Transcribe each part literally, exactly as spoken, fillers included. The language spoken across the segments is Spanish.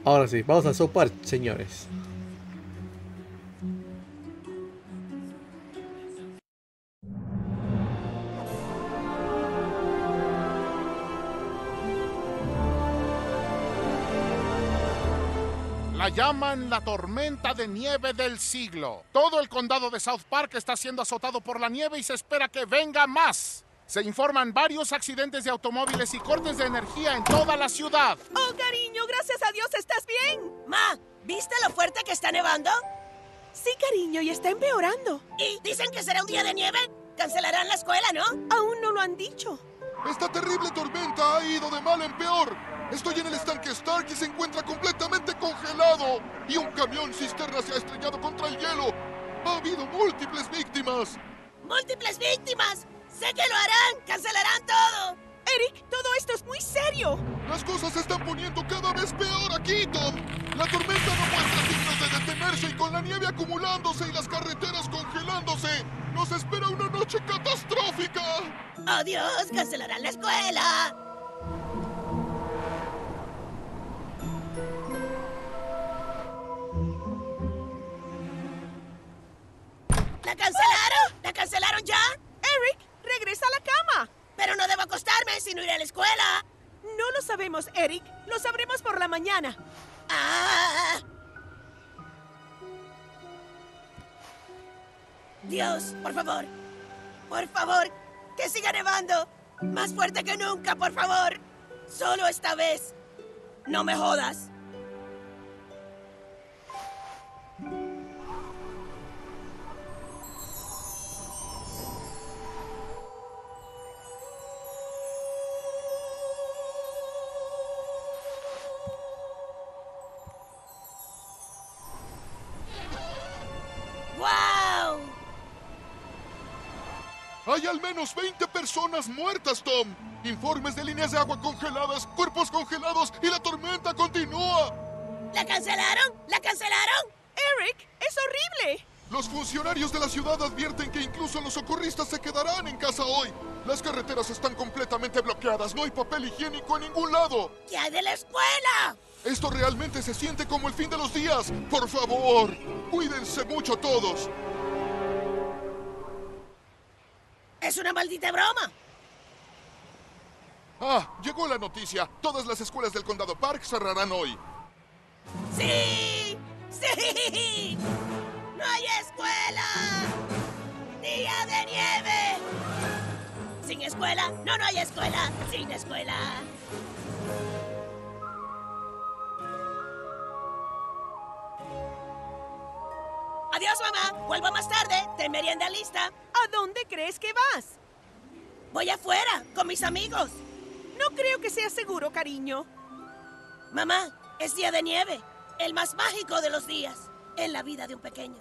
Ahora sí, vamos a sopar, señores. La llaman la tormenta de nieve del siglo. Todo el condado de South Park está siendo azotado por la nieve y se espera que venga más. Se informan varios accidentes de automóviles y cortes de energía en toda la ciudad. Oh, cariño, gracias a Dios, ¿estás bien? Ma, ¿viste lo fuerte que está nevando? Sí, cariño, y está empeorando. ¿Y dicen que será un día de nieve? Cancelarán la escuela, ¿no? Aún no lo han dicho. Esta terrible tormenta ha ido de mal en peor. Estoy en el estanque Stark y se encuentra completamente congelado. Y un camión cisterna se ha estrellado contra el hielo. Ha habido múltiples víctimas. ¡Múltiples víctimas! ¡Sé que lo harán! ¡Cancelarán todo! Eric, todo esto es muy serio. Las cosas se están poniendo cada vez peor aquí, Tom. La tormenta no muestra signos de detenerse y con la nieve acumulándose y las carreteras congelándose, nos espera una noche catastrófica. ¡Oh, Dios! ¡Cancelarán la escuela! ¿La cancelaron? ¿La cancelaron ya? Eric, regresa a la cama. Pero no debo acostarme si no iré a la escuela. No lo sabemos, Eric. Lo sabremos por la mañana. ¡Ah! Dios, por favor. Por favor, que siga nevando. Más fuerte que nunca, por favor. Solo esta vez. No me jodas. ¡Wow! Hay al menos veinte personas muertas, Tom. Informes de líneas de agua congeladas, cuerpos congelados y la tormenta continúa. ¿La cancelaron? ¿La cancelaron? Eric, es horrible. Los funcionarios de la ciudad advierten que incluso los socorristas se quedarán en casa hoy. Las carreteras están completamente bloqueadas. No hay papel higiénico en ningún lado. ¿Qué hay de la escuela? Esto realmente se siente como el fin de los días. Por favor, cuídense mucho todos. Es una maldita broma. Ah, llegó la noticia. Todas las escuelas del Condado Park cerrarán hoy. ¡Sí! ¡Sí! ¡No hay escuela! ¡Día de nieve! ¿Sin escuela? No, no hay escuela. Sin escuela. Adiós, mamá. Vuelvo más tarde. Ten merienda lista. ¿A dónde crees que vas? Voy afuera, con mis amigos. No creo que sea seguro, cariño. Mamá, es día de nieve. El más mágico de los días en la vida de un pequeño.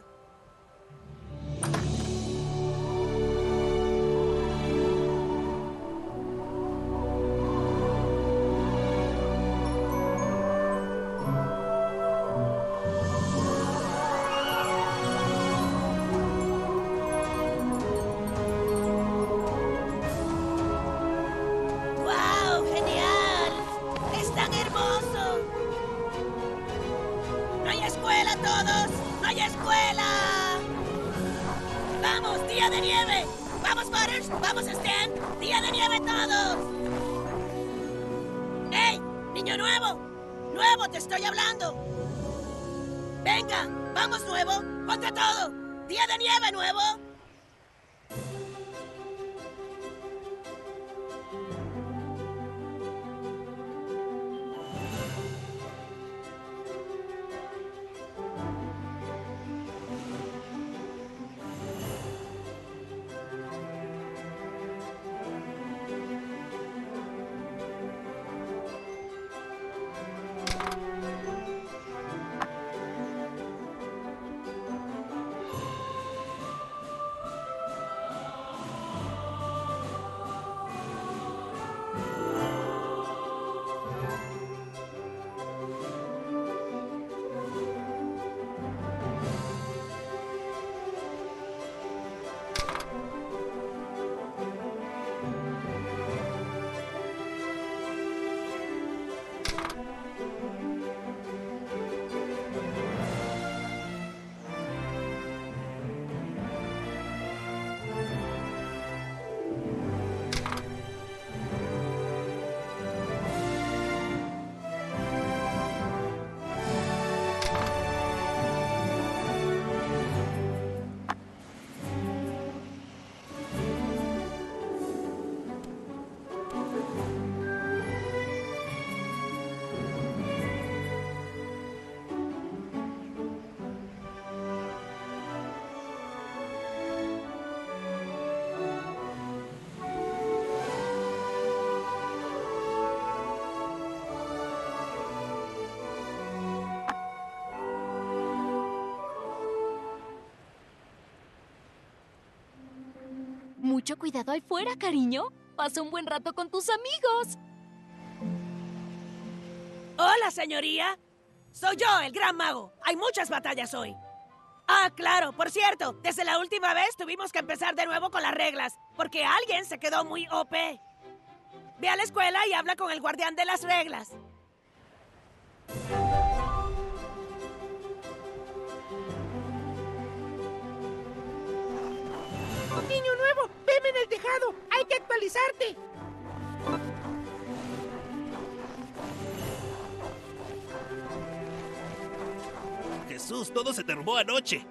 ¡Wow! ¡Genial! ¡Es tan hermoso! ¡No hay escuela, todos! ¡No hay escuela! ¡Vamos, día de nieve! ¡Vamos, Butters! ¡Vamos, Stan! ¡Día de nieve, todos! ¡Ey! ¡Niño nuevo! ¡Nuevo, te estoy hablando! ¡Venga! ¡Vamos, nuevo! ¡Ponte todo! ¡Día de nieve, nuevo! mucho cuidado ahí fuera, cariño. Pasa un buen rato con tus amigos. Hola, señoría. Soy yo, el gran mago. Hay muchas batallas hoy. Ah, claro, por cierto, desde la última vez tuvimos que empezar de nuevo con las reglas, porque alguien se quedó muy O P. Ve a la escuela y habla con el guardián de las reglas. Niño nuevo, veme en el tejado. Hay que actualizarte. Jesús, todo se derrumbó anoche.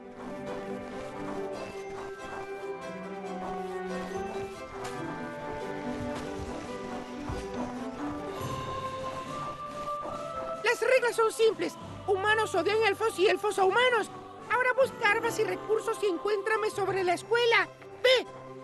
Las reglas son simples. Humanos odian elfos y elfos a humanos. Ahora busca armas y recursos y encuéntrame sobre la escuela. ¡Ve!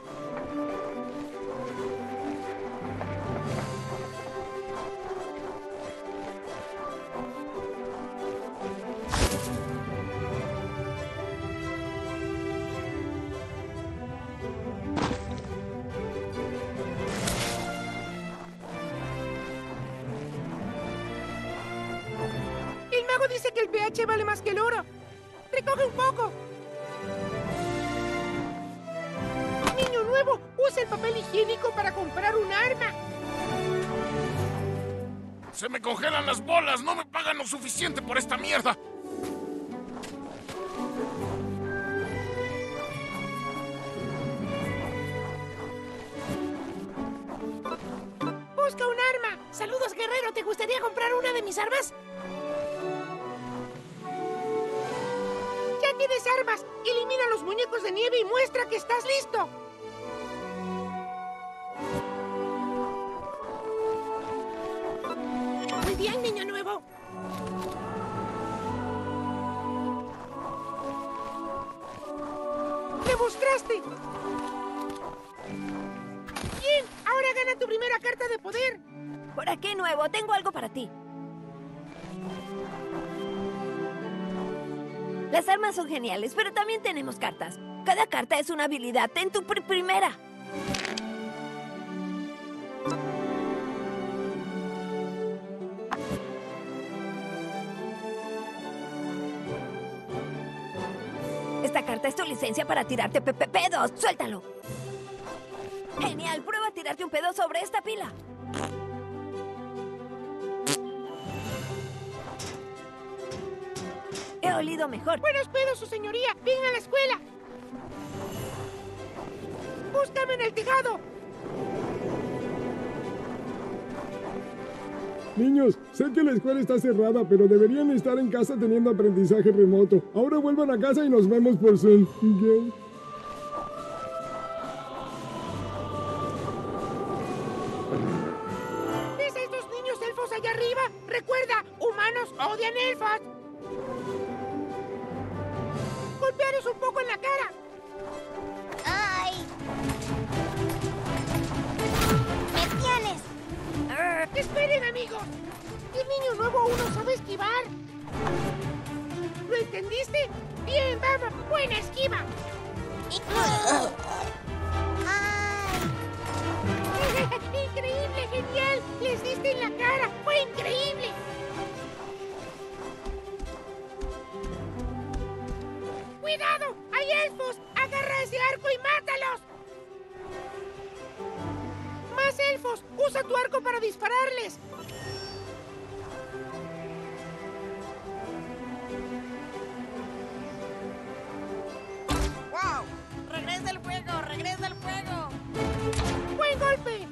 El mago dice que el pH vale más que el oro. ¡Recoge un poco! Niño nuevo, usa el papel higiénico para comprar un arma. ¡Se me congelan las bolas! ¡No me pagan lo suficiente por esta mierda! Busca un arma. Saludos, guerrero. ¿Te gustaría comprar una de mis armas? Ya tienes armas. Elimina los muñecos de nieve y muestra que estás listo. Muy bien, niño nuevo. ¡Demostraste! Bien, ahora gana tu primera carta de poder. Por aquí, nuevo, tengo algo para ti. Las armas son geniales, pero también tenemos cartas. Cada carta es una habilidad. Ten tu pr- primera. Esta carta es tu licencia para tirarte pe- pe- pedos. ¡Suéltalo! Genial, prueba a tirarte un pedo sobre esta pila. He olido mejor. Buenos pedos, su señoría. Ven a la escuela. Búscame en el tejado. Niños, sé que la escuela está cerrada, pero deberían estar en casa teniendo aprendizaje remoto. Ahora vuelvan a casa y nos vemos por Zoom. ¿Ok? ¿Ves a estos niños elfos allá arriba? Recuerda, humanos odian elfos. Golpearos un poco en la cara. ¡Ay! ¡Me tienes! ¡Esperen, amigos! El niño nuevo aún no sabe esquivar. ¿Lo entendiste? Bien, vamos. Buena esquiva. ¡Ay! ¡Increíble, genial! ¡Les diste en la cara! ¡Fue increíble! ¡Cuidado! ¡Hay elfos! ¡Agarra ese arco y mátalos! ¡Más elfos! ¡Usa tu arco para dispararles! ¡Wow! ¡Regresa el fuego! ¡Regresa el fuego! ¡Buen golpe!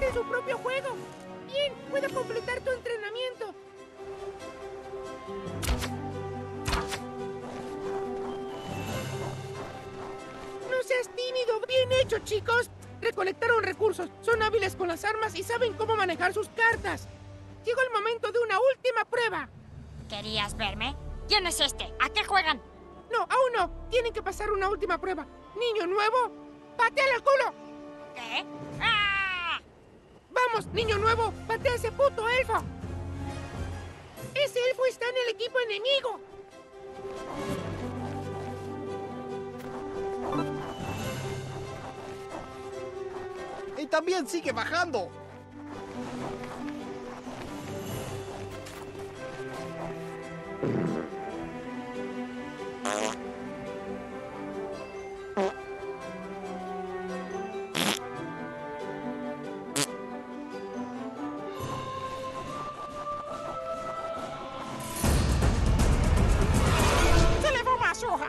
en su propio juego. Bien, puedo completar tu entrenamiento. No seas tímido. Bien hecho, chicos. Recolectaron recursos, son hábiles con las armas y saben cómo manejar sus cartas. Llegó el momento de una última prueba. ¿Querías verme? ¿Quién es este? ¿A qué juegan? No, aún no. Tienen que pasar una última prueba. Niño nuevo, patea el culo. ¿Qué? ¡Ah! Vamos, niño nuevo, patea ese puto elfo. Ese elfo está en el equipo enemigo. Y también sigue bajando. Se le va más hoja.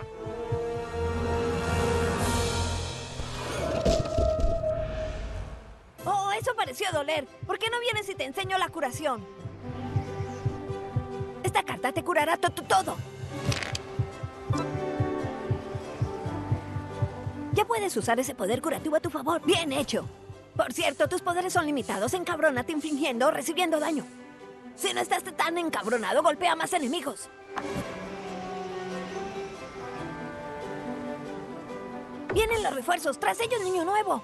Oh, eso pareció doler. ¿Por qué no vienes y te enseño la curación? Esta carta te curará to- to- todo. Ya puedes usar ese poder curativo a tu favor. Bien hecho. Por cierto, tus poderes son limitados. Encabrónate infligiendo o recibiendo daño. Si no estás tan encabronado, golpea a más enemigos. Vienen los refuerzos. Tras ellos, niño nuevo.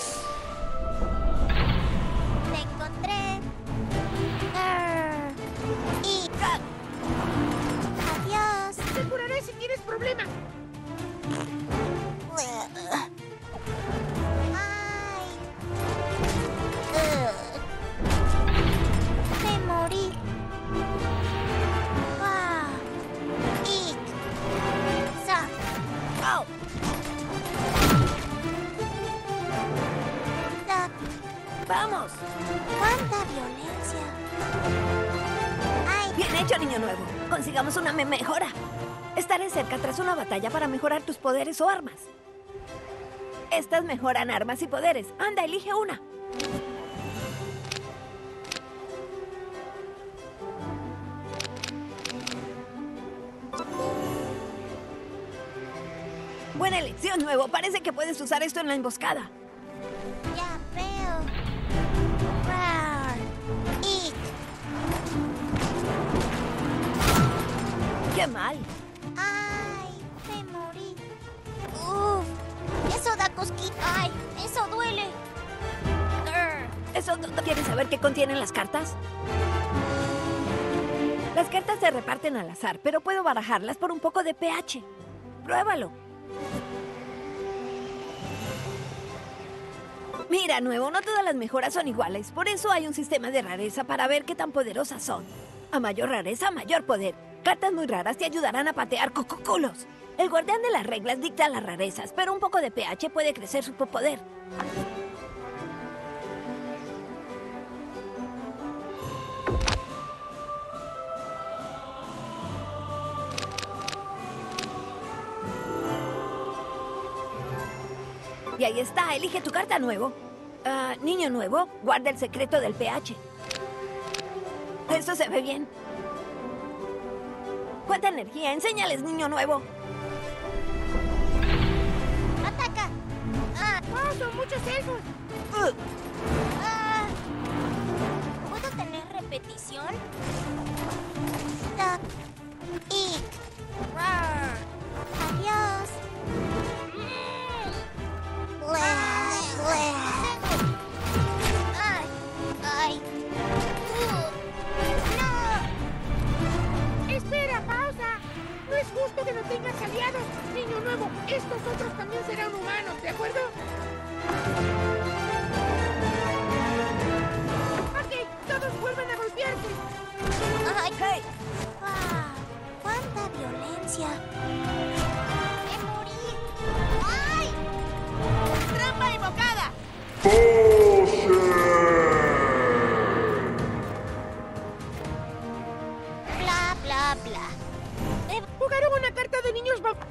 Te encontré. Grr. Y... Adiós. Te curaré si tienes problema. Ay. Ugh. Me morí. Ah. Ick. Sa. Oh, Da. ¡vamos! ¡Cuánta violencia! ¡Ay! Bien hecho, niño nuevo. Consigamos una me- mejora. Estaré cerca tras una batalla para mejorar tus poderes o armas. Estas mejoran armas y poderes. Anda, elige una. Buena elección, nuevo. Parece que puedes usar esto en la emboscada. Ya veo. Rar. Ick. ¡Qué mal! ¡Ay! Me morí. Uf. Eso da cosquillas. ¡Ay! Eso duele. Grr. ¿Eso tú tú quieres saber qué contienen las cartas? Las cartas se reparten al azar, pero puedo barajarlas por un poco de pH. Pruébalo. Mira, nuevo, no todas las mejoras son iguales. Por eso hay un sistema de rareza para ver qué tan poderosas son. A mayor rareza, mayor poder. Cartas muy raras te ayudarán a patear cuculos. El guardián de las reglas dicta las rarezas, pero un poco de pH puede crecer su poder. Y ahí está, elige tu carta nuevo. Ah, niño nuevo, guarda el secreto del pH. Eso se ve bien. ¿Cuánta energía? Enséñales, niño nuevo. ¡Ataca! ¡Ah! ¡Oh, son muchos elfos! Uh, ¡Ah! ¿Puedo tener repetición? Duck. Ick. Rar. Adiós. Bleh, bleh. Ay, ay. Uh, no. ¡Espera, pausa! No es justo que no tengas aliados. Niño nuevo, estos otros también serán humanos, ¿de acuerdo? Ok, todos vuelven a golpearse. Ay, hey, ah, cuánta violencia. Me morí. Ay. ¡Trampa invocada! Bla, bla, bla. Eh, jugaron una carta de niños va...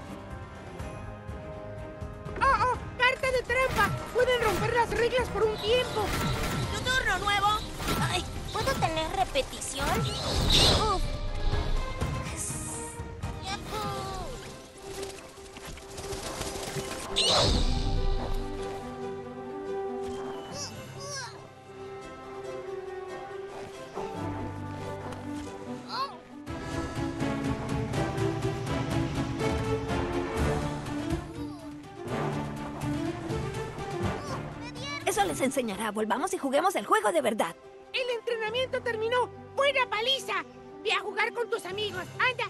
¡Oh, oh! ¡Carta de trampa! Pueden romper las reglas por un tiempo. ¡Tutu, nuevo? Ay, ¿puedo tener repetición? Uf. Eso les enseñará. Volvamos y juguemos el juego de verdad. El entrenamiento terminó. ¡Buena paliza! Ve a jugar con tus amigos. ¡Anda!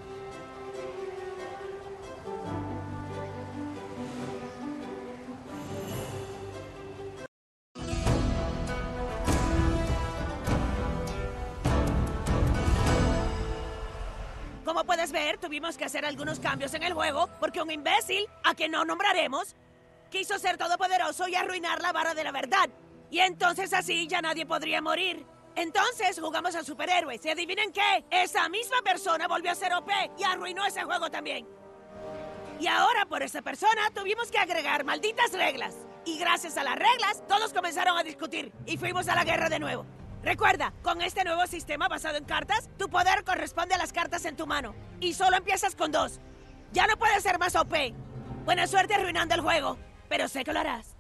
Como puedes ver, tuvimos que hacer algunos cambios en el juego porque un imbécil, a quien no nombraremos, quiso ser todopoderoso y arruinar la vara de la verdad. Y entonces así ya nadie podría morir. Entonces jugamos a superhéroes y adivinen qué, esa misma persona volvió a ser O P y arruinó ese juego también. Y ahora por esa persona tuvimos que agregar malditas reglas. Y gracias a las reglas, todos comenzaron a discutir y fuimos a la guerra de nuevo. Recuerda, con este nuevo sistema basado en cartas, tu poder corresponde a las cartas en tu mano. Y solo empiezas con dos. Ya no puedes ser más O P. Buena suerte arruinando el juego, pero sé que lo harás.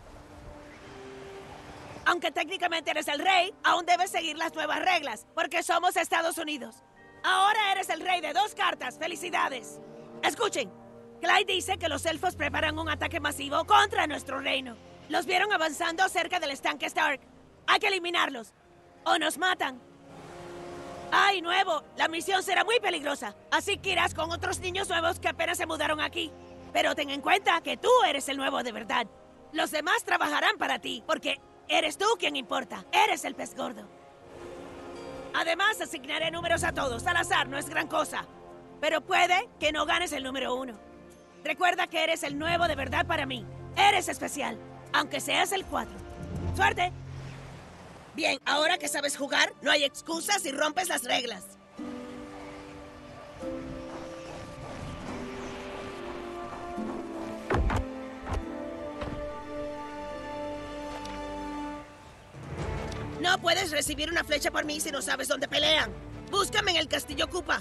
Aunque técnicamente eres el rey, aún debes seguir las nuevas reglas, porque somos Estados Unidos. Ahora eres el rey de dos cartas. ¡Felicidades! Escuchen, Clyde dice que los elfos preparan un ataque masivo contra nuestro reino. Los vieron avanzando cerca del estanque Stark. Hay que eliminarlos, o nos matan. ¡Ay, nuevo! La misión será muy peligrosa, así que irás con otros niños nuevos que apenas se mudaron aquí. Pero ten en cuenta que tú eres el nuevo de verdad. Los demás trabajarán para ti, porque eres tú quien importa. Eres el pez gordo. Además, asignaré números a todos. Al azar, no es gran cosa. Pero puede que no ganes el número uno. Recuerda que eres el nuevo de verdad para mí. Eres especial, aunque seas el cuatro. ¡Suerte! Bien, ahora que sabes jugar, no hay excusas si rompes las reglas. No puedes recibir una flecha por mí si no sabes dónde pelean. Búscame en el Castillo Koopa.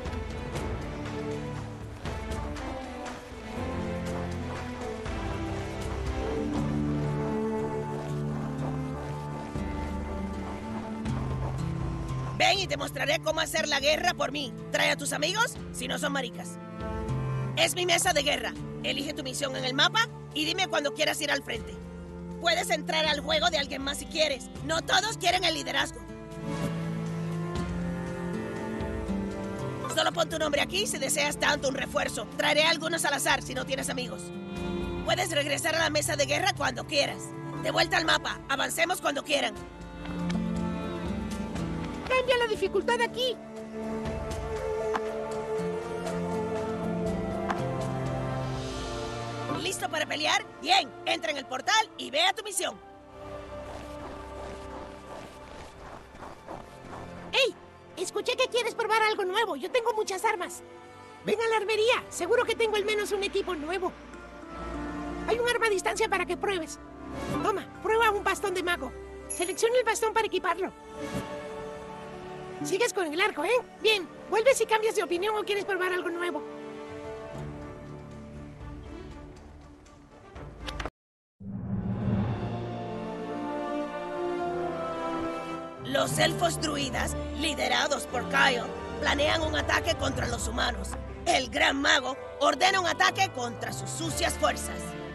Ven y te mostraré cómo hacer la guerra por mí. Trae a tus amigos si no son maricas. Es mi mesa de guerra. Elige tu misión en el mapa y dime cuando quieras ir al frente. Puedes entrar al juego de alguien más si quieres. No todos quieren el liderazgo. Solo pon tu nombre aquí si deseas tanto un refuerzo. Traeré algunos al azar si no tienes amigos. Puedes regresar a la mesa de guerra cuando quieras. De vuelta al mapa. Avancemos cuando quieran. Cambia la dificultad aquí. ¿Listo para pelear? Bien, entra en el portal y ve a tu misión. ¡Ey! Escuché que quieres probar algo nuevo. Yo tengo muchas armas. Ven a la armería. Seguro que tengo al menos un equipo nuevo. Hay un arma a distancia para que pruebes. Toma, prueba un bastón de mago. Selecciona el bastón para equiparlo. Sigues con el arco, ¿eh? Bien, vuelves si cambias de opinión o quieres probar algo nuevo. Los elfos druidas, liderados por Kyle, planean un ataque contra los humanos. El gran mago ordena un ataque contra sus sucias fuerzas.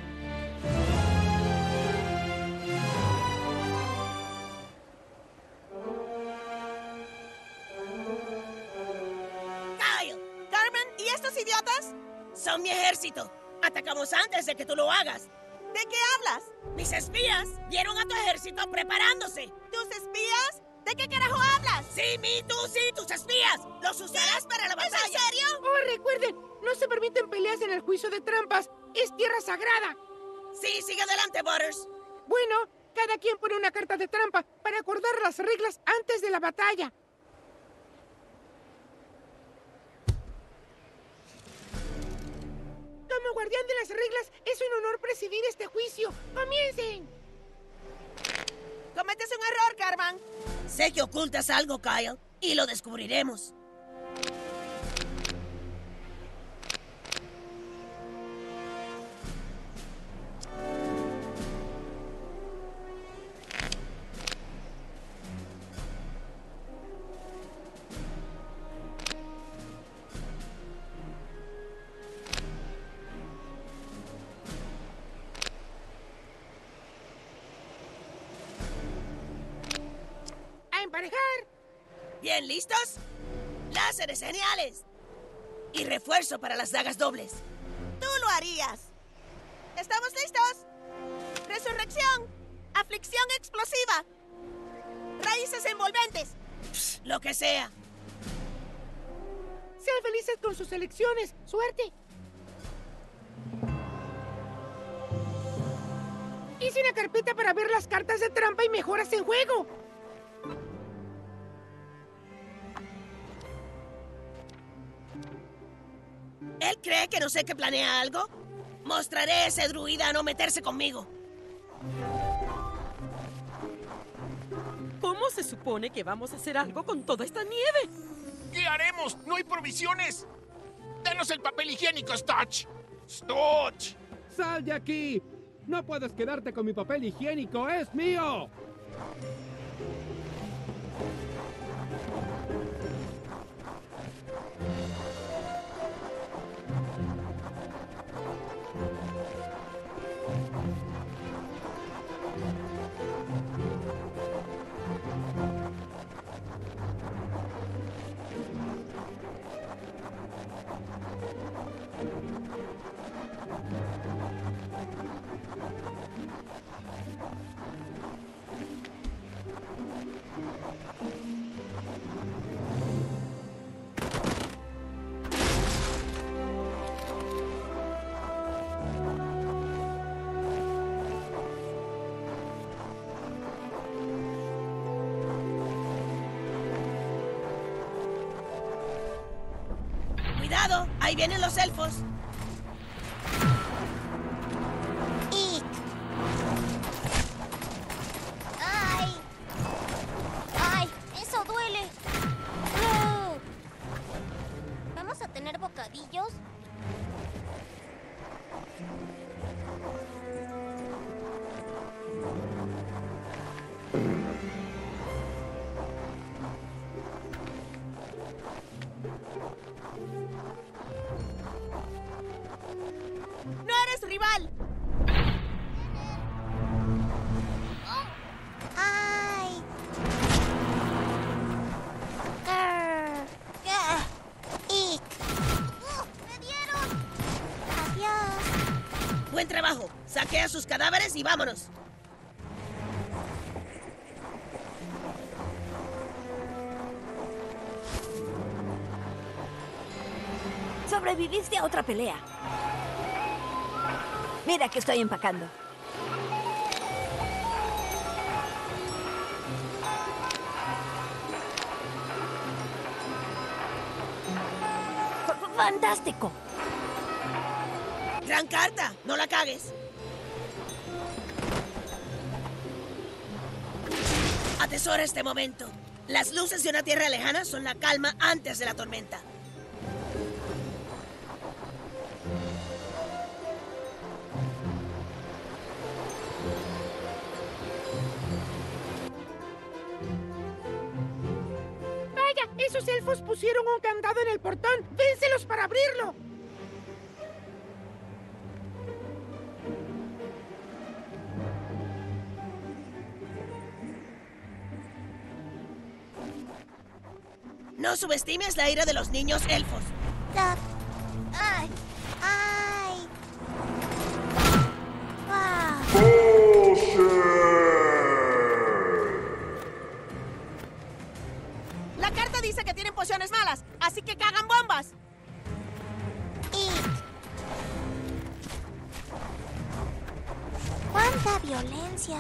Kyle, Carmen, ¿y estos idiotas? Son mi ejército. Atacamos antes de que tú lo hagas. ¿De qué hablas? Mis espías vieron a tu ejército preparándose. ¿Tus espías? ¿De qué carajo hablas? Sí, mi, tú, sí, tus espías. Los usarás para la batalla. ¿Es en serio? Oh, recuerden, no se permiten peleas en el juicio de trampas. Es tierra sagrada. Sí, sigue adelante, Butters. Bueno, cada quien pone una carta de trampa para acordar las reglas antes de la batalla. Como guardián de las reglas, es un honor presidir este juicio. ¡Comiencen! Cometes un error, Carman. Sé que ocultas algo, Kyle, y lo descubriremos. Emparejar. ¿Bien listos? Láseres geniales. Y refuerzo para las dagas dobles. Tú lo harías. ¿Estamos listos? Resurrección. Aflicción explosiva. Raíces envolventes. Psh, lo que sea. Sean felices con sus elecciones. ¡Suerte! Hice una carpeta para ver las cartas de trampa y mejoras en juego. ¿Él cree que no sé que planea algo? Mostraré a ese druida a no meterse conmigo. ¿Cómo se supone que vamos a hacer algo con toda esta nieve? ¿Qué haremos? ¡No hay provisiones! ¡Denos el papel higiénico, Stotch! ¡Stotch! ¡Sal de aquí! ¡No puedes quedarte con mi papel higiénico! ¡Es mío! ¡Cuidado! ¡Ahí vienen los elfos! ¡Ick! ¡Ay! ¡Ay! ¡Eso duele! ¡Uh! ¿Vamos a tener bocadillos? ¡No eres rival! ¡Ay! Grr. Grr. ¡Ick! ¡Uh! ¡Me dieron! ¡Adiós! ¡Buen trabajo! Saquea sus cadáveres y vámonos. Sobreviviste a otra pelea. Mira que estoy empacando. F- ¡Fantástico! ¡Gran carta! ¡No la cagues! Atesora este momento. Las luces de una tierra lejana son la calma antes de la tormenta. Vaya, esos elfos pusieron un candado en el portón. ¡Vénselos para abrirlo! No subestimes la ira de los niños elfos. Doc. ¡Ay! ¡Ay! ¡Wow! La carta dice que tienen pociones malas, así que cagan bombas. ¡Ick! ¡Cuánta violencia!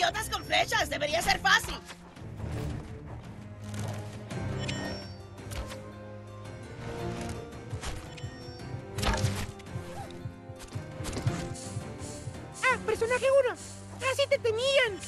pelotas con flechas. Debería ser fácil. ¡Ah, personaje uno! ¡Así te tenían!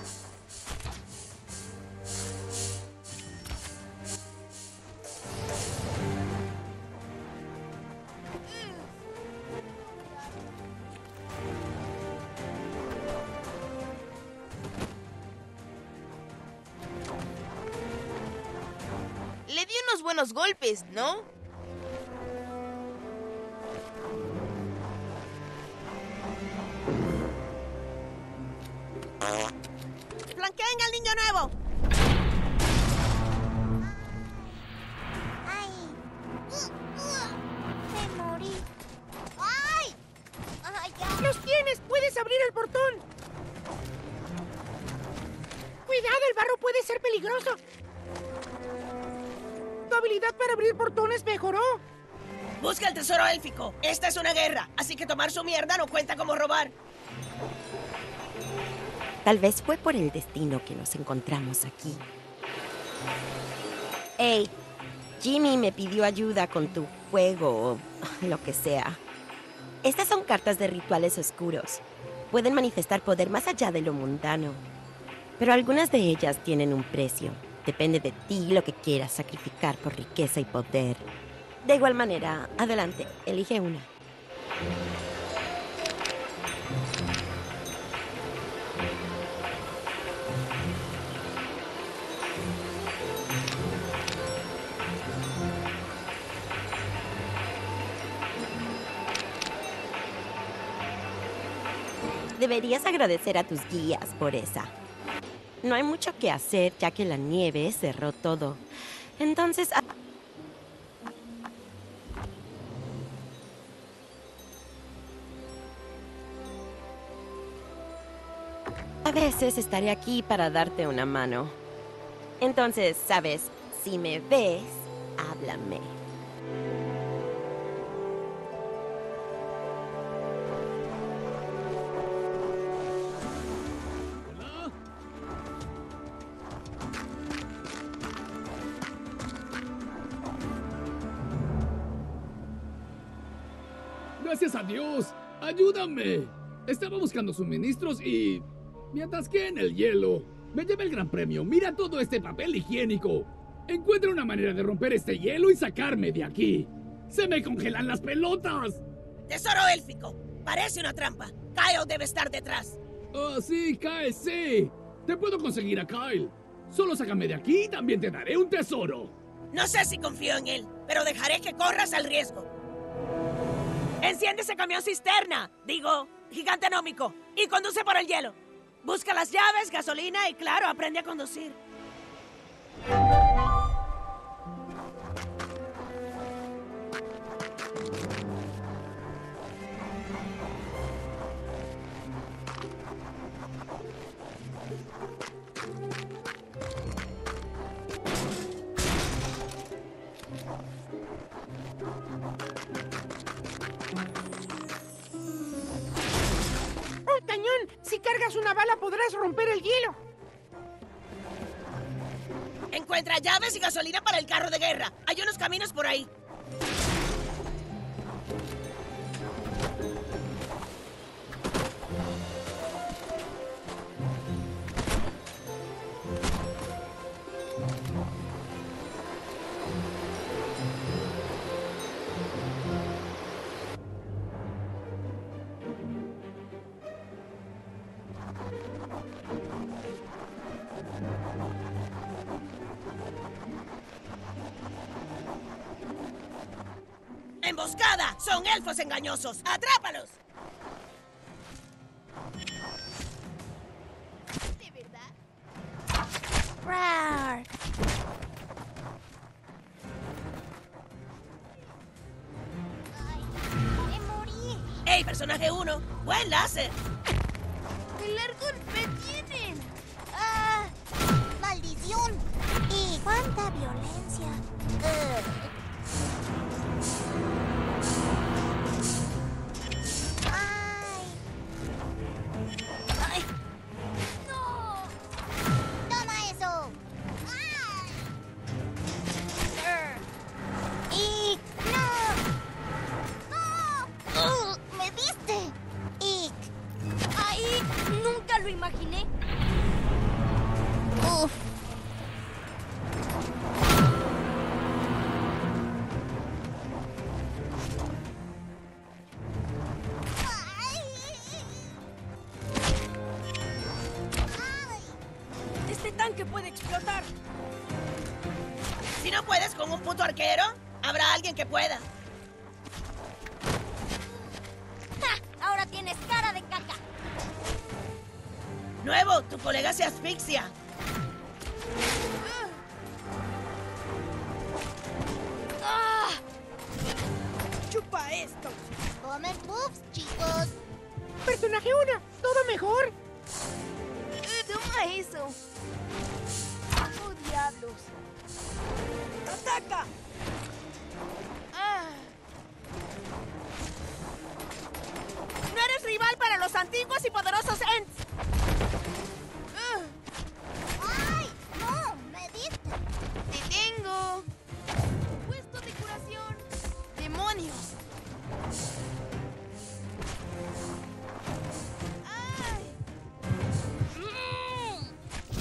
Le di unos buenos golpes, ¿no? ¡Flanqueen al niño nuevo! ¡Ay! ¡Me morí! ¡Ay! ¡Ay, ya! ¡Los tienes! ¡Puedes abrir el portón! ¡Cuidado! El barro puede ser peligroso. Tu habilidad para abrir portones mejoró. Busca el tesoro élfico. Esta es una guerra, así que tomar su mierda no cuenta como robar. Tal vez fue por el destino que nos encontramos aquí. Hey, Jimmy me pidió ayuda con tu fuego o lo que sea. Estas son cartas de rituales oscuros. Pueden manifestar poder más allá de lo mundano. Pero algunas de ellas tienen un precio. Depende de ti lo que quieras sacrificar por riqueza y poder. De igual manera, adelante, elige una. Deberías agradecer a tus guías por esa. No hay mucho que hacer ya que la nieve cerró todo. Entonces... A, a veces estaré aquí para darte una mano. Entonces, sabes, si me ves, háblame. ¡Gracias a Dios! ¡Ayúdame! Estaba buscando suministros y... me atasqué en el hielo. Me llevé el gran premio. ¡Mira todo este papel higiénico! Encuentra una manera de romper este hielo y sacarme de aquí. ¡Se me congelan las pelotas! ¡Tesoro élfico! Parece una trampa. Kyle debe estar detrás. ¡Oh, sí, Kyle, sí! Te puedo conseguir a Kyle. Solo sácame de aquí y también te daré un tesoro. No sé si confío en él, pero dejaré que corras al riesgo. ¡Enciende ese camión cisterna! Digo, gigante anómico. Y conduce por el hielo. Busca las llaves, gasolina y, claro, aprende a conducir. ¡Un cañón! Si cargas una bala podrás romper el hielo. Encuentra llaves y gasolina para el carro de guerra. Hay unos caminos por ahí. ¡Emboscada! ¡Son elfos engañosos! ¡Atrápalos! ¿De verdad? ¡Rar! ¡Ay! ¡Me morí! ¡Ey, personaje uno! ¡Buen láser! ¡Qué largo me tienen! ¡Ah! ¡Maldición! ¿Y cuánta violencia? Uh. ¡Ay! ¡Ay! ¡No! imaginé. Uf. Este tanque puede explotar. Si no puedes con un puto arquero, habrá alguien que pueda. ¡Ja! Ahora tienes cara de caca. Nuevo, tu colega se asfixia. ¡Ah! ¡Chupa esto! Comen puffs, chicos. Personaje uno, todo mejor. Eh, toma eso. ¡Oh, diablos! ¡Ataca! Ah. No eres rival para los antiguos y poderosos Ents. ¡Ay! ¡No! ¡Me diste! ¡Te tengo! ¡Puesto de curación! ¡Demonios! ¡Ay! Mm.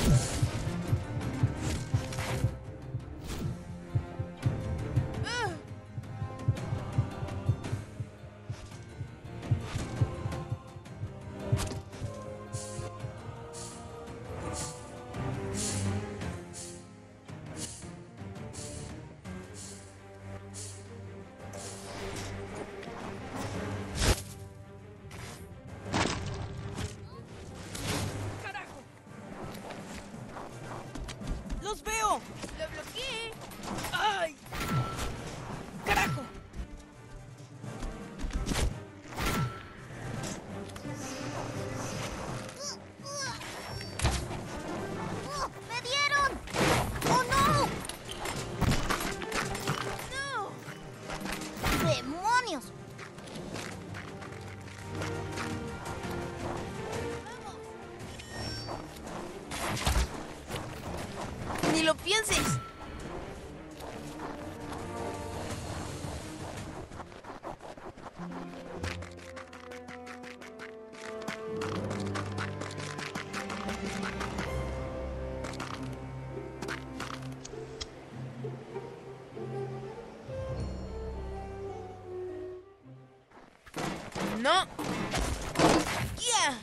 Ah. ¡Los veo! ¡Lo bloqueé! ¡Ay! ¡Carajo! ¡Oh, ¡me dieron! ¡Oh, no! ¡No! ¡Demonios! ¡Ni lo pienses! ¡No! ¡Ya!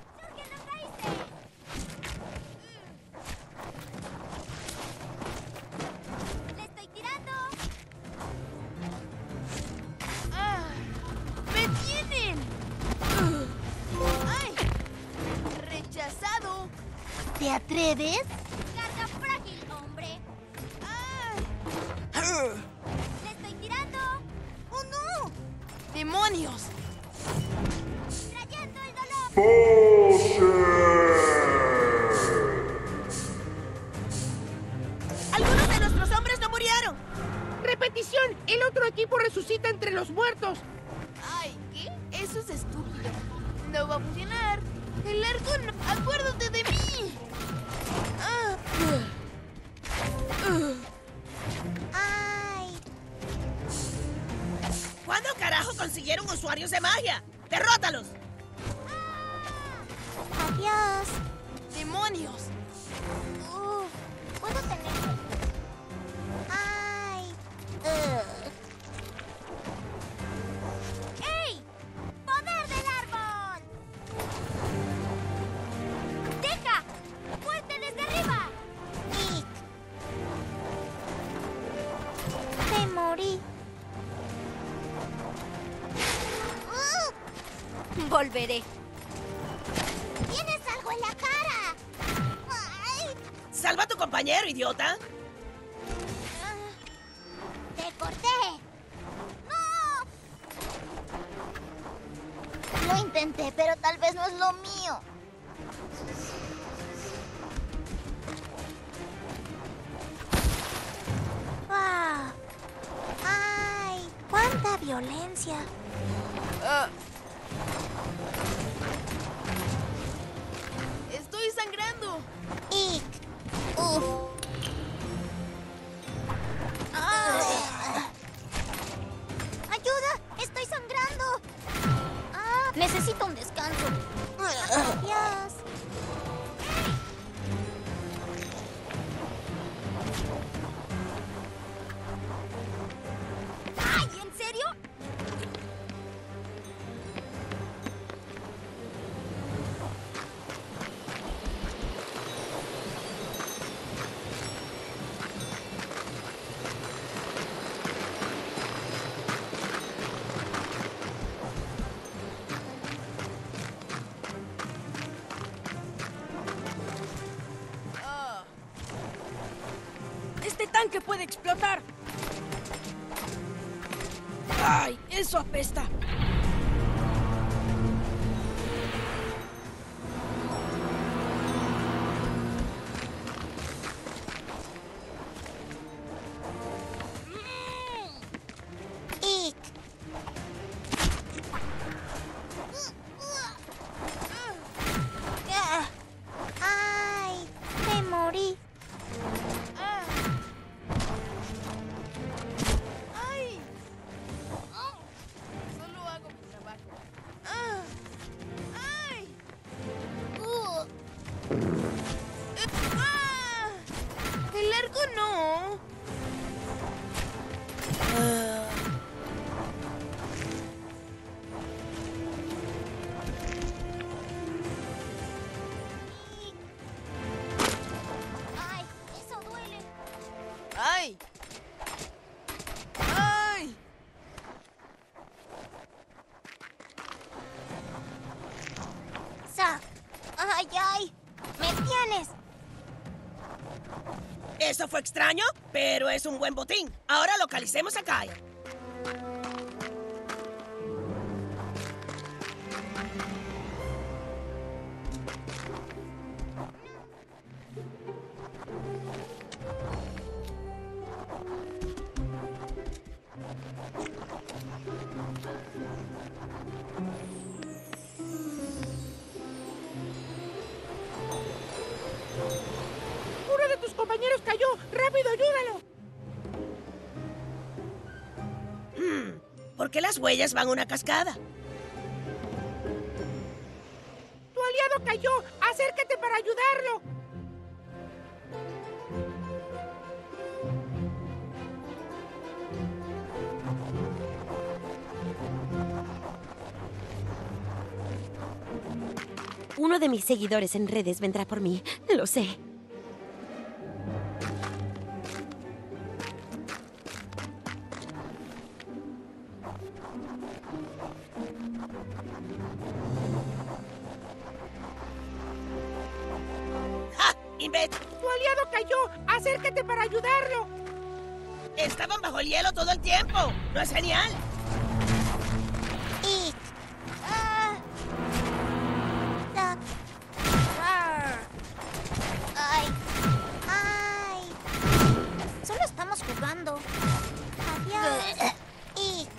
¡Le estoy tirando! Ah. ¡Me tienen! ¡Ay! ¡Rechazado! ¿Te atreves? Carga frágil, hombre. ¡Ay! ¡Le estoy tirando! ¡Oh, no! ¡Demonios! ¡Trayendo el dolor! ¡Algunos de nuestros hombres no murieron! ¡Repetición! ¡El otro equipo resucita entre los muertos! ¡Ay, qué! Eso es estúpido. No va a funcionar. El arco no... ¡Acuérdate de mí! Ah. ¡Ay! ¿Cuándo carajo consiguieron usuarios de magia? ¡Derrótalos! ¡Adiós! ¡Demonios! Uf, ¿puedo tener? ¡Ay! Ugh. ¡Ey! ¡Poder del árbol! ¡Deja! ¡Fuerte desde arriba! ¡Ick! Me morí. Uh. Volveré. ¡Tienes algo en la cara! ¡Ay! ¡Salva a tu compañero, idiota! ¡Te corté! ¡No! Lo intenté, pero tal vez no es lo mío. ¡Wow! ¡Ay! ¡Cuánta violencia! Ah. ¡Estoy sangrando! ¡Ick! ¡Uf! Ah. ¡Ayuda! ¡Estoy sangrando! Ah, necesito un descanso. Adiós. tanque puede explotar! ¡Ay, eso apesta! Ick. Ay, me morí. ¡Ay! Oh, solo hago mi trabajo. Ah, ¡ay! Uh. Eh, ¡Ah! ¡El largo no! Ah. Ay, eso duele. ¡Ay! ¡Ay! Zack. Ay, ay. Me tienes. Eso fue extraño, pero es un buen botín. Ahora localicemos a Kai. Uno de tus compañeros cayó. ¡Rápido, ayúdalo! Hmm, ¿por qué las huellas van a una cascada? ¡Tu aliado cayó! ¡Acércate para ayudarlo! Uno de mis seguidores en redes vendrá por mí. Lo sé. ¡Ja! ¡Imbécil! ¡Tu aliado cayó! ¡Acércate para ayudarlo! Estaban bajo el hielo todo el tiempo. ¿No es genial? Ick. Ah. Zack. Rar. Ay. Ay. Solo estamos jugando. Adiós. Ick.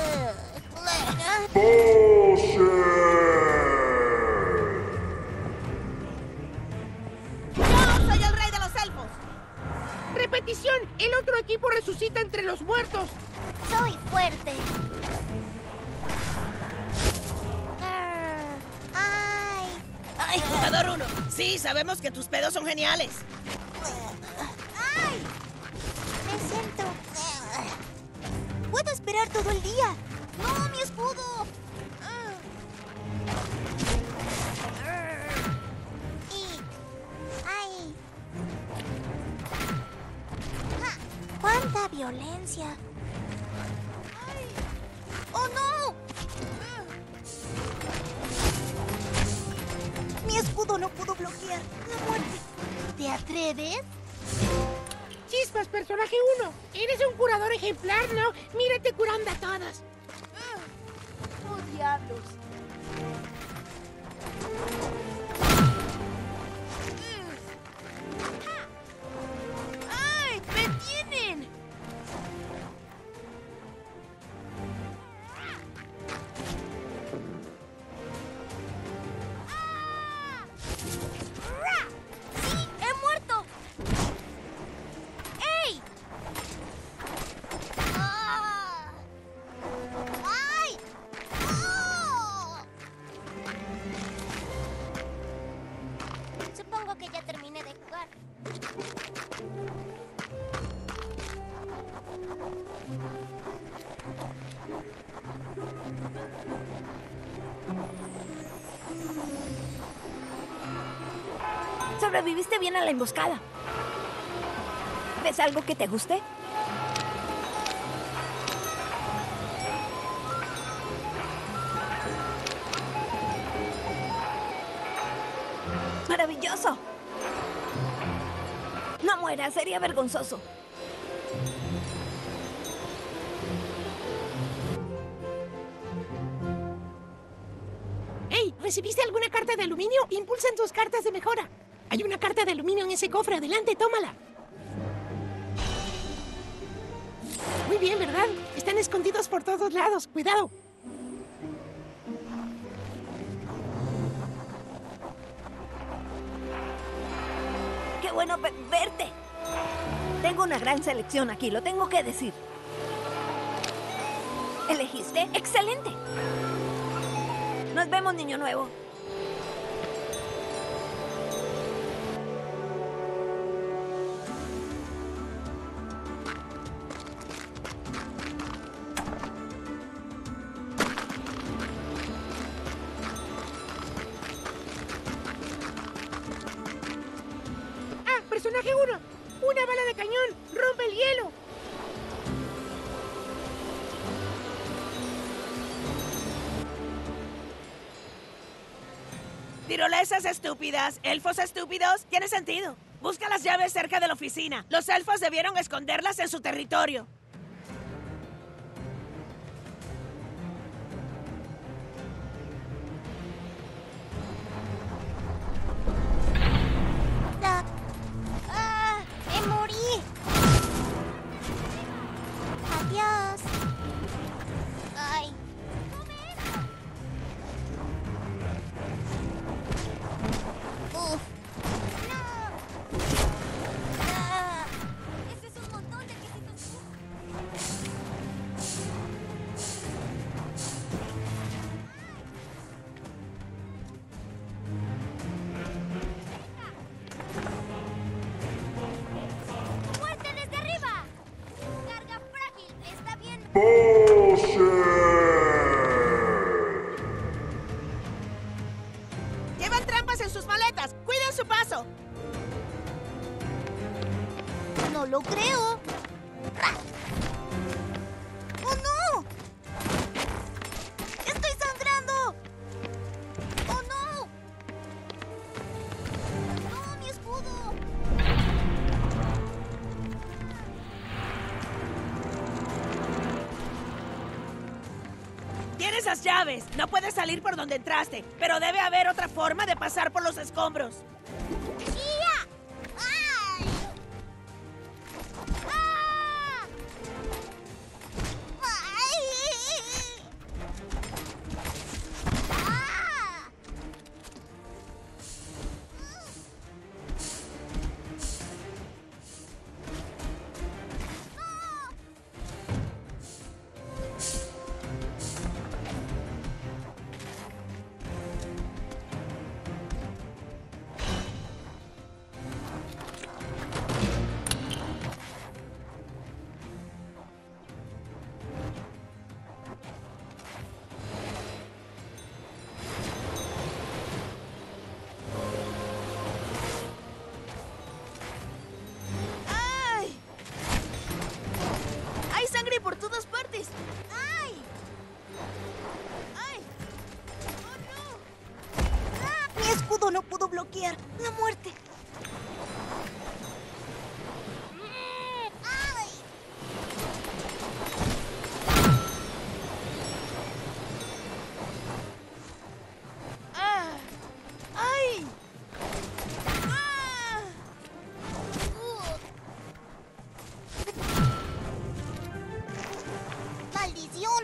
¡Yo soy el rey de los elfos! ¡Repetición! ¡El otro equipo resucita entre los muertos! Soy fuerte. Arr. Ay. ¡Ay, jugador uno! Sí, sabemos que tus pedos son geniales. Ay. Me siento. Puedo esperar todo el día. ¡No, mi escudo! Ick. Ay. Ja, ¡cuánta violencia! Ay. ¡Oh, no! Mi escudo no pudo bloquear la muerte. ¿Te atreves? Chispas, personaje uno. Eres un curador ejemplar, ¿no? Mírate curando a todos. ¡Oh, diablos! ¡Ay! ¡Me tienen! ¡Ra! ¡Sí! ¡He muerto! ¡Ey! ¡Ah! ¡Ay! ¡Oh! Supongo que ya terminé de jugar. Sobreviviste bien a la emboscada. ¿Ves algo que te guste? ¡Maravilloso! No mueras, sería vergonzoso. ¿Recibiste alguna carta de aluminio? Impulsa en tus cartas de mejora. Hay una carta de aluminio en ese cofre. Adelante, tómala. Muy bien, ¿verdad? Están escondidos por todos lados. Cuidado. ¡Qué bueno ve- verte! Tengo una gran selección aquí, lo tengo que decir. ¿Elegiste? ¡Excelente! Nos vemos, niño nuevo. Ah, personaje uno. Una bala de cañón. Rompe el hielo. Tirolesas estúpidas, elfos estúpidos, tiene sentido. Busca las llaves cerca de la oficina. Los elfos debieron esconderlas en su territorio. Ah, ah, me morí. Adiós. Ay. Uf. No. Ah. Ese es un montón de quesitos. ¡Muerte desde arriba! Carga frágil, está bien. Llevan trampas en sus maletas. Cuiden su paso. No lo creo. ¡Oh, no! ¡Estoy sangrando! ¡Oh, no! ¡No, mi escudo! Tiene esas llaves. No puedes salir por donde entraste, pero debe haber otra forma de pasar por los escombros. ¡Ya! ¡Ay! ¡Ah! ¡Ay! ¡Ah! ¡Ay! ¡Hay sangre por todas partes! ¡Ay! ¡Ay! ¡Oh, no! ¡Ah! Mi escudo no pudo bloquear la muerte. ¡Ay! ¡Ah! ¡Ay! ¡Ah! ¡Maldición!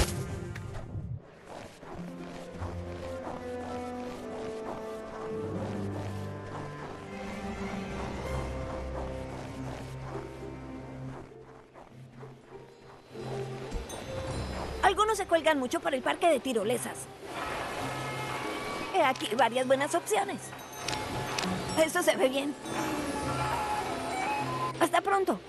Algunos se cuelgan mucho por el parque de tirolesas. He aquí varias buenas opciones. Eso se ve bien. Hasta pronto.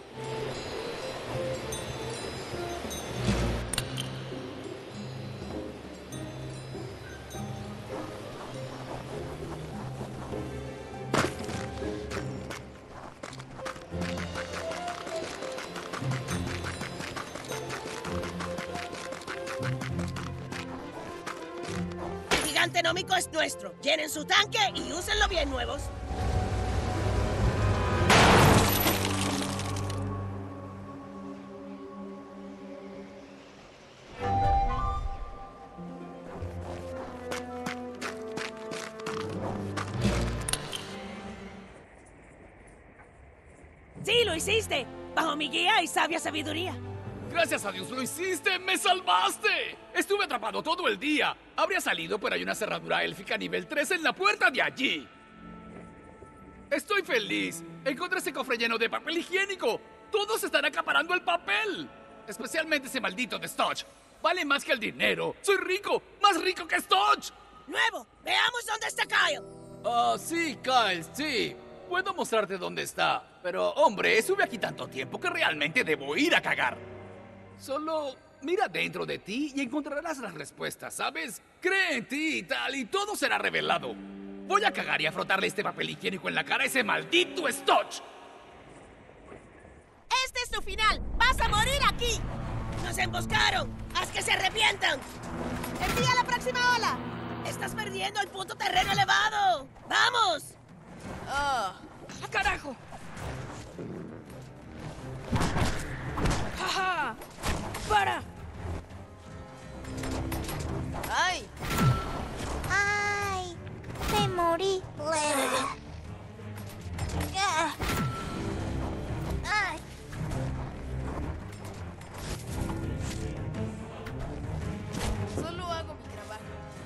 El gigante nómico es nuestro. Llenen su tanque y úsenlo bien, nuevos. hiciste, bajo mi guía y sabia sabiduría. Gracias a Dios lo hiciste, me salvaste. Estuve atrapado todo el día. Habría salido, pero hay una cerradura élfica nivel tres en la puerta de allí. Estoy feliz. Encontré ese cofre lleno de papel higiénico. Todos están acaparando el papel. Especialmente ese maldito de Stotch. Vale más que el dinero. Soy rico, más rico que Stotch. Nuevo, veamos dónde está Kyle. Ah, sí, Kyle, sí. Puedo mostrarte dónde está. Pero, hombre, estuve aquí tanto tiempo que realmente debo ir a cagar. Solo mira dentro de ti y encontrarás las respuestas, ¿sabes? Cree en ti y tal, y todo será revelado. Voy a cagar y a frotarle este papel higiénico en la cara a ese maldito Stotch. Este es tu final. Vas a morir aquí. Nos emboscaron. Haz que se arrepientan. Envía la próxima ola. Estás perdiendo el puto terreno elevado. ¡Vamos! ¡Ah! ¡Ah, carajo! ¡Jaja! ¡Para! ¡Ay! ¡Ay! Me morí. ¡Ay! Solo hago mi trabajo.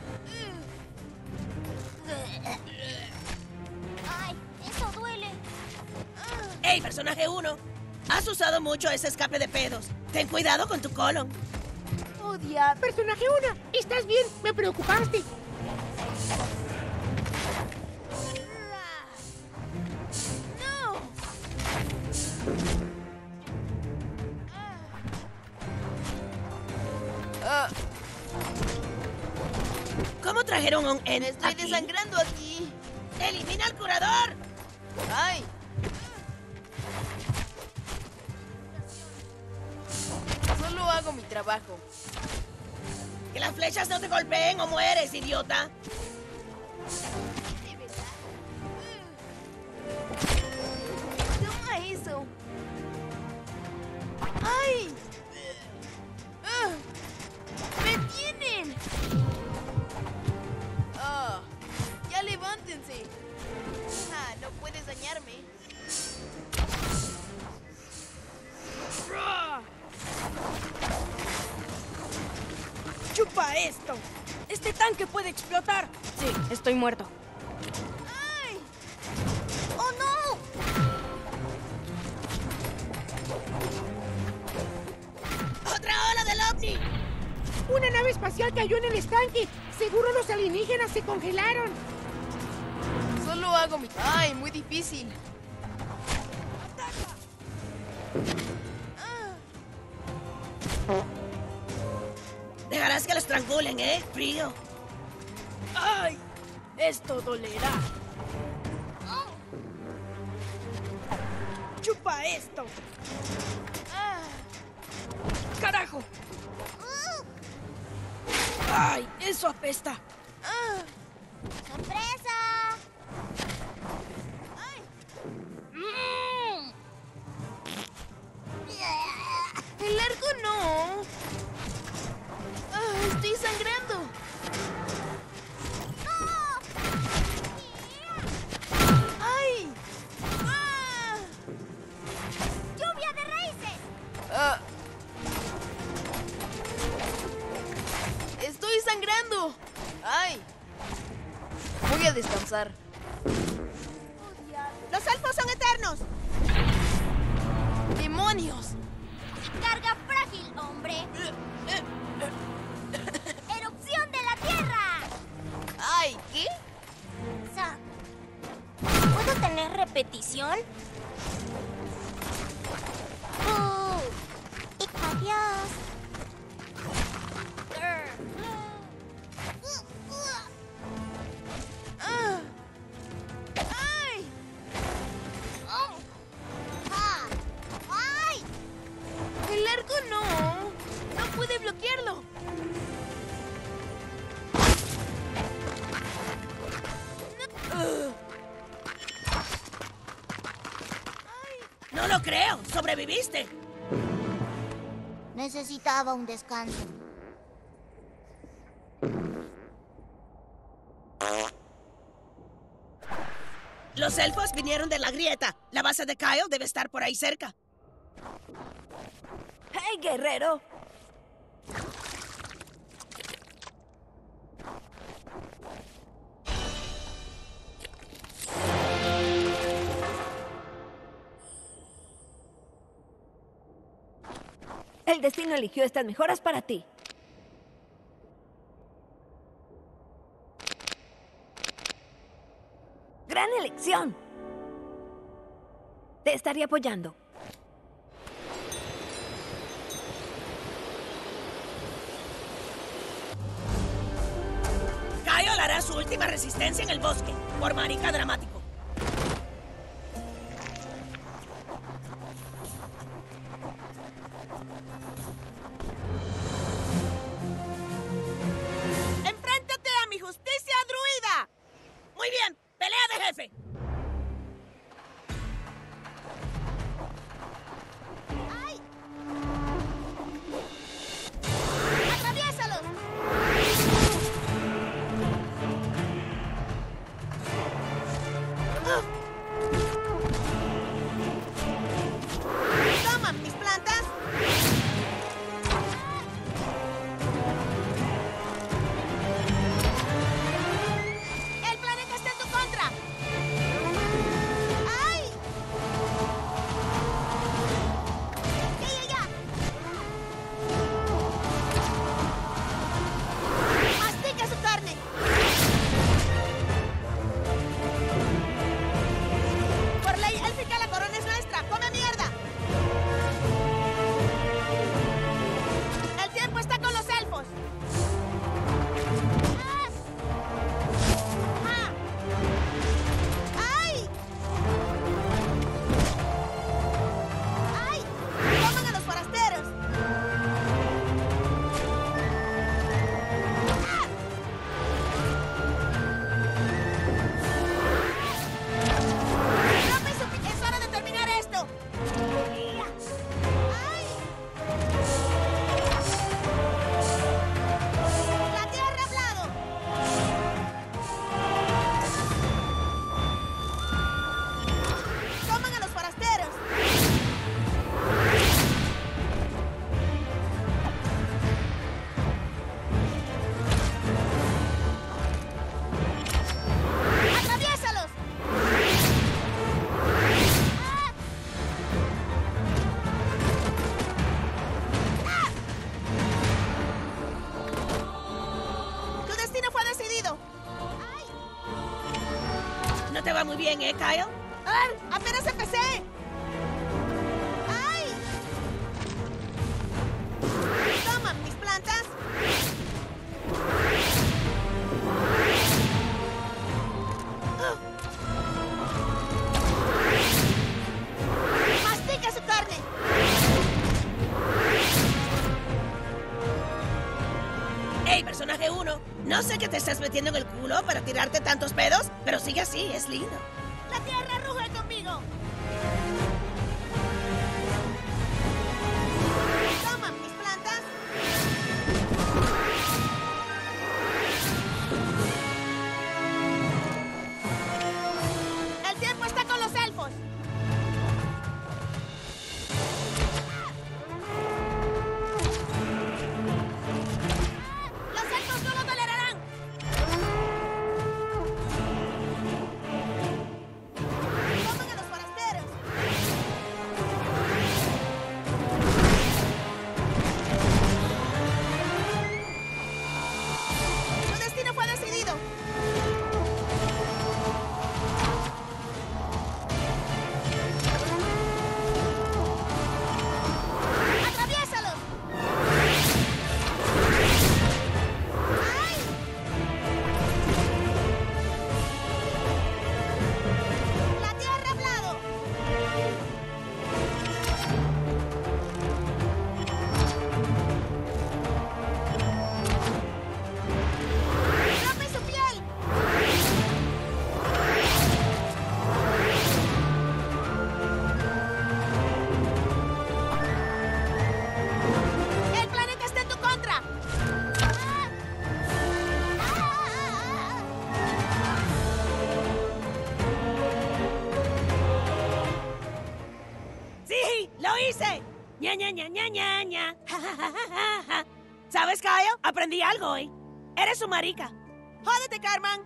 ¡Ay! ¡Eso duele! ¡Ey, personaje uno! Has usado mucho ese escape de pedos. Ten cuidado con tu colon. ¡Oh, diablo! Personaje uno, ¿estás bien? Me preocupaste. ¡No! Ah, ¿Cómo trajeron a un me Ent estoy aquí? desangrando aquí. ¡Elimina al curador! ¡Ay! Solo hago mi trabajo. ¡Que las flechas no te golpeen o mueres, idiota! Toma eso. ¡Ay! ¡Ah! ¡Me tienen! ¡Ah! ¡Ya levántense! ¡Ah! No puedes dañarme. ¡Chupa esto! ¡Este tanque puede explotar! Sí, estoy muerto. ¡Ay! ¡Oh, no! ¡Otra ola del ovni! Una nave espacial cayó en el estanque. Seguro los alienígenas se congelaron. Solo hago mi... ¡Ay! Muy difícil. Dejarás que los estrangulen, ¿eh? Frío. ¡Ay! Esto dolerá. ¡Chupa esto! ¡Carajo! ¡Ay! ¡Eso apesta! ¡Sorpresa! Mm. ¡El arco no! ¡Ah! ¡Estoy sangrando! ¡Ay! ¡Ah! ¡Lluvia de raíces! Ah. ¡Estoy sangrando! ¡Ay! Voy a descansar. ¡Los elfos son eternos! ¡Demonios! ¡Carga frágil, hombre! ¡Erupción de la Tierra! ¡Ay! ¿Qué? Sa- ¿Puedo tener repetición? Uh, y adiós. ¡Ah! ¡Ay! Oh. Ah. ¡Ay! ¡El arco no! ¡No pude bloquearlo! No. ¡No lo creo! ¡Sobreviviste! Necesitaba un descanso. Los elfos vinieron de la grieta. La base de Kyle debe estar por ahí cerca. ¡Hey, guerrero! El destino eligió estas mejoras para ti. ¡Gran elección! Te estaré apoyando. Kyle hará su última resistencia en el bosque, por marica dramático. ¡Enfréntate a mi justicia druida! Muy bien, pelea de jefe. ¡Ay! ¡Atraviésalos! ¡Toma mis plantas! ¡El planeta está en tu contra! ¡Ay! ¡Sí, ya! ¡Mastica su carne! Por ley élfica, la corona es nuestra. ¡Come mierda! ¡El tiempo está con los elfos! ¡Ah! ¡Ay! ¡Ay! ¡Toman a los forasteros! ¡Rompe su pi- ¡Es hora de terminar esto! ¡Ay! ¡La tierra ha hablado! ¡Toman a los forasteros! ¡Atraviésalos! ¡Tu destino fue decidido! No te va muy bien, ¿eh, Kyle? ¡Ay! ¡Apenas empecé! ¡Ay! ¡Toma mis plantas! ¡Mastica su carne! ¡Ey, personaje uno! No sé qué te estás metiendo en el culo para tirarte tantos pedos, pero sigue así, es lindo. ¡La tierra ruge conmigo! ¡Toma mis plantas! ¡El tiempo está con los elfos! ¡Los elfos no lo tolerarán! ¡Toman a los forasteros! dice? ña, ña, ña, ña, ña, ña. Ja, ja, ja, ja, ja. ¿Sabes, Kyle? Aprendí algo hoy. Eres un marica. Jódete, Carmen.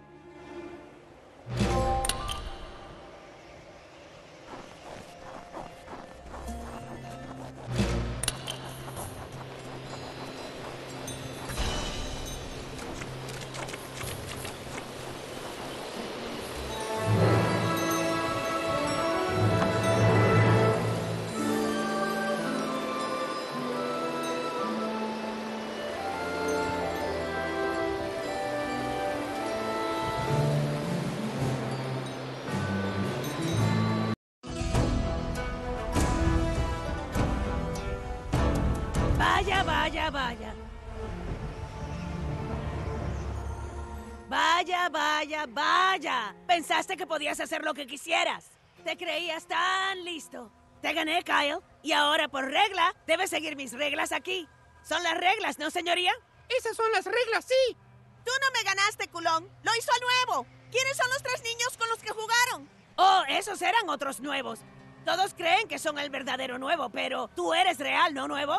Vaya, vaya, vaya. Vaya, vaya, vaya. Pensaste que podías hacer lo que quisieras. Te creías tan listo. Te gané, Kyle. Y ahora, por regla, debes seguir mis reglas aquí. Son las reglas, ¿no, señoría? Esas son las reglas, sí. Tú no me ganaste, culón. Lo hizo el nuevo. ¿Quiénes son los tres niños con los que jugaron? Oh, esos eran otros nuevos. Todos creen que son el verdadero nuevo, pero tú eres real, ¿no, nuevo?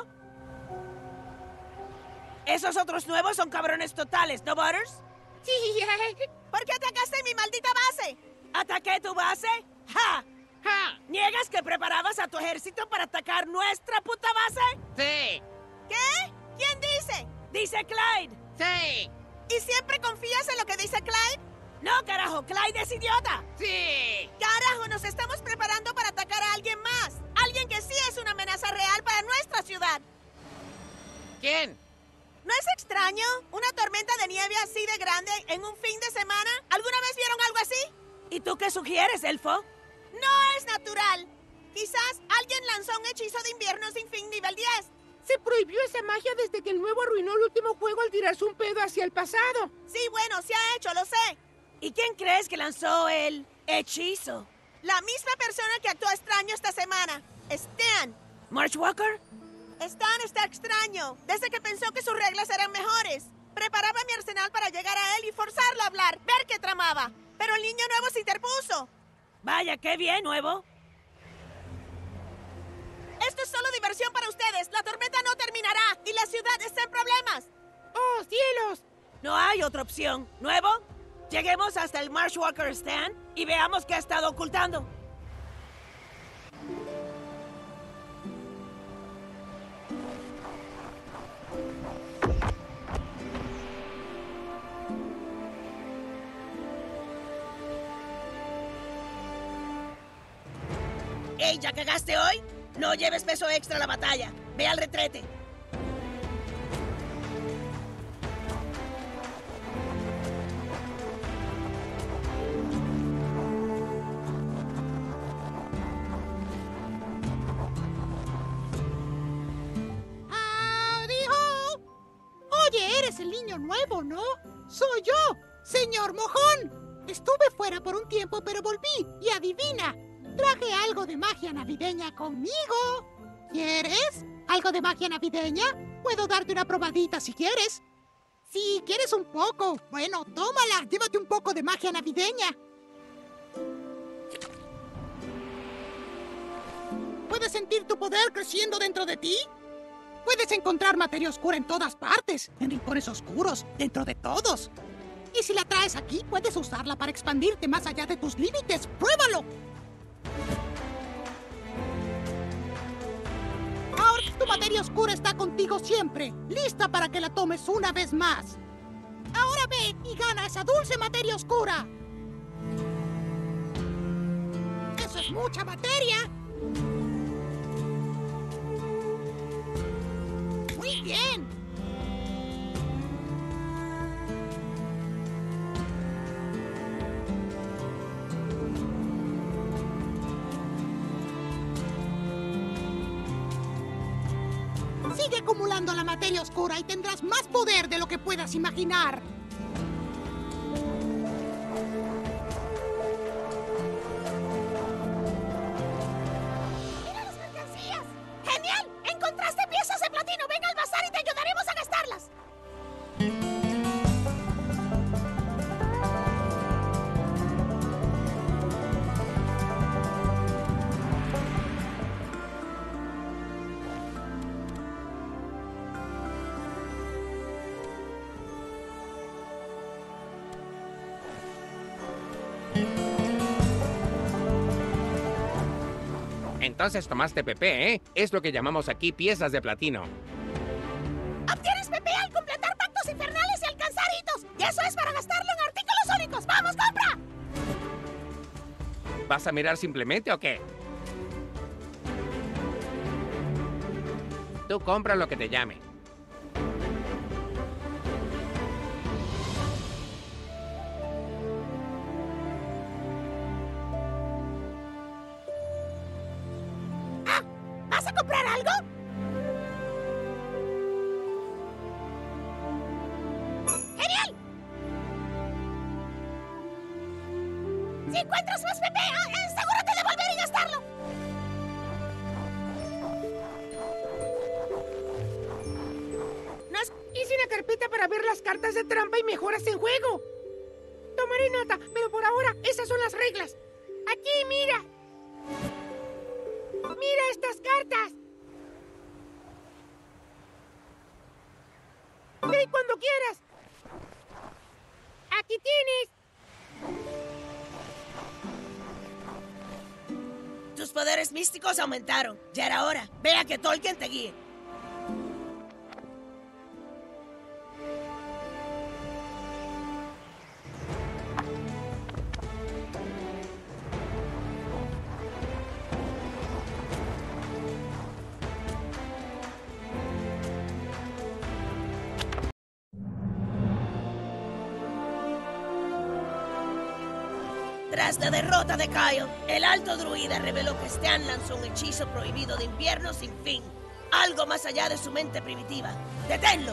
Esos otros nuevos son cabrones totales, ¿no, Butters? Sí. ¿Por qué atacaste mi maldita base? ¿Ataqué tu base? ¡Ja! ¡Ja! ¿Niegas que preparabas a tu ejército para atacar nuestra puta base? Sí. ¿Qué? ¿Quién dice? Dice Clyde. Sí. ¿Y siempre confías en lo que dice Clyde? No, carajo, Clyde es idiota. Sí. Carajo, nos estamos preparando para atacar a alguien más. Alguien que sí es una amenaza real para nuestra ciudad. ¿Quién? ¿No es extraño? ¿Una tormenta de nieve así de grande en un fin de semana? ¿Alguna vez vieron algo así? ¿Y tú qué sugieres, elfo? No es natural. Quizás alguien lanzó un hechizo de invierno sin fin nivel diez. Se prohibió esa magia desde que el nuevo arruinó el último juego al tirarse un pedo hacia el pasado. Sí, bueno, se ha hecho, lo sé. ¿Y quién crees que lanzó el hechizo? La misma persona que actuó extraño esta semana. Stan. ¿March Walker? Stan está extraño, desde que pensó que sus reglas eran mejores. Preparaba mi arsenal para llegar a él y forzarlo a hablar, ver qué tramaba. Pero el niño nuevo se interpuso. Vaya, qué bien, nuevo. Esto es solo diversión para ustedes. La tormenta no terminará y la ciudad está en problemas. ¡Oh, cielos! No hay otra opción. ¿Nuevo? Lleguemos hasta el Marshwalker Stand y veamos qué ha estado ocultando. ¡Ey, ya cagaste hoy! No lleves peso extra a la batalla. Ve al retrete. ¡Adiós! Oye, eres el niño nuevo, ¿no? Soy yo, señor Mojón. Estuve fuera por un tiempo, pero volví. Y adivina, traje algo de magia navideña conmigo. ¿Quieres algo de magia navideña? Puedo darte una probadita si quieres. Si quieres un poco. Bueno, tómala. Llévate un poco de magia navideña. ¿Puedes sentir tu poder creciendo dentro de ti? Puedes encontrar materia oscura en todas partes, en rincones oscuros, dentro de todos. Y si la traes aquí, puedes usarla para expandirte más allá de tus límites. ¡Pruébalo! Ahora tu materia oscura está contigo siempre, lista para que la tomes una vez más. Ahora ve y gana esa dulce materia oscura. ¡Eso es mucha materia! ¡Muy bien! Sigue acumulando la materia oscura y tendrás más poder de lo que puedas imaginar. ¡Mira las mercancías! ¡Genial! ¡Encontraste piezas de platino! ¡Ven al bazar y te ayudaremos a gastarlas! Entonces tomaste P P, ¿eh? Es lo que llamamos aquí piezas de platino. Obtienes P P al completar pactos infernales y alcanzar hitos. Y eso es para gastarlo en artículos únicos. ¡Vamos, compra! ¿Vas a mirar simplemente o qué? Tú compra lo que te llame. Ah, ¿vas a comprar algo? ¡Genial! Si encuentras más P P, eh, asegúrate de volver y gastarlo. Nos hice una carpeta para ver las cartas de trampa y mejoras en juego. Tomaré nota, pero por ahora esas son las reglas. Aquí, mira. Mira estas cartas. Ve cuando quieras. Aquí tienes. Tus poderes místicos aumentaron. Ya era hora. Vea que Tolkien te guíe. Tras la derrota de Kyle, el alto druida reveló que Stan lanzó un hechizo prohibido de invierno sin fin. Algo más allá de su mente primitiva. ¡Deténlo!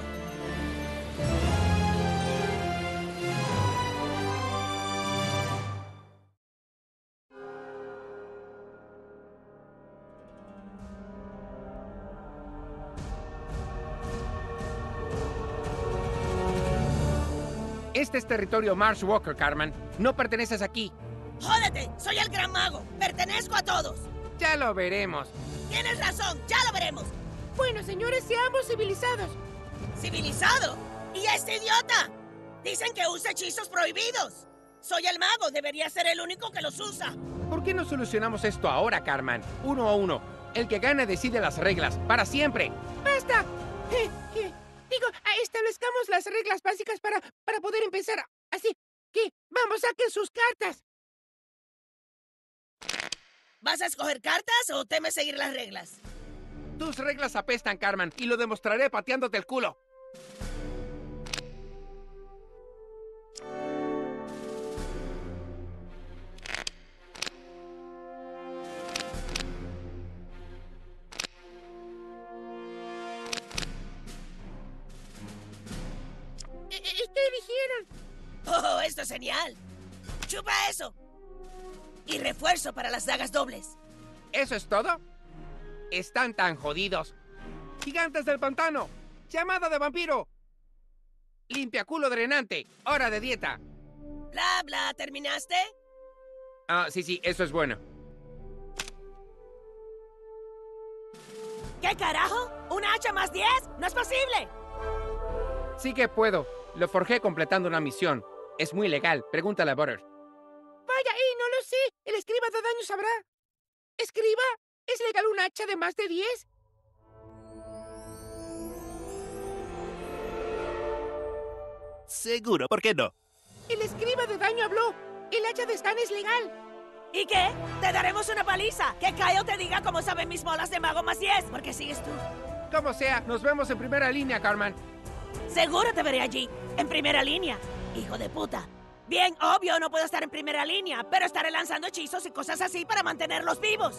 Este es territorio Marsh Walker, Cartman. No perteneces aquí. ¡Jódete! ¡Soy el gran mago! ¡Pertenezco a todos! Ya lo veremos. Tienes razón, ya lo veremos. Bueno, señores, seamos civilizados. ¿Civilizado? ¿Y este idiota? Dicen que usa hechizos prohibidos. Soy el mago, debería ser el único que los usa. ¿Por qué no solucionamos esto ahora, Cartman? Uno a uno. El que gane decide las reglas, para siempre. ¡Basta! Eh, eh, digo, establezcamos las reglas básicas para, para poder empezar. Así que, vamos, saquen sus cartas. ¿Vas a escoger cartas o temes seguir las reglas? Tus reglas apestan, Cartman, y lo demostraré pateándote el culo. ¿Qué eligieron? ¡Oh, esto es genial! ¡Chupa eso! Y refuerzo para las dagas dobles. ¿Eso es todo? Están tan jodidos. Gigantes del pantano. Llamada de vampiro. Limpiaculo drenante. Hora de dieta. Bla, bla. ¿Terminaste? Ah, sí, sí. Eso es bueno. ¿Qué carajo? ¿Una hacha más diez? ¡No es posible! Sí que puedo. Lo forjé completando una misión. Es muy legal. Pregúntale a Butter. Vaya, y no lo sé. El escriba de daño sabrá. ¿Escriba? ¿Es legal un hacha de más de diez? Seguro, ¿por qué no? El escriba de daño habló. El hacha de Stan es legal. ¿Y qué? Te daremos una paliza. Que Kyle te diga cómo saben mis bolas de mago más diez. Porque sigues tú. Como sea, nos vemos en primera línea, Cartman. Seguro te veré allí, en primera línea. Hijo de puta. Bien, obvio, no puedo estar en primera línea, pero estaré lanzando hechizos y cosas así para mantenerlos vivos.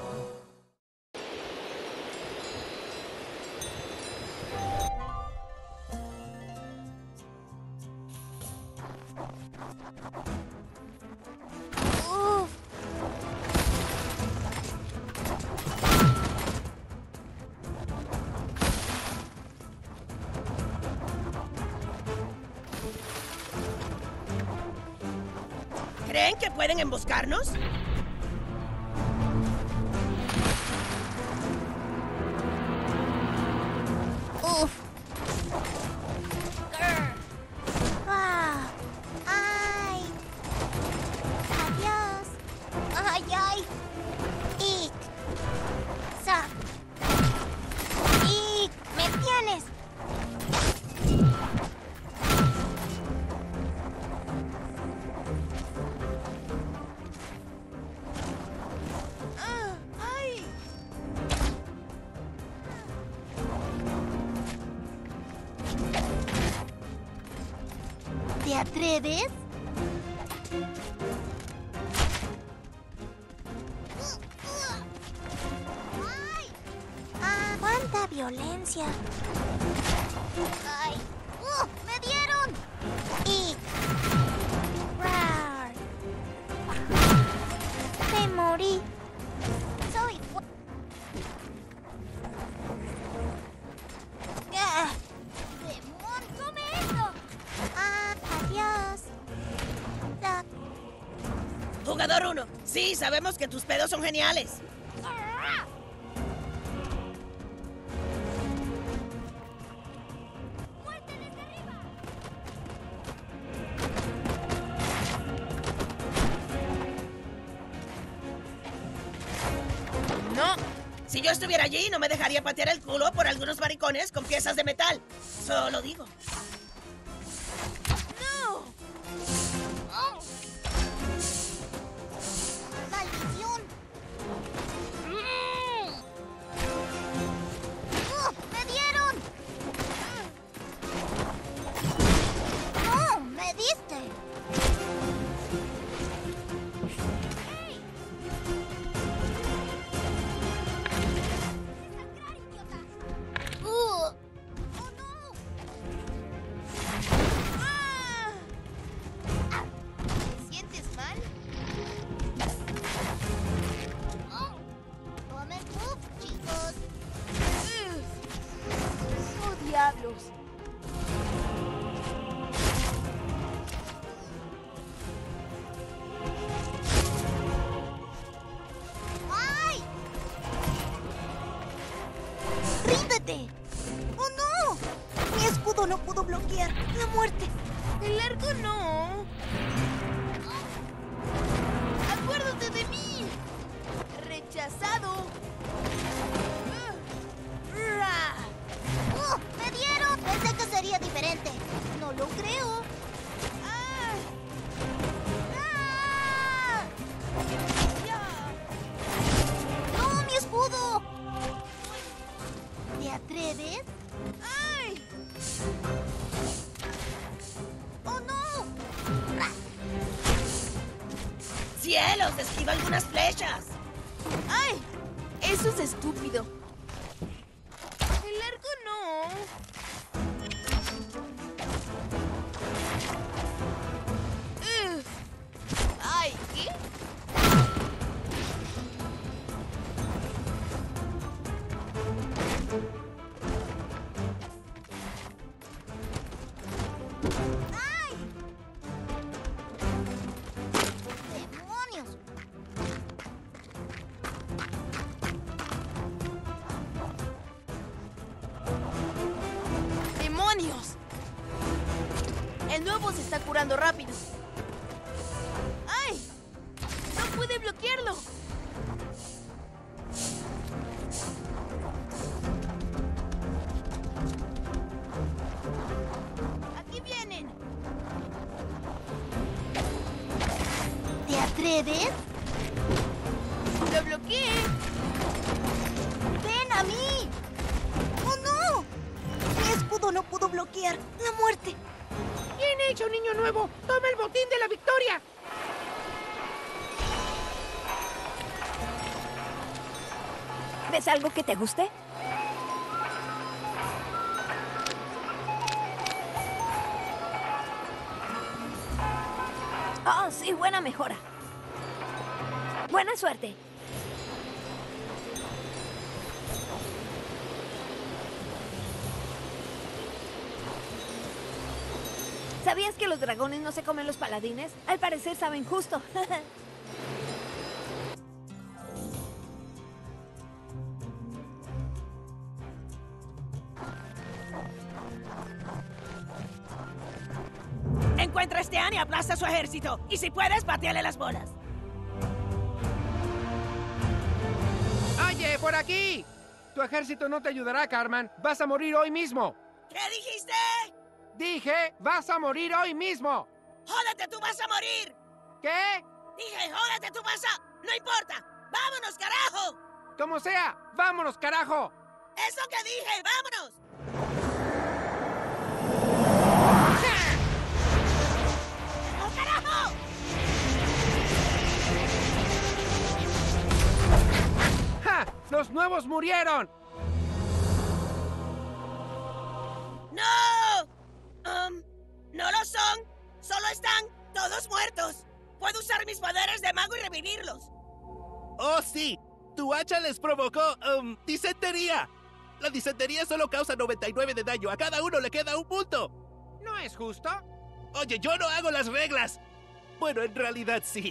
Uf. ¿Creen que pueden emboscarnos? Uf. Grr. Ah. Ay. Adiós. Ay, ay. Ick. ¿Te atreves? ¡Ay! ¡Ah! ¡Cuánta violencia! ¡Ay! ¡Uh! ¡Me dieron! Y... ¡Rar! ¡Me morí! ¡Soy fu... ¡Ah! ¡Demon! ¡Come esto! ¡Ah! ¡Adiós! Ah. Jugador uno, sí, sabemos que tus pedos son geniales. No. Si yo estuviera allí, no me dejaría patear el culo por algunos maricones con piezas de metal. Solo digo. ¡No! Oh. ¡Maldición! Mm. ¡Uh! ¡Me dieron! ¡No! ¡Me diste! ¡Uh! ¡Oh, no! ¡Ah! Ah, ¿te sientes mal? Oh, tomen puff, chicos. Ugh. ¡Oh, diablos! ¡Ay! ¡Ríndete! ¡Oh, no! Mi escudo no pudo bloquear la muerte. El arco no. ¡Acuérdate de mí! ¡Rechazado! ¡Ra! ¡Uh! ¡Me dieron! Pensé que sería diferente. No lo creo. ¡Ah! ¡Ah! ¡Ya! ¡No, mi escudo! ¿Te atreves? ¡Ay! ¡Oh, no! ¡Ra! ¡Cielos! ¡Esquiva algunas flechas! ¡Ay! Eso es estúpido. El arco no. Ugh. ¡Ay! ¿Qué? ¡Ay! ¡Demonios! ¡Demonios! El nuevo se está curando rápido. ¡Ay! ¡No pude bloquearlo! ¡Aquí vienen! ¿Te atreves? ¡Lo bloqueé! ¡Ven a mí! ¡Oh, no! Mi escudo no pudo bloquear la muerte. Bien hecho, niño nuevo. Toma el botín de la victoria. ¿Ves algo que te guste? Oh, sí, buena mejora. Buena suerte. ¿Sabías que los dragones no se comen los paladines? Al parecer saben justo. Encuentra a Estean y aplasta su ejército. Y si puedes, pateale las bolas. ¡Oye, por aquí! Tu ejército no te ayudará, Cartman. Vas a morir hoy mismo. ¿Qué dijiste? Dije, vas a morir hoy mismo. ¡Jódete, tú vas a morir! ¿Qué? Dije, jódete, tú vas a... ¡No importa! ¡Vámonos, carajo! Como sea, vámonos, carajo. ¡Eso que dije! ¡Vámonos! ¡Los nuevos murieron! ¡No! Um, no lo son. Solo están todos muertos. Puedo usar mis poderes de mago y revivirlos. ¡Oh, sí! Tu hacha les provocó, um, disentería. La disentería solo causa noventa y nueve de daño. A cada uno le queda un punto. ¿No es justo? Oye, yo no hago las reglas. Bueno, en realidad sí.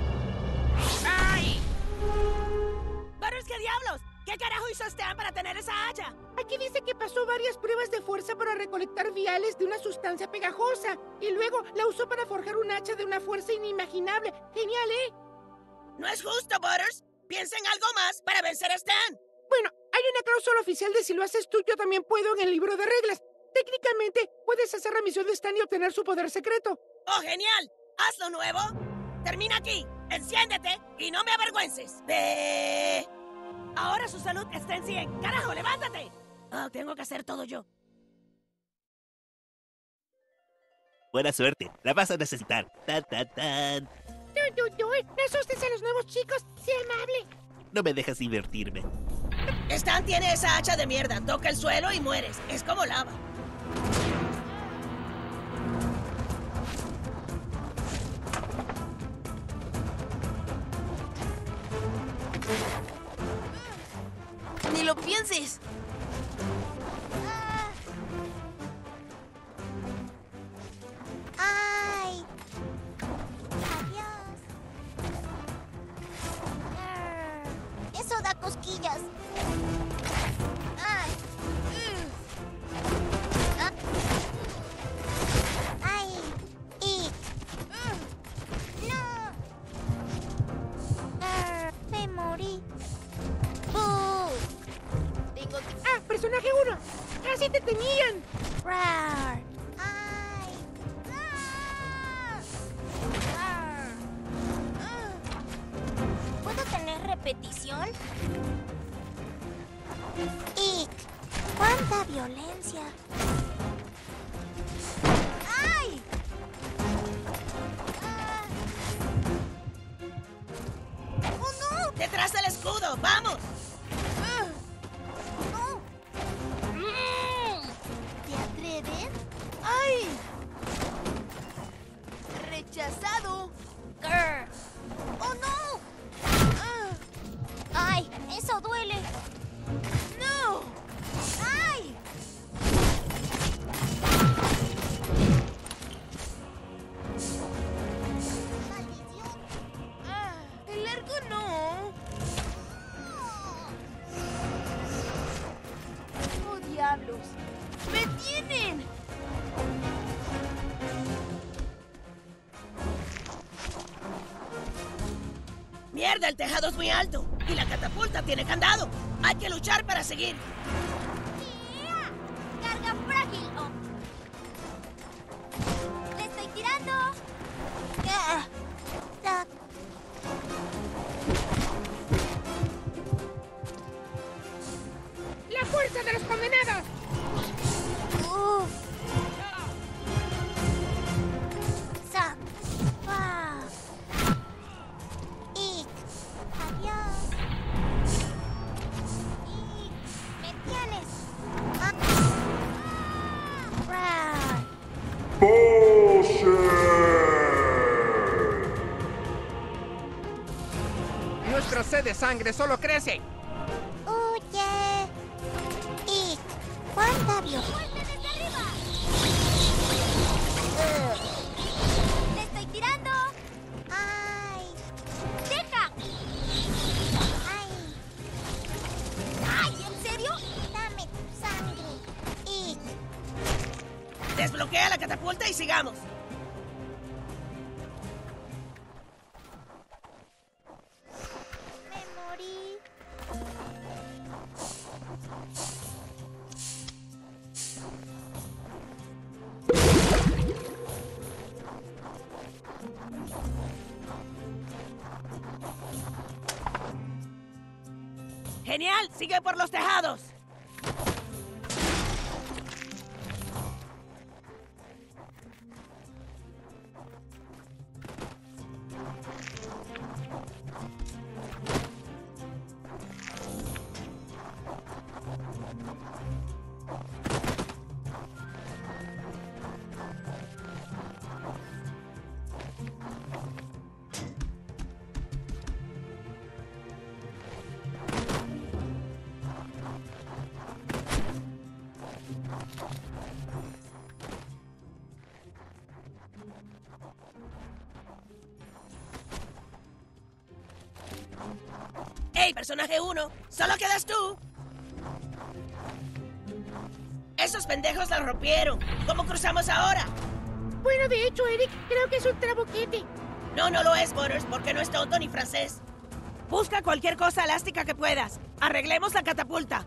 ¡Ay! ¿Pero qué diablos? ¿Qué carajo hizo Stan para tener esa hacha? Aquí dice que pasó varias pruebas de fuerza para recolectar viales de una sustancia pegajosa. Y luego la usó para forjar un hacha de una fuerza inimaginable. Genial, ¿eh? No es justo, Butters. Piensa en algo más para vencer a Stan. Bueno, hay una cláusula oficial de si lo haces tú, yo también puedo en el libro de reglas. Técnicamente, puedes hacer la misión de Stan y obtener su poder secreto. ¡Oh, genial! ¡Hazlo nuevo! Termina aquí, enciéndete y no me avergüences. ¡Ve! Ahora su salud está en cien. ¡Carajo, levántate! Oh, tengo que hacer todo yo. Buena suerte, la vas a necesitar. Tan, tan, tan. Uy, uy, uy, no asustes a los nuevos chicos, sé amable. No me dejas divertirme. Stan tiene esa hacha de mierda. Toca el suelo y mueres. Es como lava. Ni lo pienses. ¡Ay! ¡Adiós! Eso da cosquillas. ¡Ay! Ah. ¡Ay! ¡Y! ¡No! Ah, me morí. ¡Boo! Tengo que... ¡Ah! ¡Personaje uno! ¡Así te tenían! ¡Rar! ¡Ay! ¡Ah! ¡Rar! Ah. ¿Puedo tener repetición? ¡Y! ¡Cuánta violencia! ¡Ay! Ah. ¡Oh, no! ¡Detrás del escudo! ¡Vamos! Ah. ¡No! ¿Te atreves? ¡Ay! ¡Rechazado! Grr. ¡Oh, no! Ah. ¡Ay! ¡Eso duele! ¡No! ¡Ay! ¡Maldición! Ah, el largo no. ¡Oh, diablos! ¡Me tienen! ¡Mierda! El tejado es muy alto. Y la catapulta tiene candado. Hay que luchar para seguir. ¡Yeah! ¡Carga frágil! Oh. ¡Le estoy tirando! ¡Ah! ¡Tac! ¡La fuerza de los condenados! ¡Uf! ¡Sac! ¡Ah! ¡Y! ¡Adiós! ¡Y! ¡Me tienes! ¡Ah! ¡Rar! Nuestra sed de sangre solo crece. ¡Huye! ¡Y! ¡Cuánta violencia! desde arriba! Uh. ¡Le estoy tirando! ¡Ay! ¡Deja! ¡Ay! ¡Ay! ¿En serio? Dame tu sangre. ¡Y! Desbloquea la catapulta y sigamos. Me morí. ¡Genial! ¡Sigue por los tejados! ¡Ey, personaje uno! ¡Solo quedas tú! Esos pendejos la rompieron. ¿Cómo cruzamos ahora? Bueno, de hecho, Eric, creo que es un traboquete. No, no lo es, Butters, porque no es tonto ni francés. Busca cualquier cosa elástica que puedas. Arreglemos la catapulta.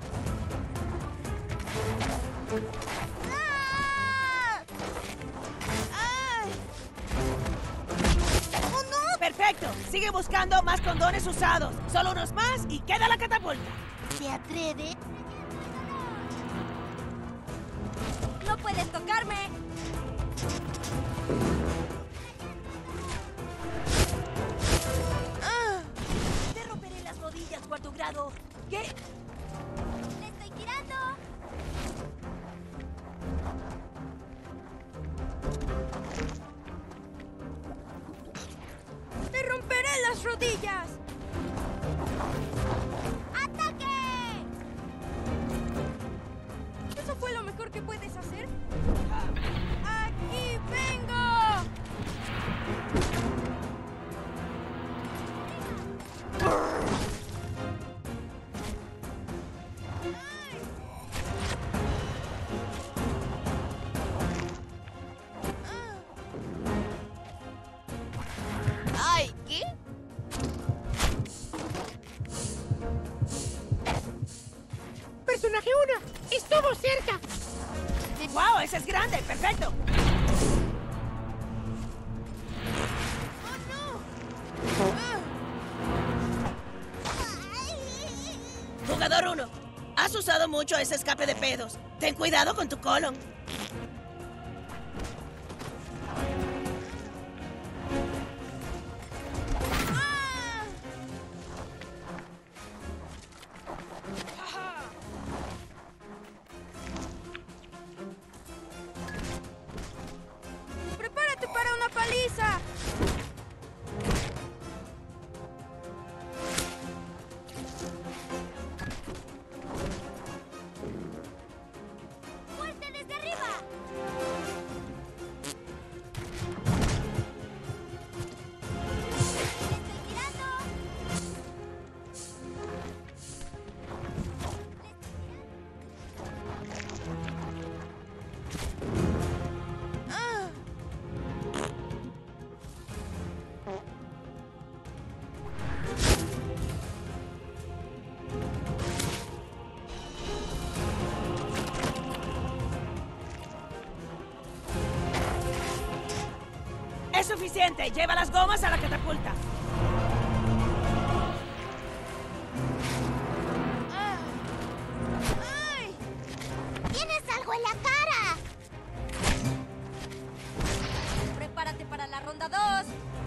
¡Ah! ¡Ay! ¡Oh, no! Perfecto. Sigue buscando más condones usados. Solo unos más y queda la catapulta. ¿Se atreve? ¡No puedes tocarme! ¡Ah! Te romperé las rodillas, cuarto grado. ¿Qué? ¡Le estoy tirando! ¡Te romperé las rodillas! ¡Ataque! ¿Eso fue lo mejor que puedes hacer? ¡Aquí vengo! ¡Ay! ¿Qué? Personaje uno, estuvo cerca. ¡Wow! ¡Ese es grande! ¡Perfecto! Jugador uno, has usado mucho ese escape de pedos. Ten cuidado con tu colon. ¡Prepárate para una paliza! ¡Muerte desde arriba! ¡Le estoy tirando! ¡Ah! Es suficiente. Lleva las gomas a la catapulta. ¡Ay! ¡Tienes algo en la cara! ¡Prepárate para la ronda dos!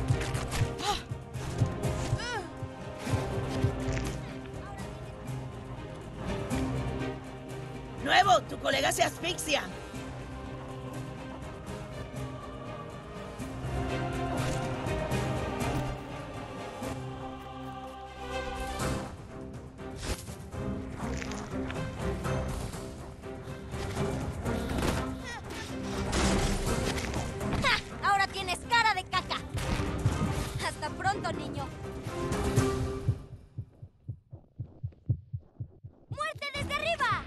Nuevo, tu colega se asfixia. ¡Ja! Ahora tienes cara de caca. ¡Hasta pronto, niño! ¡Muerte desde arriba!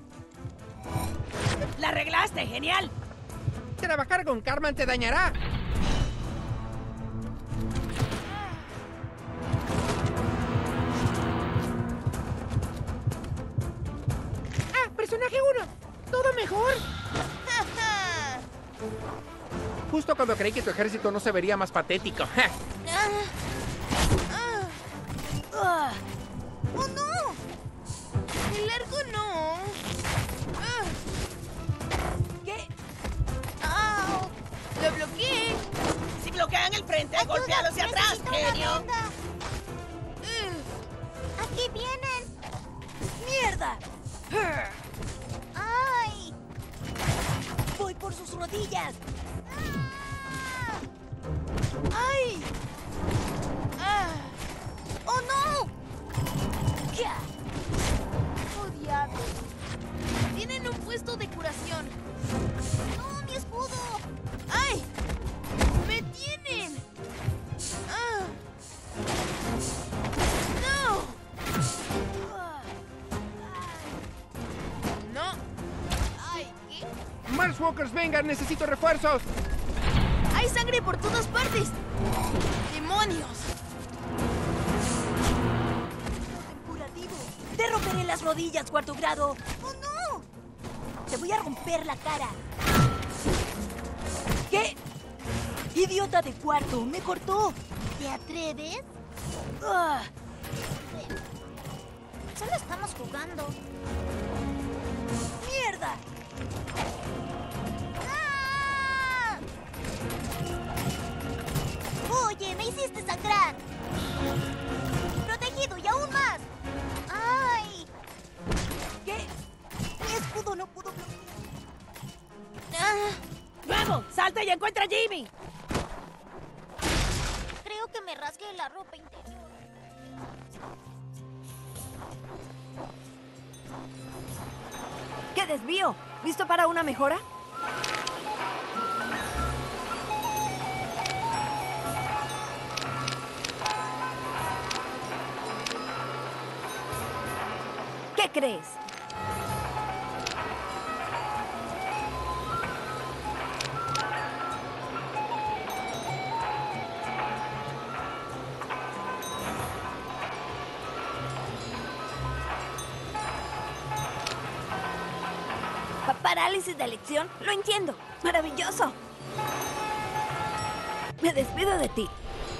¡La arreglaste! ¡Genial! Trabajar con Cartman te dañará. Ah, personaje uno, todo mejor. Justo cuando creí que tu ejército no se vería más patético. ¡Ja! Ah. Ah. ¡Oh, no! ¡El largo no! Ah. ¿Qué? ¡Au! ¡Lo bloqueé! Si bloquean el frente, ¡Ayuda! golpealos de atrás, ¡Necesito una genio. venda! Uh. ¡Aquí vienen! ¡Mierda! ¡Ay! ¡Voy por sus rodillas! ¡Ah! ¡Ay! ¡Ah! ¡Oh, no! ¡Ya! ¡Oh, diablo! Tienen un puesto de curación. ¡No, mi escudo! ¡Ay! ¡Me tienen! ¡Ah! ¡No! Walkers, vengan, necesito refuerzos. ¡Hay sangre por todas partes! ¡Demonios! Curativo. Te romperé las rodillas, cuarto grado. ¡Oh, no! Te voy a romper la cara. ¿Qué? Idiota de cuarto, me cortó. ¿Te atreves? Ah. Solo estamos jugando. ¡Mierda! ¡Ah! Oye, me hiciste sangrar. Protegido y aún más. ¡Ay! ¿Qué? Mi escudo no pudo bloquear. Ah. ¡Vamos! ¡Salta y encuentra a Jimmy! Creo que me rasgué la ropa interior. ¡Qué desvío! ¿Listo para una mejora? ¿Qué crees? Pa- Parálisis de elección, lo entiendo. Maravilloso. Me despido de ti.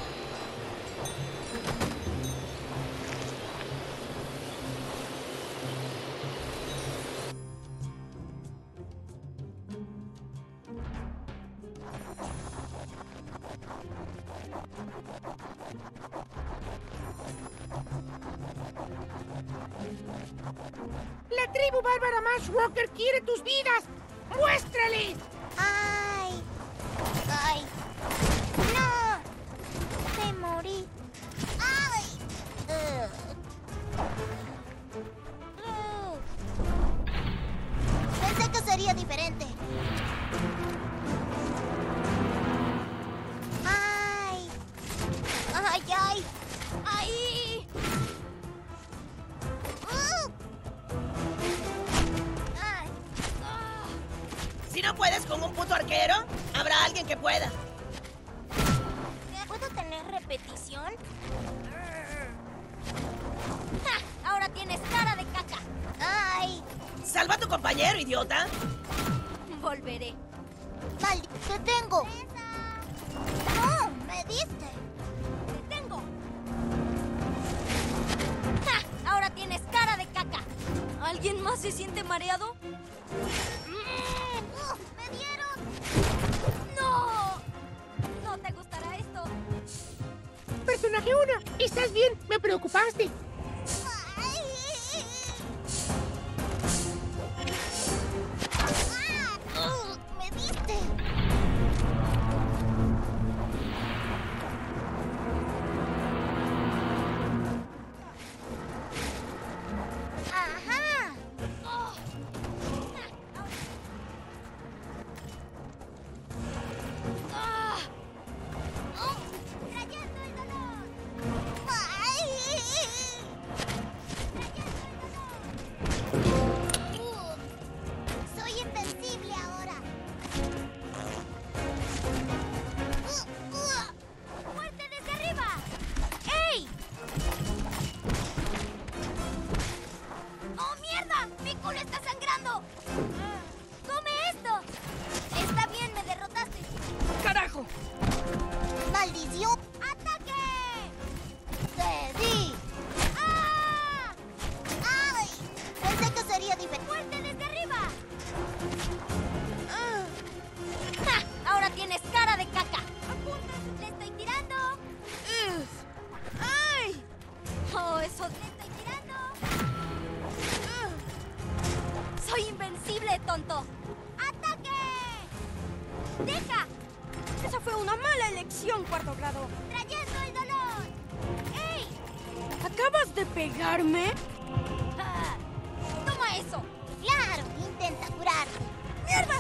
La tribu bárbara Mash Walker quiere tus vidas. ¡Muéstrale! ¡Ay! ¡Ay! ¡No! Me morí. ¡Ay! Ugh. Ugh. Pensé que sería diferente. ¡Ay! ¡Ay, ay! ¡Ay! ¡Uh! ¡Ay! ¡Ah! Si no puedes con un puto arquero, habrá alguien que pueda. ¿Puedo tener repetición? ¡Ja! Ahora tienes cara de caca. ¡Ay! Salva a tu compañero, idiota. Volveré. ¡Maldi! ¡Te tengo! ¡No! ¡Me diste! ¡Te tengo! ¡Ja! Ahora tienes cara de caca. ¿Alguien más se siente mareado? ¡Uh! ¡Me dieron! ¡No! No te gustará esto. Personaje uno, ¿estás bien? Me preocupaste. ¡Ah! ¡Uh! ¡Me diste! ¡Ajá! ¡Oh! ¡Ah! ¡Oh! ¡Trayendo el dolor! ¡Ay! ¡Trayendo el dolor! ¡Uh! ¡Soy invencible ahora! ¡Uh! ¡Uh! ¡Muerte desde arriba! ¡Ey! ¡Oh, mierda! ¡Mi culo está sangrando! ¡Come esto! Está bien, me derrotaste. ¡Carajo! ¡Maldición! ¡Ataque! ¡Te di! ¡Ah! ¡Ay! Pensé que sería diferente. ¡Muerte desde arriba! Ah. ¡Ja! Ahora tienes cara de caca. ¡Apunta! ¡Le estoy tirando! Ugh. ¡Ay! ¡Oh, eso! ¡Le estoy tirando! Ugh. ¡Soy invencible, tonto! ¡Ataque! ¡Deja! Esa fue una mala elección, cuarto grado. ¡Trayendo el dolor! ¡Ey! ¿Acabas de pegarme? Ah, ¡toma eso! ¡Claro! Intenta curarte. ¡Mierda!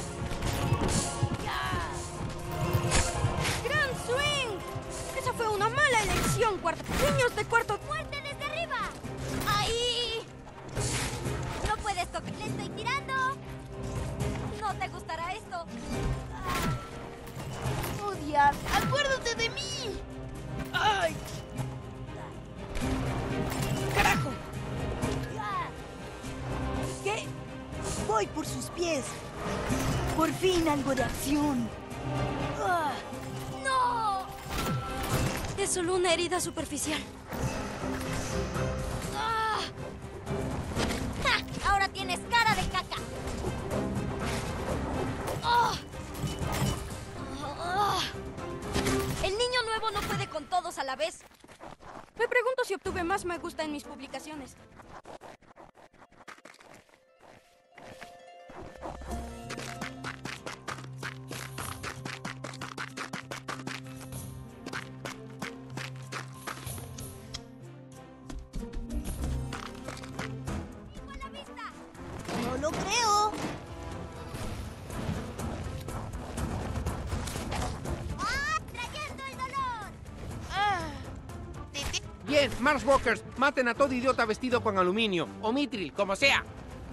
¡Gran swing! Esa fue una mala elección, cuarto. Niños de cuarto. ¡Muerte desde arriba! ¡Ahí! No puedes tocar. ¡Le estoy tirando! No te gustará esto. ¡Oh, diablo! ¡Acuérdate de mí! ¡Ay! ¡Carajo! ¿Qué? Voy por sus pies. Por fin algo de acción. ¡No! Es solo una herida superficial. ¡Ah! ¡Ja! Ahora tienes cara de caca. ¡Ah! ¡Ah! El niño nuevo no puede con todos a la vez. Me pregunto si obtuve más me gusta en mis publicaciones. No lo creo. ¡Ah! ¡Trayendo el dolor! Ah. Bien, Mars Walkers, maten a todo idiota vestido con aluminio, o mitril, como sea.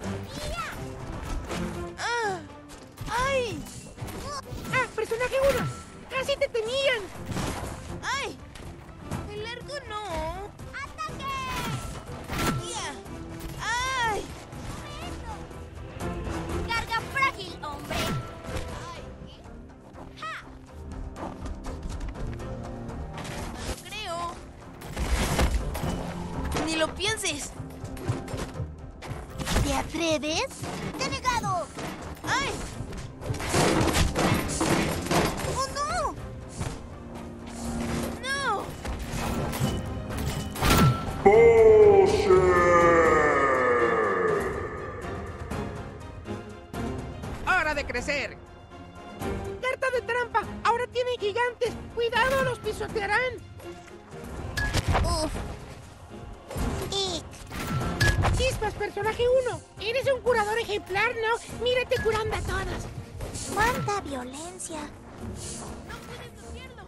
Ah. ¡Ay! ¡Ah, personaje uno! ¡Casi te tenían! ¡Ay! El largo no. ¡Ataque! Ya. ¡Ay! ¡Carga frágil, hombre! ¡Ja! No lo creo. Ni lo pienses. ¿Te atreves? ¡Denegado! ¡Ay! ¡Oh, no! ¡No! ¡Hora de crecer! ¡Carta de trampa! ¡Ahora tienen gigantes! ¡Cuidado, los pisotearán! Uf. Y... ¡Chispas, personaje uno! Eres un curador ejemplar, ¿no? ¡Mírate curando a todos! ¡Cuánta violencia! ¡No puedes hacerlo!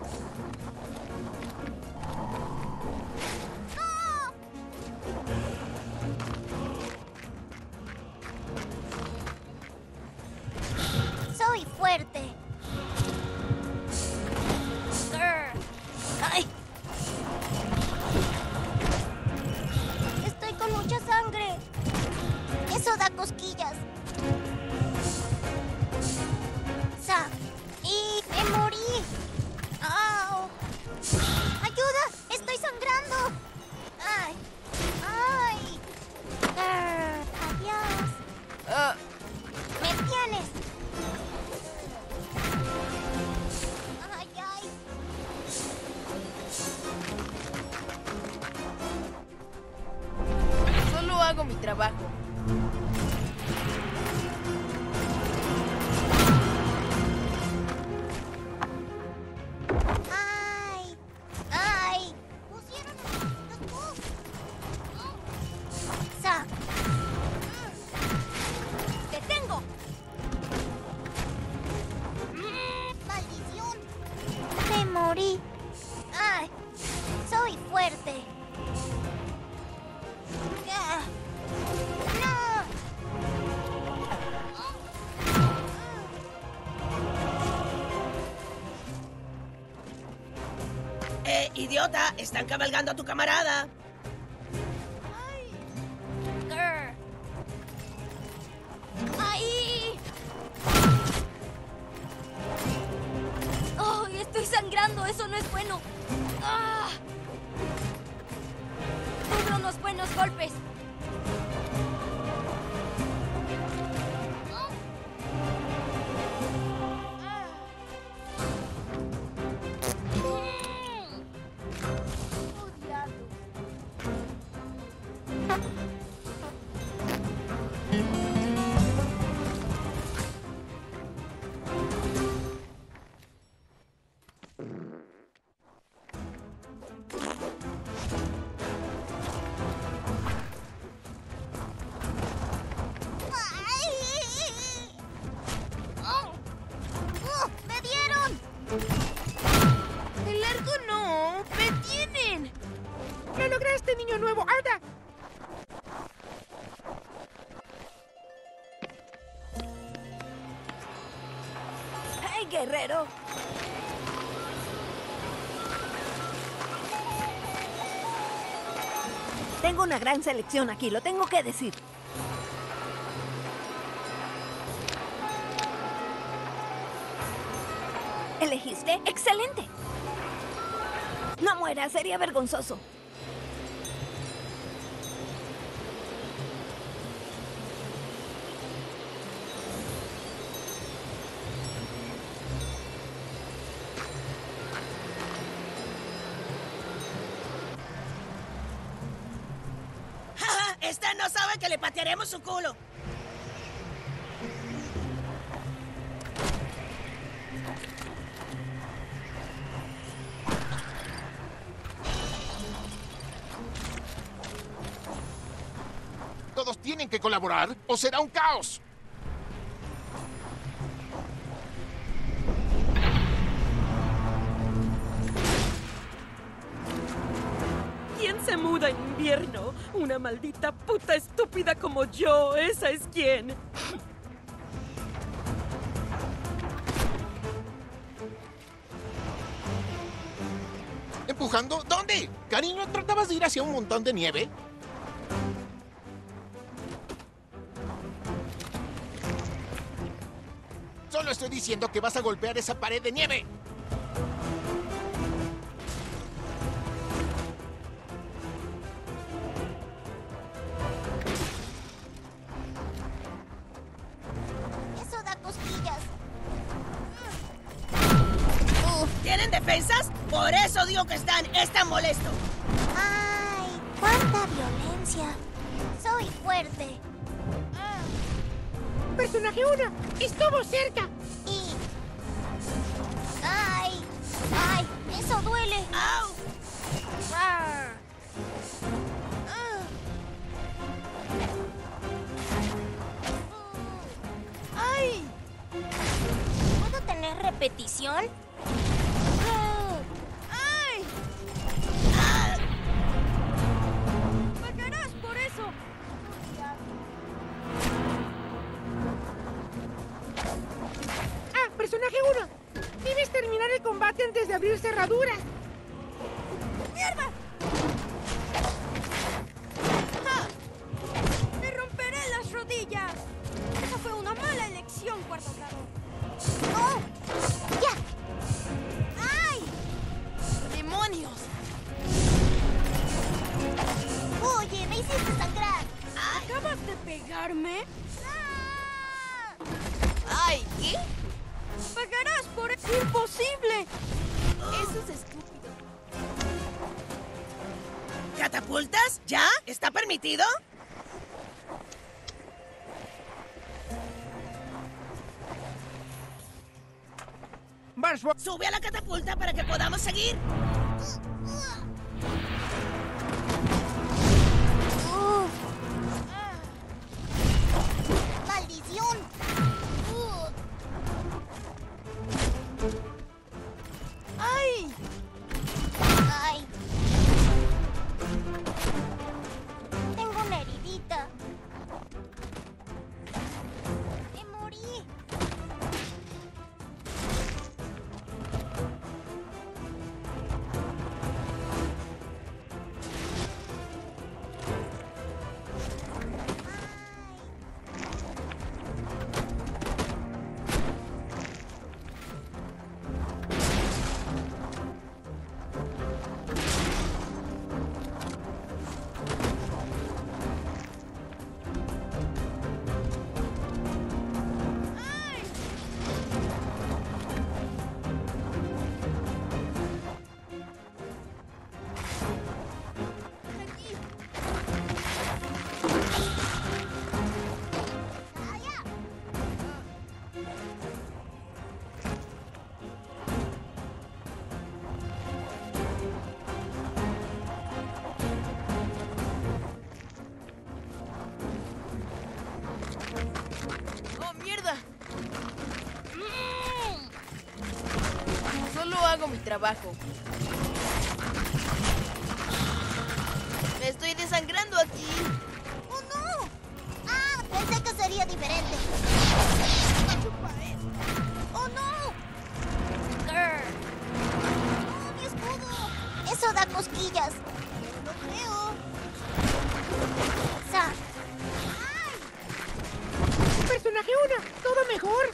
¡Soy fuerte! Grr. ¡Ay! Estoy con mucha sangre. Eso da cosquillas. Sa. Y me morí. ¡Au! ¡Ayuda! ¡Estoy sangrando! ¡Ay! ¡Ay! Grr. ¡Adiós! Ah. ¡Me tienes! ¡Ay, ay! Solo hago mi trabajo. ¡Ay! ¡Ay! ¡Pusieron los bus! ¡Sa! ¡Te tengo! ¡Maldición! Me morí. ¡Ay! Soy fuerte. Ah. ¡No! ¡Eh, idiota! ¡Están cabalgando a tu camarada! Grr. ¡Ahí! ¡Oh, estoy sangrando! ¡Eso no es bueno! ¡Ah! Tuve unos buenos golpes. lograste, niño nuevo! ¡Anda! Tengo una gran selección aquí, lo tengo que decir. ¿Elegiste? ¡Excelente! No muera, sería vergonzoso. ¡Esta no sabe que le patearemos su culo! Todos tienen que colaborar o será un caos. ¿Quién se muda en invierno? Una maldita puta estúpida como yo. Esa es quién. ¿Empujando? ¿Dónde? Cariño, ¿tratabas de ir hacia un montón de nieve? Solo estoy diciendo que vas a golpear esa pared de nieve. Eso da cosquillas. ¿Tienen defensas? Por eso digo que están... es tan molesto. ¡Ay! ¡Cuánta violencia! Soy fuerte. Personaje uno, estuvo cerca. Y... ¡Ay! ¡Ay! ¡Eso duele! ¡Au! Ah. ¡Ay! ¿Puedo tener repetición? ¡Ay! ¡Pagarás por eso! Ah, personaje uno. Debes terminar el combate antes de abrir cerraduras. ¡Mierda! ¡Ja! ¡Me romperé las rodillas! Esa fue una mala elección, cuarto grado. ¡Oh! ¡Ya! ¡Ay! ¡Demonios! Oye, me hiciste sangrar. ¿Acabas de pegarme? ¡Ay! ¿Qué? ¡Pagarás por eso! ¡Imposible! Eso es estúpido. ¿Catapultas? ¿Ya? ¿Está permitido? ¡Sube a la catapulta para que podamos seguir! Uh. ¡Maldición! Uh. ¡Ay! ¡Ay! Tengo una heridita. Me morí. ¡Oh, mierda! Solo hago mi trabajo. Me estoy desangrando aquí. ¡Oh, no! ¡Ah! Pensé que sería diferente. ¡Oh, no! Grr. ¡Oh, mi escudo! Eso da cosquillas. No creo. Personaje uno, todo mejor.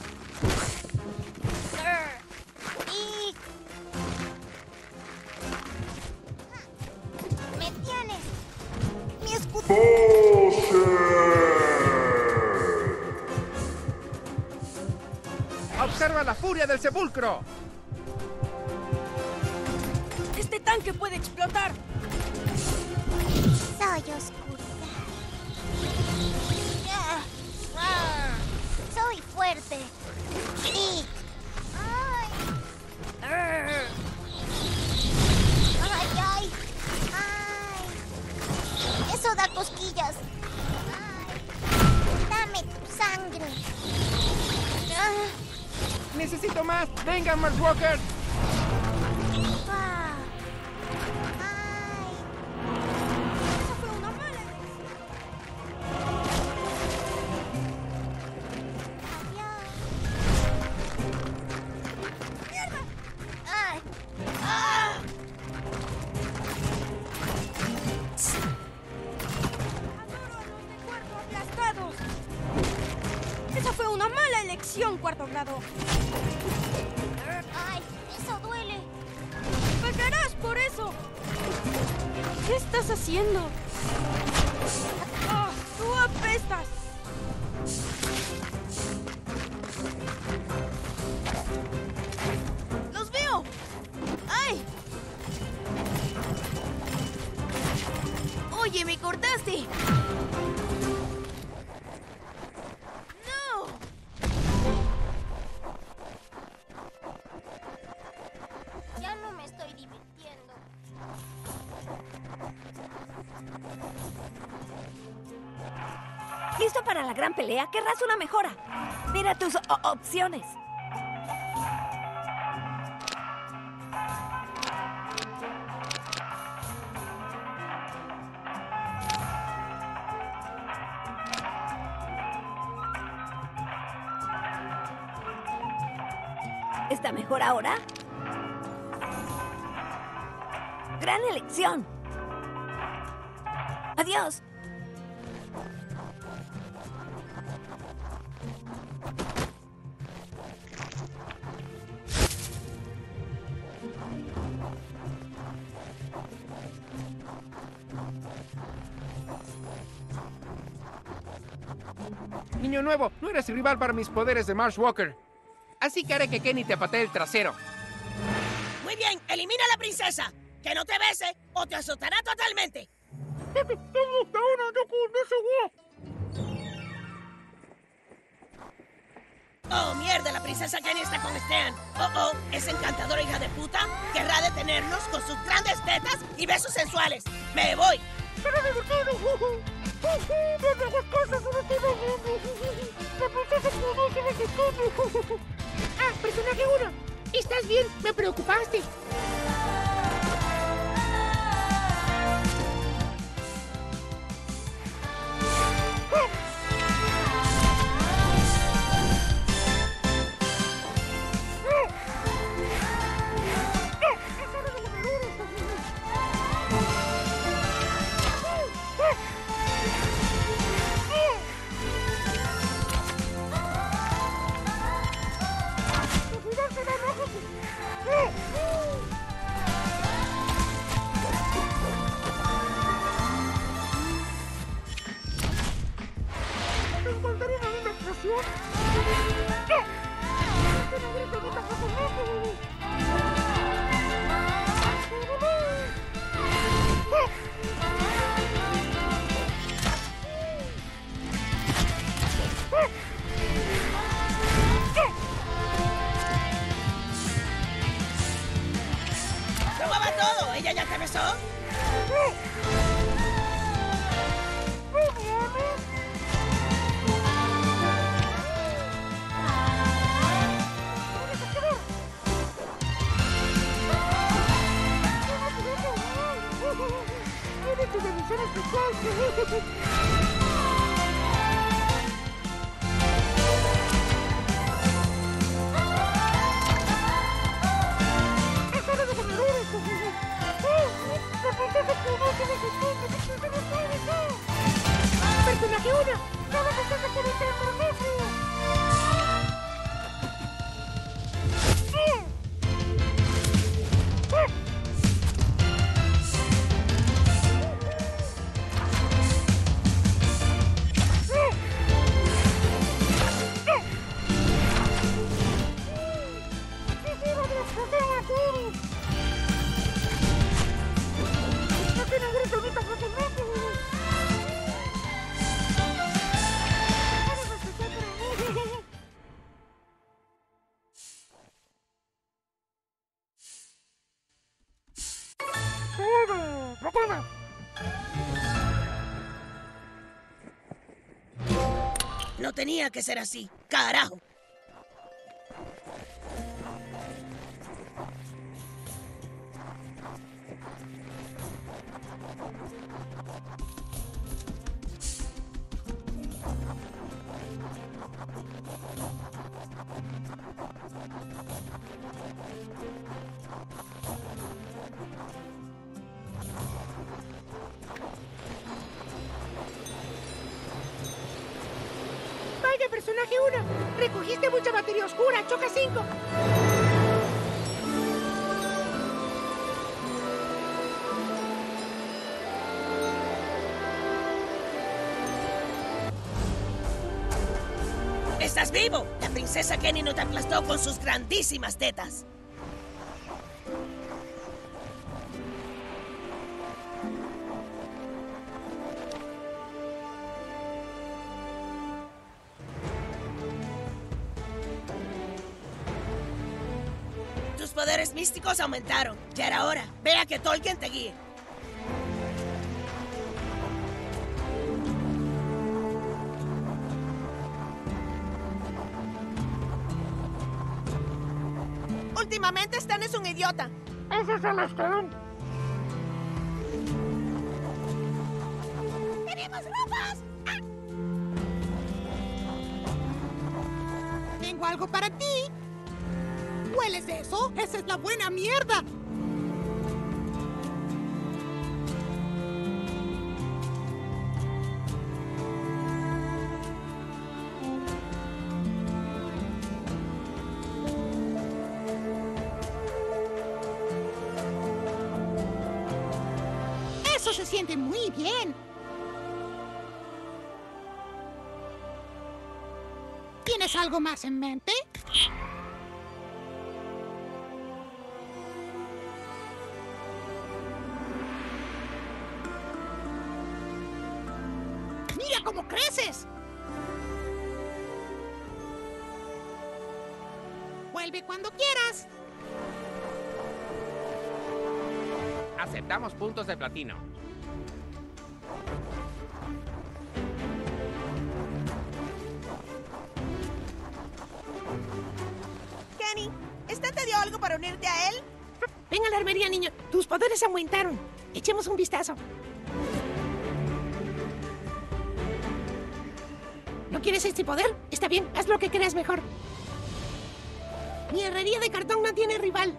Y... Me tienes. Mi escudo. ¡Observa la furia del sepulcro! ¡Este tanque puede explotar! Soy oscuridad. Ah, ah, soy fuerte. Y... ¡Ay! ¡Ay, ay! ¡Ay! Eso da cosquillas. ¡Ay! Dame tu sangre. Ah. ¡Necesito más! ¡Venga, Mars Walker! Ah. ¡Eso fue una mala ¡Mierda! ¡Ay! ¡Ah! ¡Adoro a los de cuarto aplastados! Esa fue una mala elección, cuarto grado. ¡Ay! ¡Eso duele! ¡Pagarás por eso! ¿Qué estás haciendo? ¡Oh, tú apestas! ¡Los veo! ¡Ay! ¡Oye, me cortaste! ¡No! Ya no me estoy divirtiendo. ¿Listo para la gran pelea? Querrás una mejora. Mira tus o- opciones. ¿Está mejor ahora? Gran elección. Adiós. Niño nuevo, no eres rival para mis poderes de Mars Walker. Así que haré que Kenny te patee el trasero. Muy bien, elimina a la princesa. Que no te bese o te azotará totalmente. Oh, mierda, la princesa Kenny está con Stan. Oh, oh, esa encantadora hija de puta querrá detenernos con sus grandes tetas y besos sensuales. ¡Me voy! ¡Será divertido! ¡No me hagas caso, solo quiero ¡La princesa Kenny! ¡Ah, personaje uno! ¿Estás bien? Me preocupaste. ¡Probaba todo! ¿Ella ya te besó? ¡Personaje uno! ¡No me dejes de conectar por No tenía que ser así. ¡Carajo! Vaya, personaje uno. Recogiste mucha batería oscura. Choca cinco. ¡Estás vivo! La princesa Kenny no te aplastó con sus grandísimas tetas. Tus poderes místicos aumentaron. Ya era hora. Vea que Tolkien te guíe. Últimamente Stan es un idiota. ¡Ese es el Stan! ¡Tenemos ropas! ¡Ah! Tengo algo para ti. ¿Hueles eso? ¡Esa es la buena mierda! Eso se siente muy bien. ¿Tienes algo más en mente? ¡Mira cómo creces! Vuelve cuando quieras. Aceptamos puntos de platino. Kenny, ¿Stan te dio algo para unirte a él? Ven a la armería, niño. Tus poderes aumentaron. Echemos un vistazo. ¿No quieres este poder? Está bien, haz lo que creas mejor. Mi herrería de cartón no tiene rival.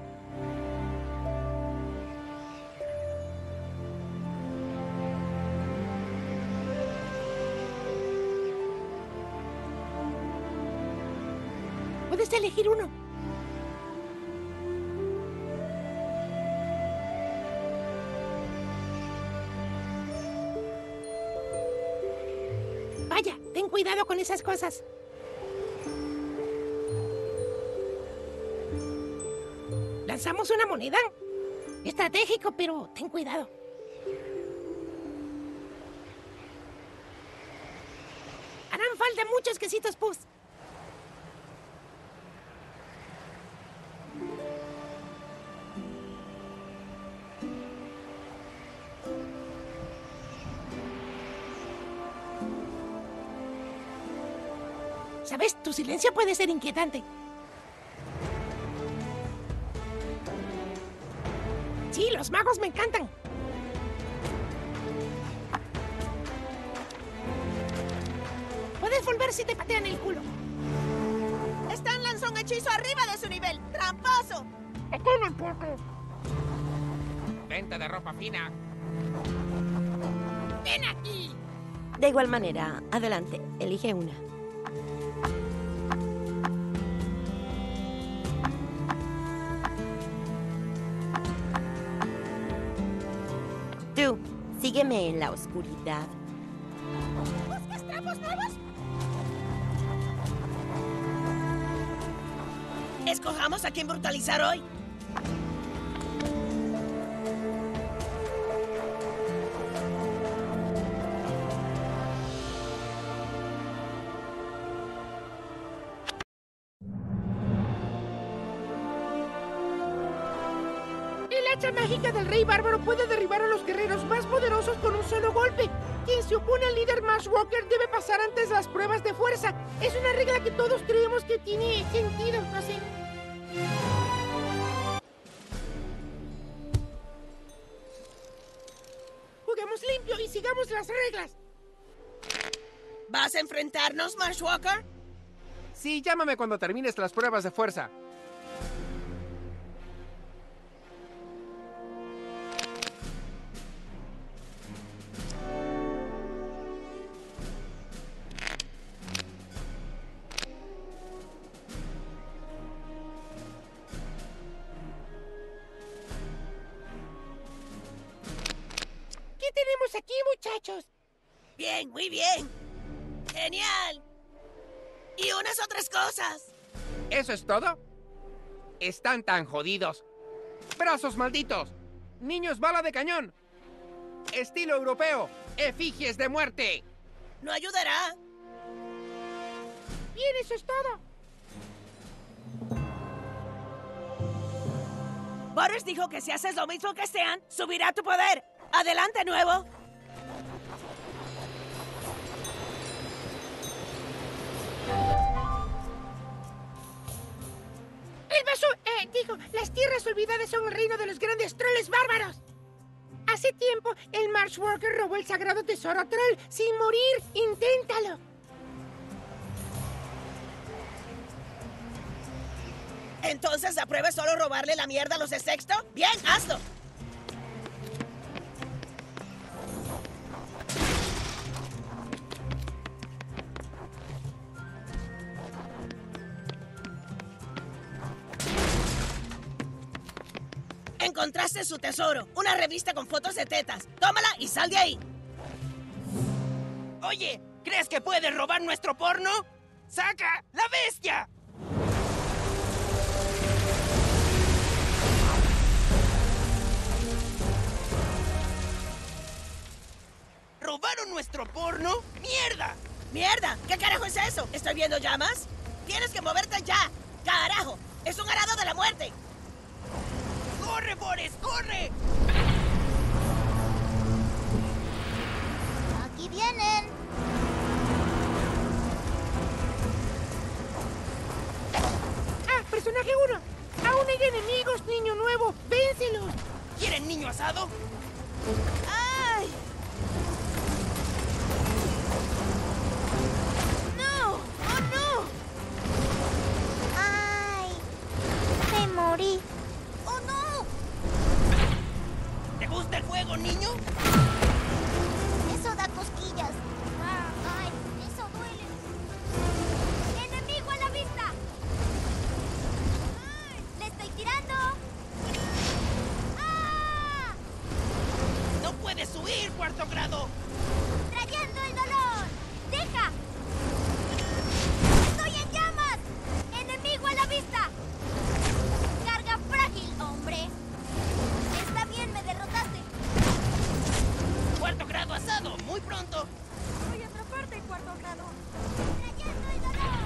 Puedes elegir uno. Vaya, ten cuidado con esas cosas. ¿Lanzamos una moneda? Estratégico, pero ten cuidado. Harán falta muchos quesitos Puss. ¿Sabes? Tu silencio puede ser inquietante. Sí, los magos me encantan. Puedes volver si te patean el culo. Stan lanzó un hechizo arriba de su nivel. ¡Tramposo! ¿A qué le importa? Venta de ropa fina. ¡Ven aquí! De igual manera, adelante, elige una. Tú, sígueme en la oscuridad. ¿Buscas trapos nuevos? Escojamos a quién brutalizar hoy. ¡Y la hacha mágica del Rey Bárbaro puede derribar a los guerreros más poderosos con un solo golpe. Quien se opone al líder Marshwalker debe pasar antes las pruebas de fuerza. Es una regla que todos creemos que tiene sentido, no sé. Juguemos limpio y sigamos las reglas. ¿Vas a enfrentarnos, Marshwalker? Sí, llámame cuando termines las pruebas de fuerza. ¿Qué tenemos aquí, muchachos? Bien, muy bien. Genial. Y unas otras cosas. ¿Eso es todo? Están tan jodidos. Brazos malditos. Niños bala de cañón. Estilo europeo. Efigies de muerte. No ayudará. Bien, eso es todo. Boris dijo que si haces lo mismo que Sean, subirá tu poder. Adelante, nuevo. El vaso, eh, digo, las tierras olvidadas son el reino de los grandes troles bárbaros. Hace tiempo, el Marshwalker robó el sagrado tesoro troll sin morir. Inténtalo. ¿Entonces la prueba es solo robarle la mierda a los de sexto? Bien, hazlo. Encontraste su tesoro, una revista con fotos de tetas. Tómala y sal de ahí. Oye, ¿crees que puedes robar nuestro porno? ¡Saca la bestia! ¿Robaron nuestro porno? ¡Mierda! ¡Mierda! ¿Qué carajo es eso? ¿Estoy viendo llamas? Tienes que moverte ya. ¡Carajo! ¡Es un arado de la muerte! ¡Corre, Boris! ¡Corre! Aquí vienen. Ah, personaje uno. Aún hay enemigos, niño nuevo. ¡Vénselos! ¿Quieren niño asado? ¡Ay! ¡No! ¡Oh, no! ¡Ay! Me morí. ¡Oh, no! ¿Te gusta el fuego, niño? Eso da cosquillas. ¡Ay! Eso duele. ¡Enemigo a la vista! ¡Ay! ¡Le estoy tirando! ¡Ah! ¡No puedes huir, cuarto grado! ¡Trayendo el dolor! ¡Deja! ¡Estoy en llamas! ¡Enemigo a la vista! ¡Carga frágil, hombre! Está bien, me derrotaste. ¡Cuarto grado asado! ¡Muy pronto! Voy a atraparte, cuarto grado. ¡Trayendo el dolor!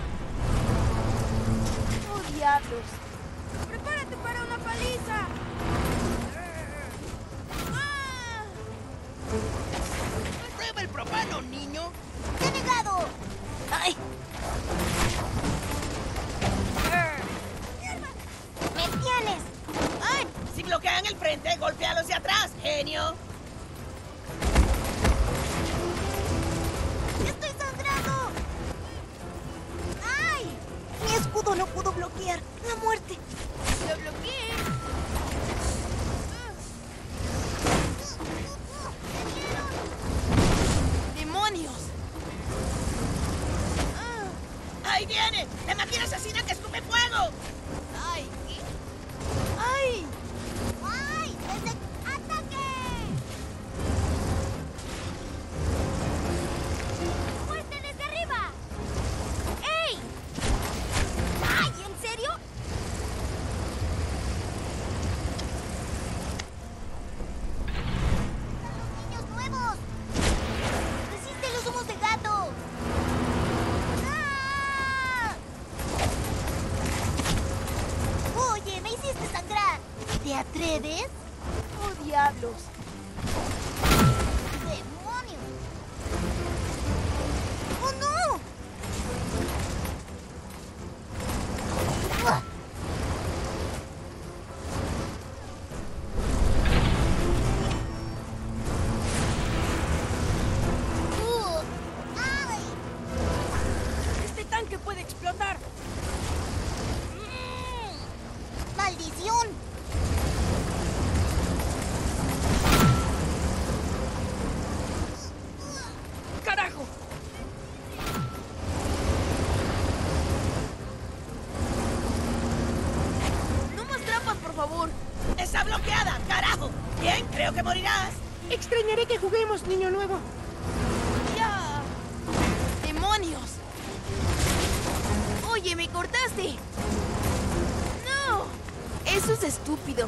¡Oh, diablos! ¡Prepárate para una paliza! ¡Ah! ¡Prueba el propano, niño! ¡Denegado! ¡Ay! ¡Me tienes! ¡Ay! Si bloquean el frente, golpéalos de atrás, genio. ¡Estoy sangrando! ¡Ay! Mi escudo no pudo bloquear la muerte. ¡Lo bloqueé! ¡Demonios! ¡Ahí viene! ¡La máquina asesina que escupe fuego! ¡Ay! ¡Ay! ¡Ay! ¡Desde... ¡Ataque! ¡Muerte desde arriba! ¡Ey! ¡Ay! ¿En serio? ¡Los niños nuevos! ¡Resiste los humos de gato! ¡Ah! Oye, me hiciste sangrar. ¿Te atreves? diablos! ¡Demonios! ¡Oh, no! ¡Ah! ¡Este tanque puede explotar! ¡Maldición! ¡Carajo! ¡No más trampas, por favor! ¡Está bloqueada! ¡Carajo! Bien, creo que morirás. Extrañaré que juguemos, niño nuevo. ¡Ya! ¡Demonios! ¡Oye, me cortaste! ¡No! Eso es estúpido.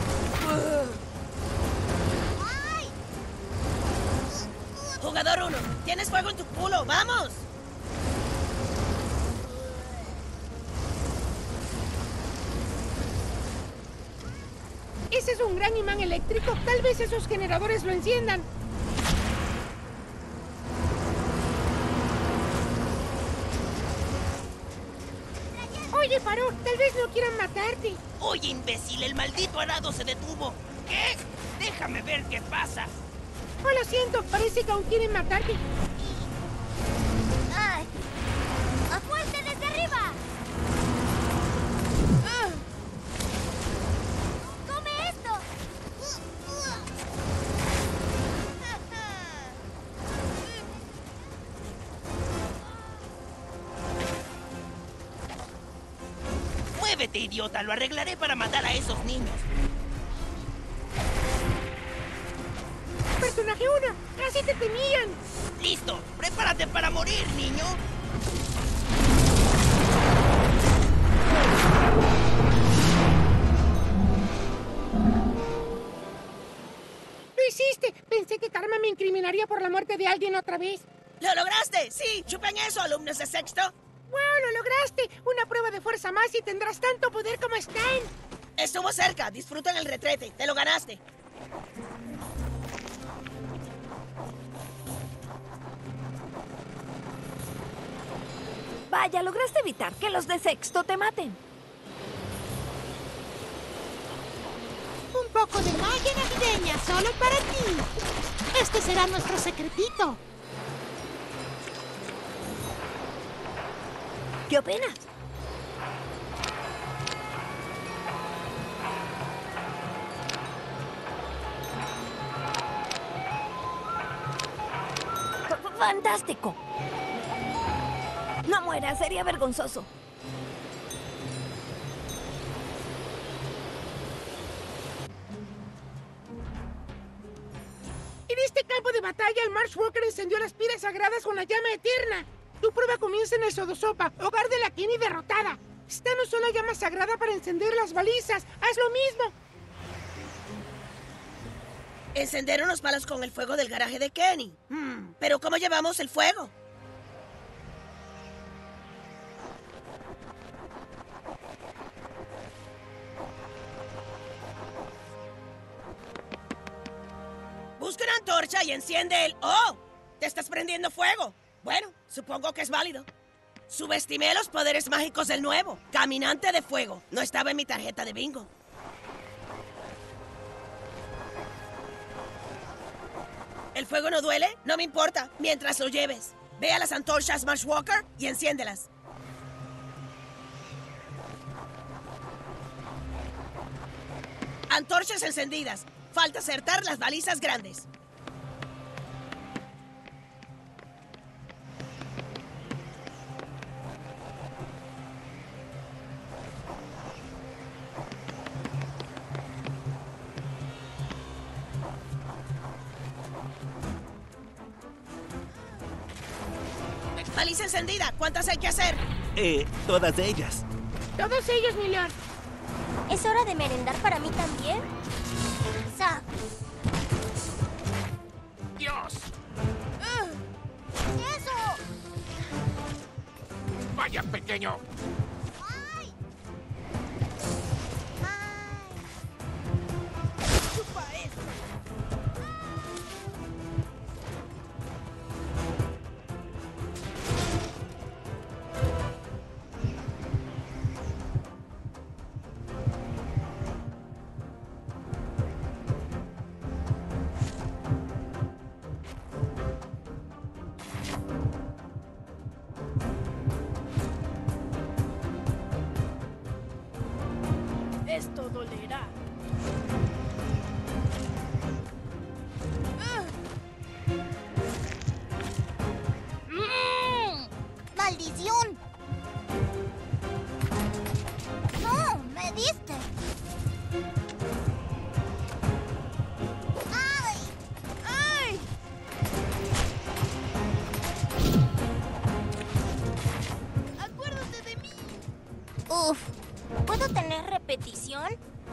Jugador uno, tienes fuego en tu culo, ¡vamos! Ese es un gran imán eléctrico. Tal vez esos generadores lo enciendan. Oye, Paró, tal vez no quieran matarte. Oye, imbécil, el maldito arado se detuvo. ¿Qué? Déjame ver qué pasa. Oh, lo siento, parece que aún quieren matarte. ¡Ay! ¡Apueste desde arriba! Ah. ¡Come esto! Muévete, idiota, lo arreglaré para matar a esos niños. Personaje uno, casi te temían. Listo, prepárate para morir, niño. ¡Lo hiciste! Pensé que Karma me incriminaría por la muerte de alguien otra vez. ¡Lo lograste! ¡Sí! ¡Chupen eso, alumnos de sexto! ¡Wow! ¡Lo lograste! Una prueba de fuerza más y tendrás tanto poder como Stan. Estuvo cerca. Disfruta en el retrete. Te lo ganaste. Vaya, lograste evitar que los de sexto te maten. Un poco de magia navideña solo para ti. Este será nuestro secretito. ¿Qué opinas? F- ¡Fantástico! No muera, sería vergonzoso. En este campo de batalla, el Marshwalker encendió las piras sagradas con la llama eterna. Tu prueba comienza en el Sodosopa, hogar de la Kenny derrotada. Stan usó la llama sagrada para encender las balizas. ¡Haz lo mismo! Encender unos palos con el fuego del garaje de Kenny. Hmm, ¿pero cómo llevamos el fuego? Busca una antorcha y enciende el... ¡Oh! ¡Te estás prendiendo fuego! Bueno, supongo que es válido. Subestimé los poderes mágicos del nuevo. Caminante de fuego. No estaba en mi tarjeta de bingo. ¿El fuego no duele? No me importa, mientras lo lleves. Ve a las antorchas Marshwalker y enciéndelas. Antorchas encendidas. Falta acertar las balizas grandes. Baliza encendida. ¿Cuántas hay que hacer? Eh, todas ellas. Todos ellos, mi lord. ¿Es hora de merendar para mí también? Sa. ¡Dios! ¡Eso! ¡Vaya pequeño! ¡Ay! Chupa esto. competición?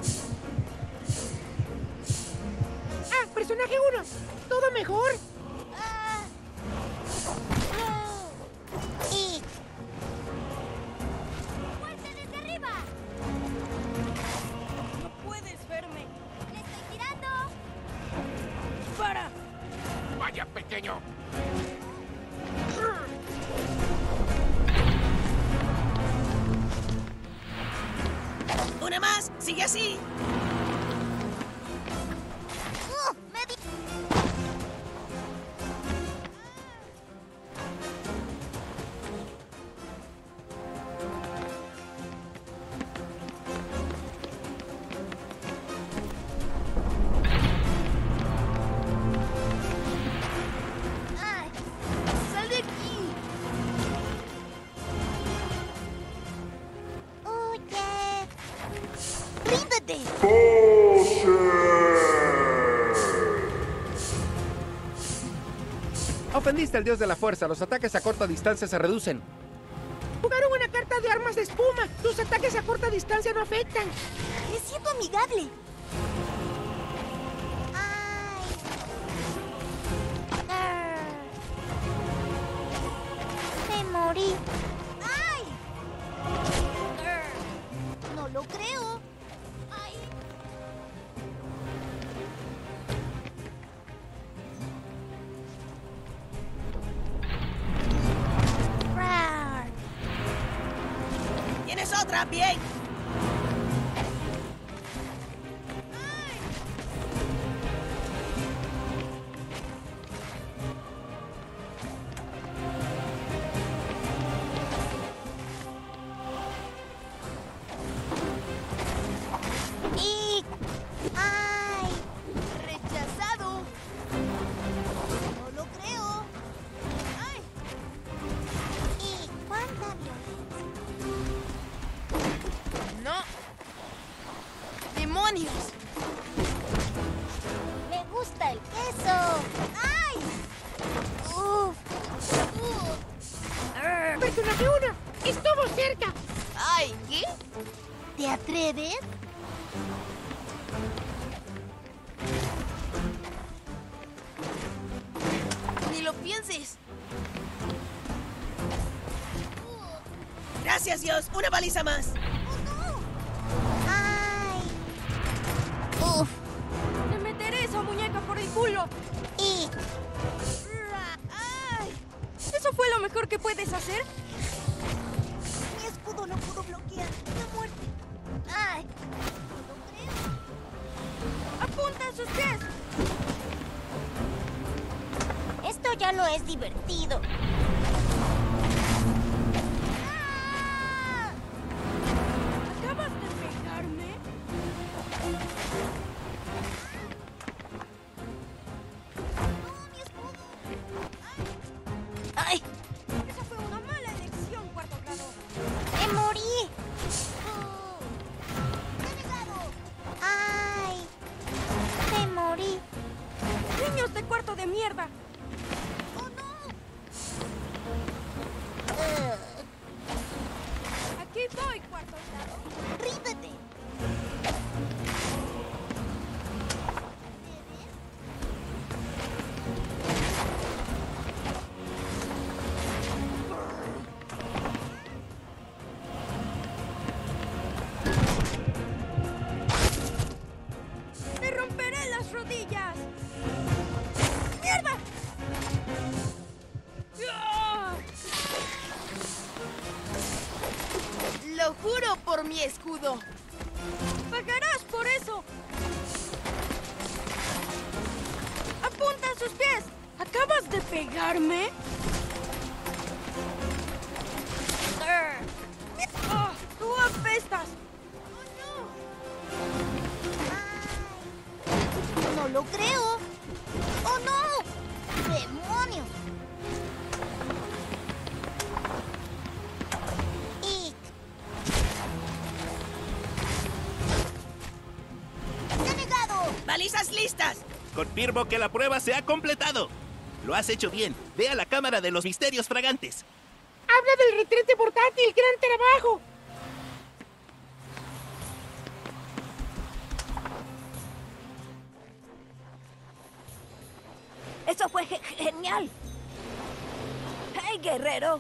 Ah, personaje uno. Todo mejor. Ah. No. Y... ¡Fuerte desde arriba! No puedes verme. ¡Le estoy tirando! ¡Para! ¡Vaya, pequeño! ¡Una más! ¡Sigue así! ¡Uh! ¡Me di... ¡Ay! ¡Sal de aquí! ¡Oye! ¡Ríndete! Ofendiste al dios de la fuerza. Los ataques a corta distancia se reducen. Jugaron una carta de armas de espuma. Tus ataques a corta distancia no afectan. ¡Me siento amigable! ¡Ay! Ah. ¡Me morí! ¡Ay! Ah. ¡No lo creo! ¡Ay! Rar. ¡Tienes otra! ¡Bien! Y... ¡Ay! ¡Rechazado! ¡No lo creo! ¡Ay! ¿Y cuánta violencia? ¡No! ¡Demonios! ¡Me gusta el queso! ¡Ay! ¡Uf! ¡Uf! Personaje uno. Estuvo cerca. ¡Ay! ¿Qué? ¿Te atreves? Ni lo pienses. ¡Gracias, Dios! ¡Una baliza más! ¡Ay! ¡Uf! ¡Te meteré esa muñeca por el culo! Y... ¡Ay! ¿Eso fue lo mejor que puedes hacer? Mi escudo no pudo bloquear la muerte. ¡Ay! No lo creo. ¡Apunta a sus pies! Esto ya no es divertido. ¡Ah! ¿Acabas de pegarme? ¡No, mi escudo! ¡Ay! Esa fue una mala elección, cuarto grado. ¡Me morí! ¡Oh! ¡Denegado! ¡Ay! ¡Me morí! ¡Niños de cuarto de mierda! ¡Oh, no! Uh, Aquí voy, cuarto grado. ¡Ríndete! ¡Te romperé las rodillas! ¡Mierda! ¡Ah! ¡Lo juro por mi escudo! ¡Pagarás por eso! ¡Apunta a sus pies! ¿Acabas de pegarme? ¡Ah! ¡Tú apestas! ¡Ay! ¡No lo creo! ¡Oh, no! ¡Demonios! Y... ¡Denegado! ¡Balizas listas! Confirmo que la prueba se ha completado. Lo has hecho bien. Ve a la cámara de los misterios fragantes. Habla del retrete portátil. ¡Gran trabajo! Eso fue ge genial. ¡Hey, guerrero!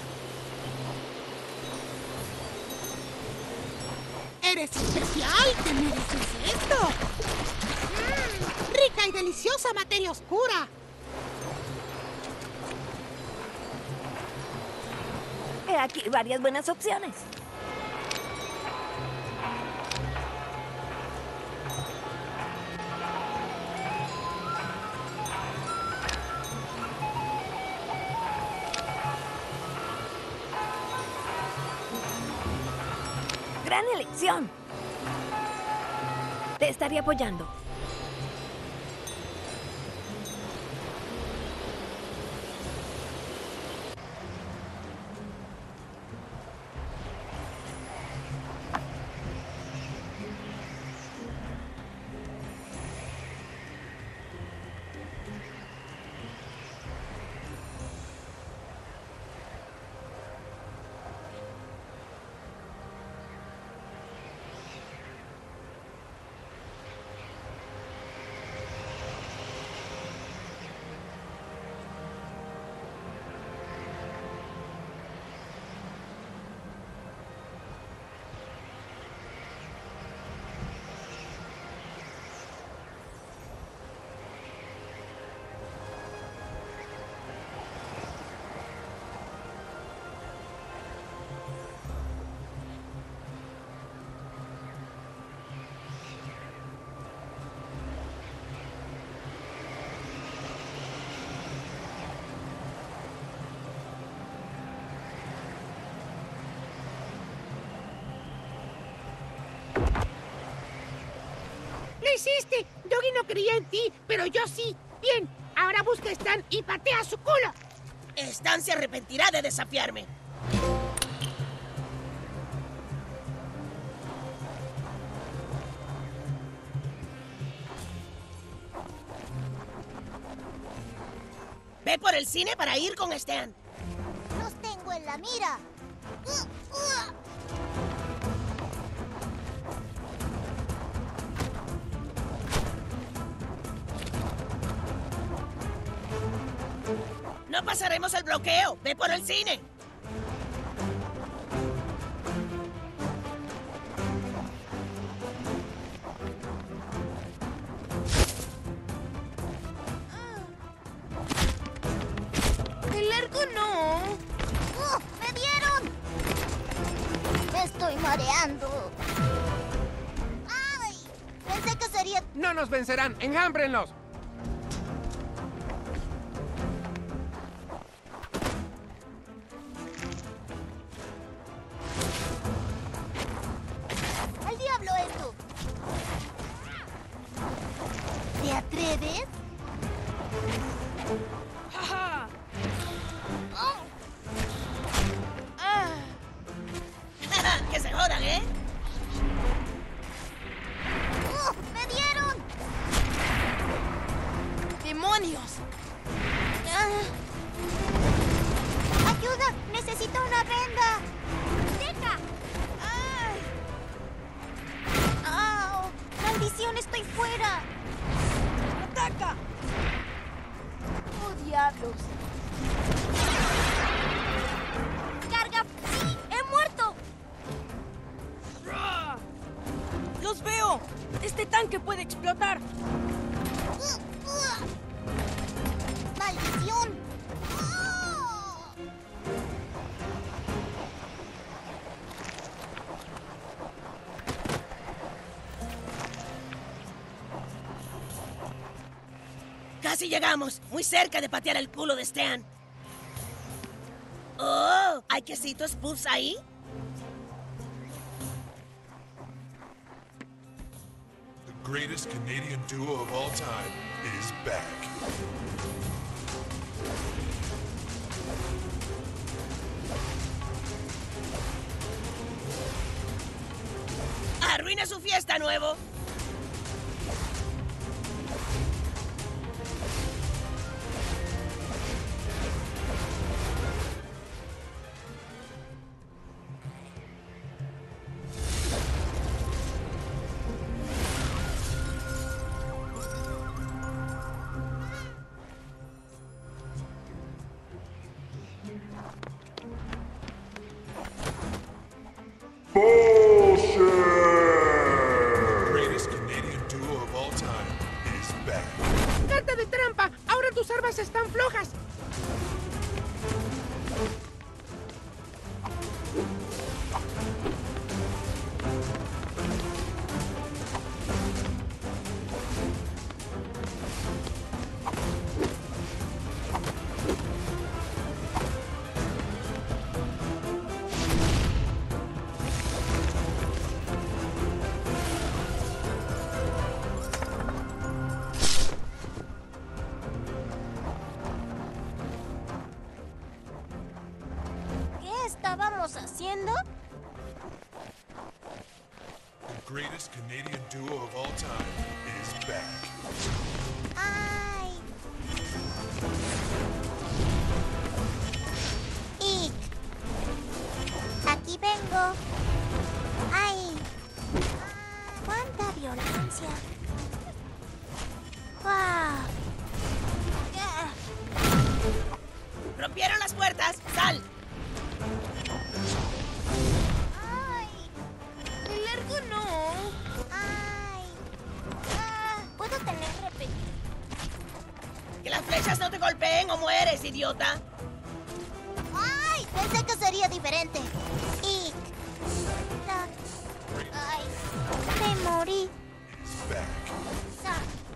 ¡Eres especial! ¡Te mereces esto! Mm, ¡rica y deliciosa materia oscura! He aquí varias buenas opciones. Gran elección. Te estaré apoyando. ¡Lo hiciste! Doggy no creía en ti, pero yo sí. Bien, ahora busca a Stan y patea su culo. Stan se arrepentirá de desafiarme. Ve por el cine para ir con Stan. Los tengo en la mira. Uh, uh. No pasaremos el bloqueo. Ve por el cine. El largo no. ¡Uh! ¡Me dieron! Me estoy mareando. ¡Ay! Pensé que sería... ¡No nos vencerán! ¡Enjámbrenlos! ¡Al diablo esto! ¿Te atreves? ¡Ja, Oh. Ah. ja! ¡Que se jodan, eh! ¡Uh! ¡Me dieron! ¡Demonios! Ah. ¡Ayuda! ¡Necesito una venda! ¡Deja! ¡Ay! ¡Au! ¡Maldición! ¡Estoy fuera! ¡Ataca! ¡Oh, diablos! ¡Carga! ¡Sí! ¡He muerto! ¡Los veo! ¡Este tanque puede explotar! Uh, uh. ¡Maldición! ¡Oh! Casi llegamos. Muy cerca de patear el culo de Stan. ¡Oh! ¿Hay quesitos puffs ahí? The greatest Canadian duo of all time is back. ¡Arruina su fiesta, nuevo! armas están flojas. ¿Qué estábamos haciendo? The greatest Canadian duo of all time is back. ¡Ay! ¡Ick! Aquí vengo. ¡Ay! Ah, ¡cuánta violencia! ¡Wow! Yeah. ¡Rompieron las puertas! ¡Sal! ¡Ay! ¡El largo no! ¡Ay! Ah, ¿puedo tener repetido? ¡Que las flechas no te golpeen o mueres, idiota! ¡Ay! Pensé que sería diferente. ¡Ick! Tac. ¡Ay! Me morí. Sa.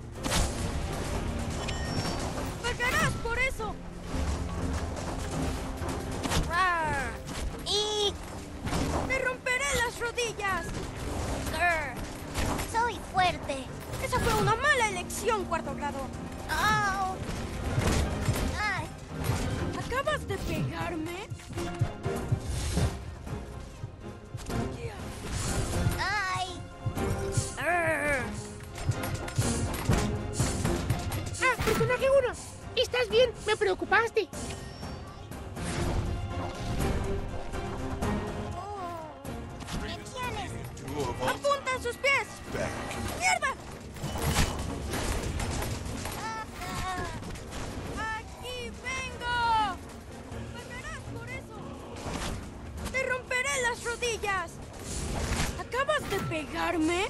¡Pagarás por eso! Rar. ¡Ick! ¡Te romperé las rodillas! Grr. Soy fuerte. Esa fue una mala elección, cuarto grado. ¡Au! ¡Ay! ¿Acabas de pegarme? ¡Ay! Ah, personaje uno. ¿Estás bien? Me preocupaste. Duo of all ¡Apunta a sus pies! back. ¡Mierda! ¡Aquí vengo! ¡Pagarás por eso! ¡Te romperé las rodillas! ¿Acabas de pegarme?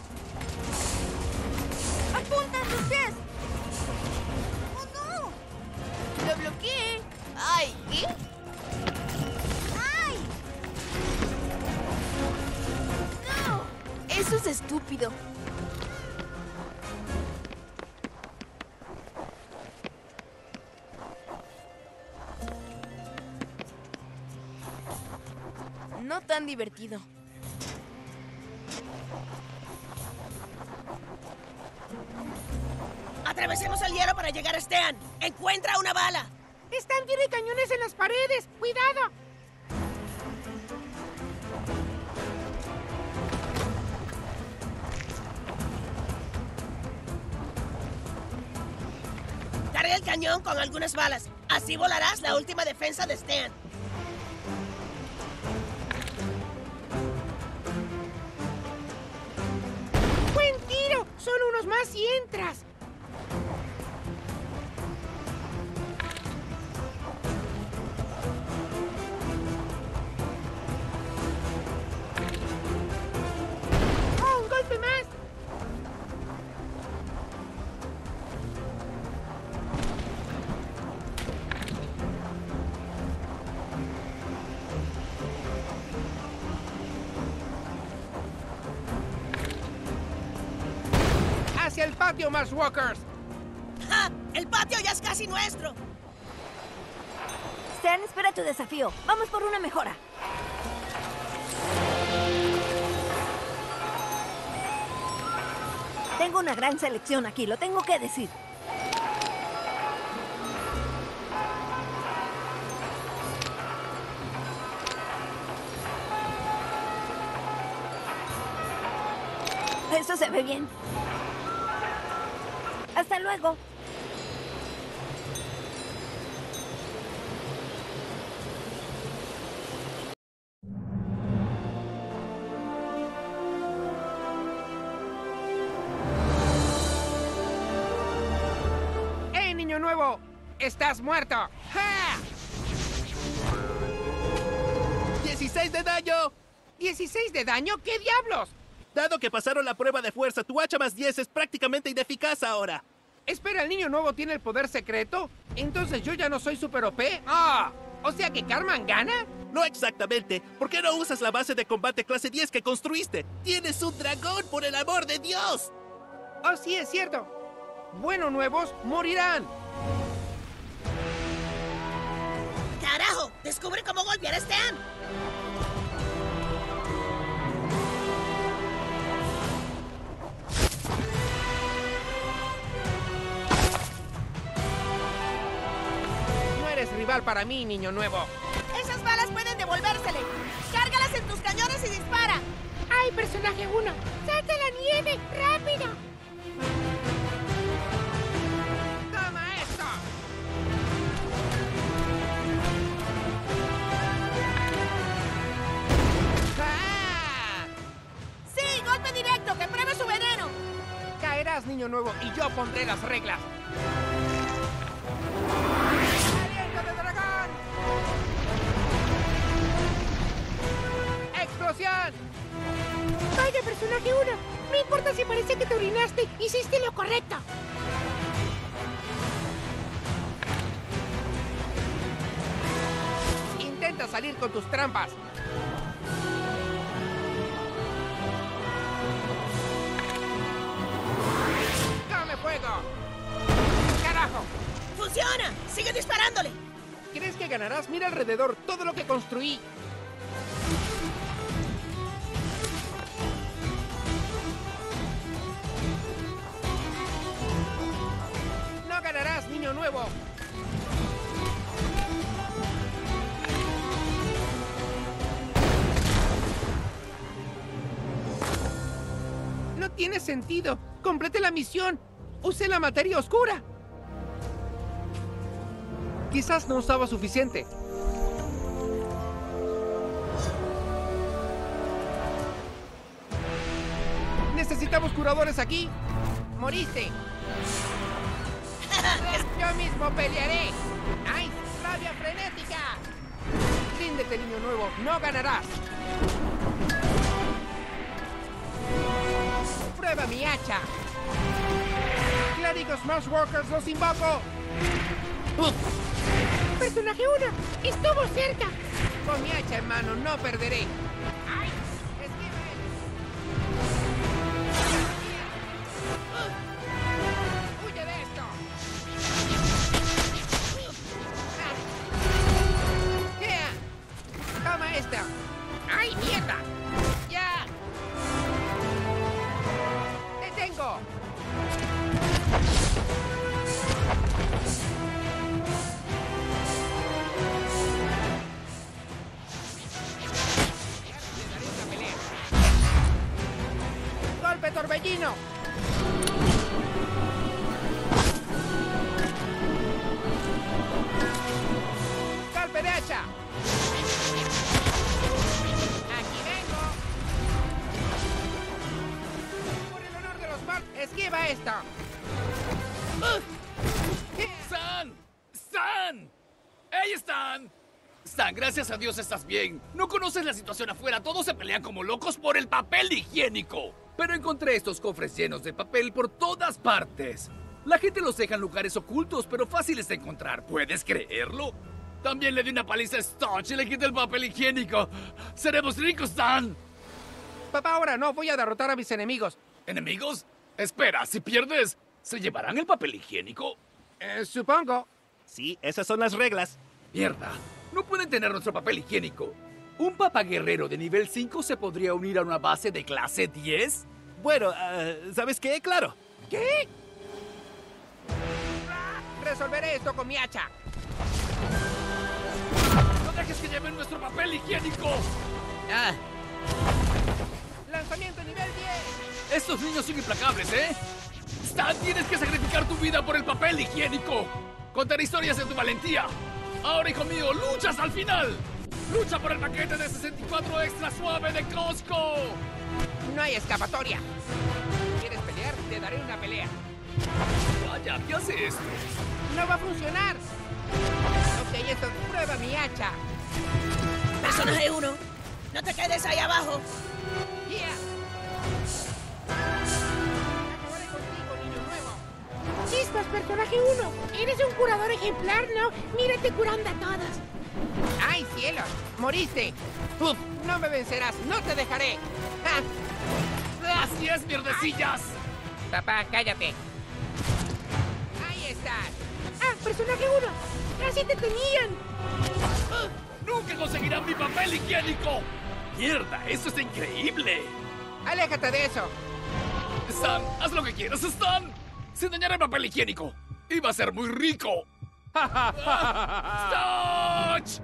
¡Apunta a sus pies! ¡Oh, no! ¡Lo bloqueé! ¡Ay! ¿Qué? ¡Ay! ¡No! Eso es estúpido. No tan divertido. ¡Atravesemos el hielo para llegar a Stean! ¡Encuentra una bala! Están tiene cañones en las paredes. ¡Cuidado! Carga el cañón con algunas balas. Así volarás la última defensa de Stean. ¡Buen tiro! Solo unos más y entras. ¡Oh, un golpe más! ¡Hacia el patio, más walkers! ¡Ja! ¡El patio ya es casi nuestro! Stan, espera tu desafío. Vamos por una mejora. Tengo una gran selección aquí, lo tengo que decir. Eso se ve bien. Hasta luego. ¡Eh, niño nuevo! ¡Estás muerto! ¡Ja! ¡dieciséis de daño! ¿dieciséis de daño? ¿Qué diablos? Dado que pasaron la prueba de fuerza, tu hacha más diez es prácticamente ineficaz ahora. Espera, ¿el niño nuevo tiene el poder secreto? ¿Entonces yo ya no soy super O P? ¡Ah! ¿O sea que Cartman gana? No exactamente. ¿Por qué no usas la base de combate clase diez que construiste? ¡Tienes un dragón, por el amor de Dios! ¡Oh, sí, es cierto! Bueno, nuevos morirán. ¡Carajo! ¡Descubre cómo golpear a Stan! No eres rival para mí, niño nuevo. Esas balas pueden devolvérsele. Cárgalas en tus cañones y dispara. ¡Ay, personaje uno! ¡Salta la nieve! ¡Rápido! ¡Toma esto! ¡Ah! ¡Sí! ¡Golpe directo! ¡Que pruebe su veneno! Caerás, niño nuevo, y yo pondré las reglas. ¡Aliento de dragón! ¡Explosión! Vaya, personaje uno. No importa si parece que te orinaste. Hiciste lo correcto. Intenta salir con tus trampas. ¡Come fuego! ¡Carajo! ¡Funciona! ¡Sigue disparándole! ¿Crees que ganarás? Mira alrededor todo lo que construí. ¡No ganarás, niño nuevo! No tiene sentido. Complete la misión. Use la materia oscura. Quizás no usaba suficiente. Necesitamos curadores aquí. Moriste. Yo mismo pelearé. ¡Ay! ¡Rabia frenética! Ríndete, niño nuevo. No ganarás. Prueba mi hacha. Clérigos Smashworkers, los invoco. ¡Uf! Personaje uno. Estuvo cerca. Con mi hacha en mano no perderé. ¡Ay! ¡Esquive! ¡Huye de esto! ¡Ya! ¡Toma esta! ¡Ay, mierda! ¡Ya! ¡Te tengo! ¡Golpe torbellino! ¡Golpe de hacha! ¡Aquí vengo! ¡Por el honor de los mal! ¡Esquiva esto! ¡Stan! ¡Stan! ¡Ahí están! Stan, gracias a Dios estás bien. No conoces la situación afuera. Todos se pelean como locos por el papel higiénico. Pero encontré estos cofres llenos de papel por todas partes. La gente los deja en lugares ocultos, pero fáciles de encontrar. ¿Puedes creerlo? También le di una paliza a Stotch y le quité el papel higiénico. ¡Seremos ricos, Stan! Papá, ahora no. Voy a derrotar a mis enemigos. ¿Enemigos? Espera, si pierdes, ¿se llevarán el papel higiénico? Eh, supongo. Sí, esas son las reglas. Mierda. No pueden tener nuestro papel higiénico. ¿Un papaguerrero de nivel cinco se podría unir a una base de clase diez? Bueno, uh, ¿sabes qué? Claro. ¿Qué? Resolveré esto con mi hacha. ¡No dejes que lleven nuestro papel higiénico! Ah. Lanzamiento nivel diez. Estos niños son implacables, ¿eh? Stan, tienes que sacrificar tu vida por el papel higiénico. Contar historias de tu valentía. Ahora, hijo mío, luchas al final. ¡Lucha por el paquete de sesenta y cuatro extra suave de Costco! No hay escapatoria. ¿Quieres pelear? Te daré una pelea. Vaya, ¿qué hace esto? No va a funcionar. Ok, esto prueba mi hacha. Personaje uno, no te quedes ahí abajo. Yeah. Acabaré contigo, niño nuevo. ¡Listo! estás, personaje uno? Eres un curador ejemplar, ¿no? Mírate curando a todos. ¡Ay, cielos! ¡Moriste! ¡Uf! ¡No me vencerás! ¡No te dejaré! ¡Ah! ¡Así es, mierdecillas! Papá, cállate. ¡Ahí estás! ¡Ah, personaje uno! ¡Casi te tenían! ¡Ah! ¡Nunca conseguirán mi papel higiénico! ¡Mierda! ¡Eso está increíble! ¡Aléjate de eso! Stan, haz lo que quieras, Stan. Sin dañar el papel higiénico. Iba a ser muy rico. ¡Stotch!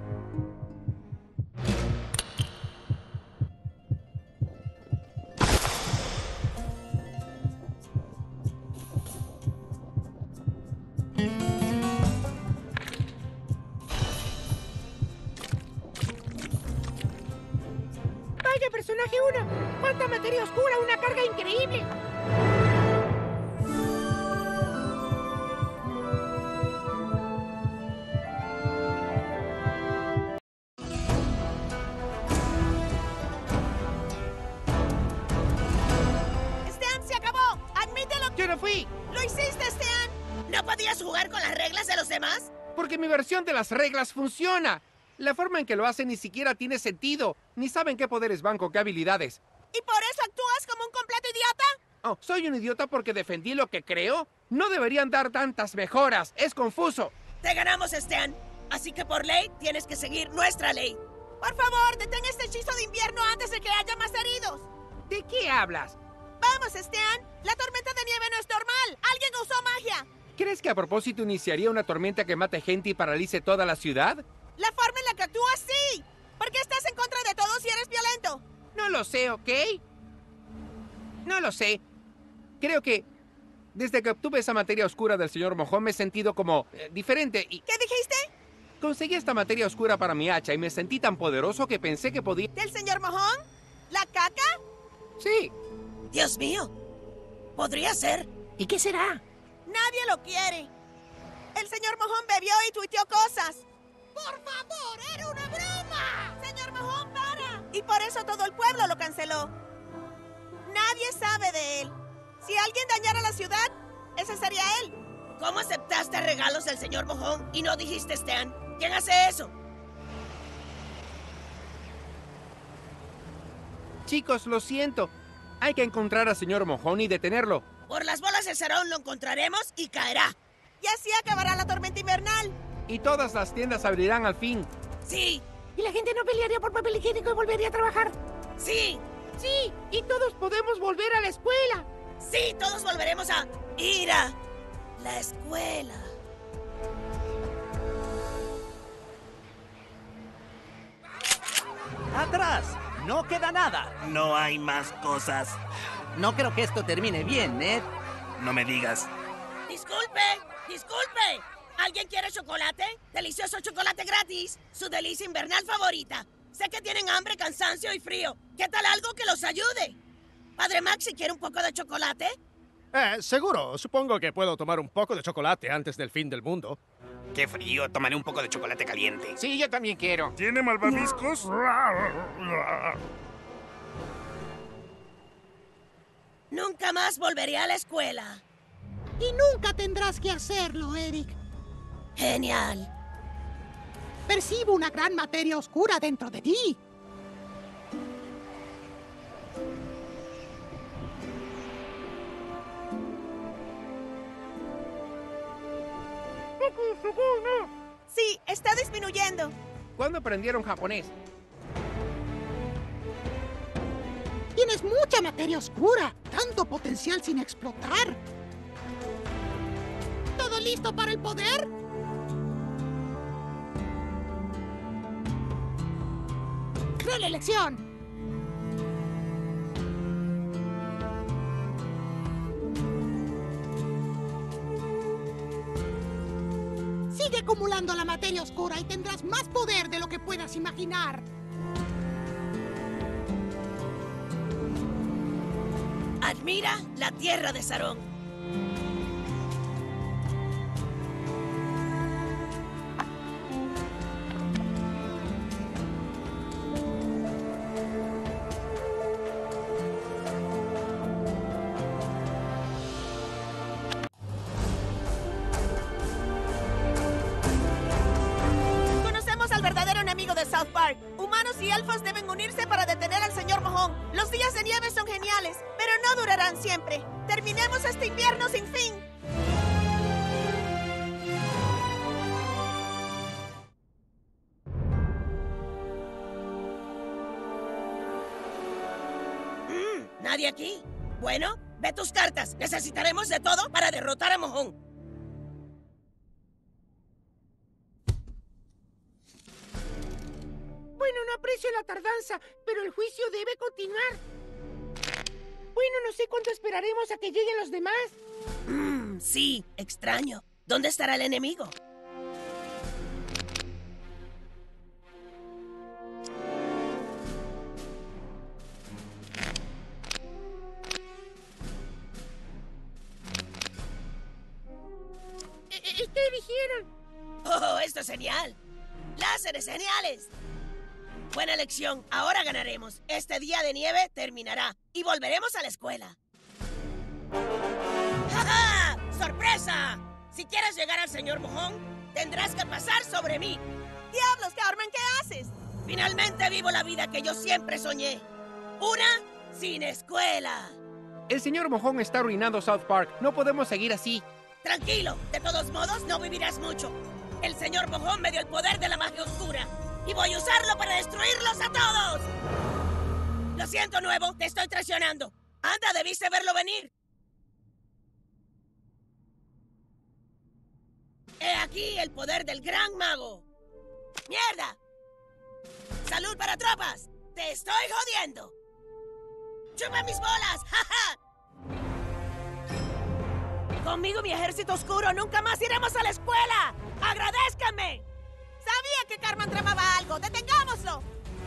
Vaya, personaje uno. ¡Cuánta materia oscura! ¡Una carga increíble! ¡Stan, se acabó! ¡Admítelo! ¡Yo no fui! ¡Lo hiciste, Stan! ¿No podías jugar con las reglas de los demás? Porque mi versión de las reglas funciona. La forma en que lo hacen ni siquiera tiene sentido. Ni saben qué poderes van con qué habilidades. ¿Y por eso actúas como un completo idiota? Oh, ¿soy un idiota porque defendí lo que creo? No deberían dar tantas mejoras. Es confuso. Te ganamos, Stan. Así que por ley tienes que seguir nuestra ley. Por favor, detén este hechizo de invierno antes de que haya más heridos. ¿De qué hablas? Vamos, Stan. La tormenta de nieve no es normal. Alguien usó magia. ¿Crees que a propósito iniciaría una tormenta que mate gente y paralice toda la ciudad? La forma en la que actúas, sí. ¿Por qué estás en contra de todos y eres violento? No lo sé, ¿ok? No lo sé. Creo que desde que obtuve esa materia oscura del señor Mojón me he sentido como eh, diferente y... ¿Qué dijiste? Conseguí esta materia oscura para mi hacha y me sentí tan poderoso que pensé que podía... ¿Del señor Mojón? ¿La caca? Sí. Dios mío. Podría ser. ¿Y qué será? Nadie lo quiere. El señor Mojón bebió y tuiteó cosas. ¡Por favor! ¡Era una broma! ¡Señor Mojón, para! Y por eso todo el pueblo lo canceló. Nadie sabe de él. Si alguien dañara la ciudad, ese sería él. ¿Cómo aceptaste regalos del señor Mojón y no dijiste Stan? ¿Quién hace eso? Chicos, lo siento. Hay que encontrar al señor Mojón y detenerlo. Por las bolas del Sarón lo encontraremos y caerá. Y así acabará la tormenta invernal. Y todas las tiendas abrirán al fin. Sí. ¿Y la gente no pelearía por papel higiénico y volvería a trabajar? Sí. Sí. Y todos podemos volver a la escuela. Sí, todos volveremos a ir a la escuela. ¡Atrás! ¡No queda nada! No hay más cosas. No creo que esto termine bien, Ned. No me digas. Disculpe, disculpe. ¿Alguien quiere chocolate? Delicioso chocolate gratis. Su delicia invernal favorita. Sé que tienen hambre, cansancio y frío. ¿Qué tal algo que los ayude? Padre Maxi, ¿quiere un poco de chocolate? Eh, seguro. Supongo que puedo tomar un poco de chocolate antes del fin del mundo. Qué frío. Tomaré un poco de chocolate caliente. Sí, yo también quiero. ¿Tiene malvaviscos? Nunca más volveré a la escuela. Y nunca tendrás que hacerlo, Eric. Genial. Percibo una gran materia oscura dentro de ti. Sí, está disminuyendo. ¿Cuándo aprendieron japonés? Tienes mucha materia oscura. Tanto potencial sin explotar. ¿Todo listo para el poder? ¡Cruel elección! Sigue acumulando la materia oscura y tendrás más poder de lo que puedas imaginar. Admira la tierra de Sarón. de South Park. Humanos y elfos deben unirse para detener al señor Mojón. Los días de nieve son geniales, pero no durarán siempre. Terminemos este invierno sin fin. Mm, ¿Nadie aquí? Bueno, ve tus cartas. Necesitaremos de todo para derrotar a Mojón. Bueno, no aprecio la tardanza, pero el juicio debe continuar. Bueno, no sé cuánto esperaremos a que lleguen los demás. Mmm, sí, extraño. ¿Dónde estará el enemigo? ¿Qué eligieron? ¡Oh, esto es genial! ¡Láseres geniales! Buena elección. Ahora ganaremos. Este día de nieve terminará y volveremos a la escuela. ¡Ja, ja! ¡Sorpresa! Si quieres llegar al señor Mojón, tendrás que pasar sobre mí. ¡Diablos, Cartman! ¿Qué haces? Finalmente vivo la vida que yo siempre soñé. Una sin escuela. El señor Mojón está arruinando South Park. No podemos seguir así. Tranquilo. De todos modos, no vivirás mucho. El señor Mojón me dio el poder de la magia oscura. Y voy a usarlo para destruirlos a todos. Lo siento, Nuevo. Te estoy traicionando. Anda, debiste verlo venir. He aquí el poder del gran mago. ¡Mierda! ¡Salud para tropas! ¡Te estoy jodiendo! ¡Chupa mis bolas! ¡Ja, ja! Conmigo, mi ejército oscuro, nunca más iremos a la escuela. ¡Agradézcanme! Sabía que Cartman tramaba algo. ¡Detengámoslo!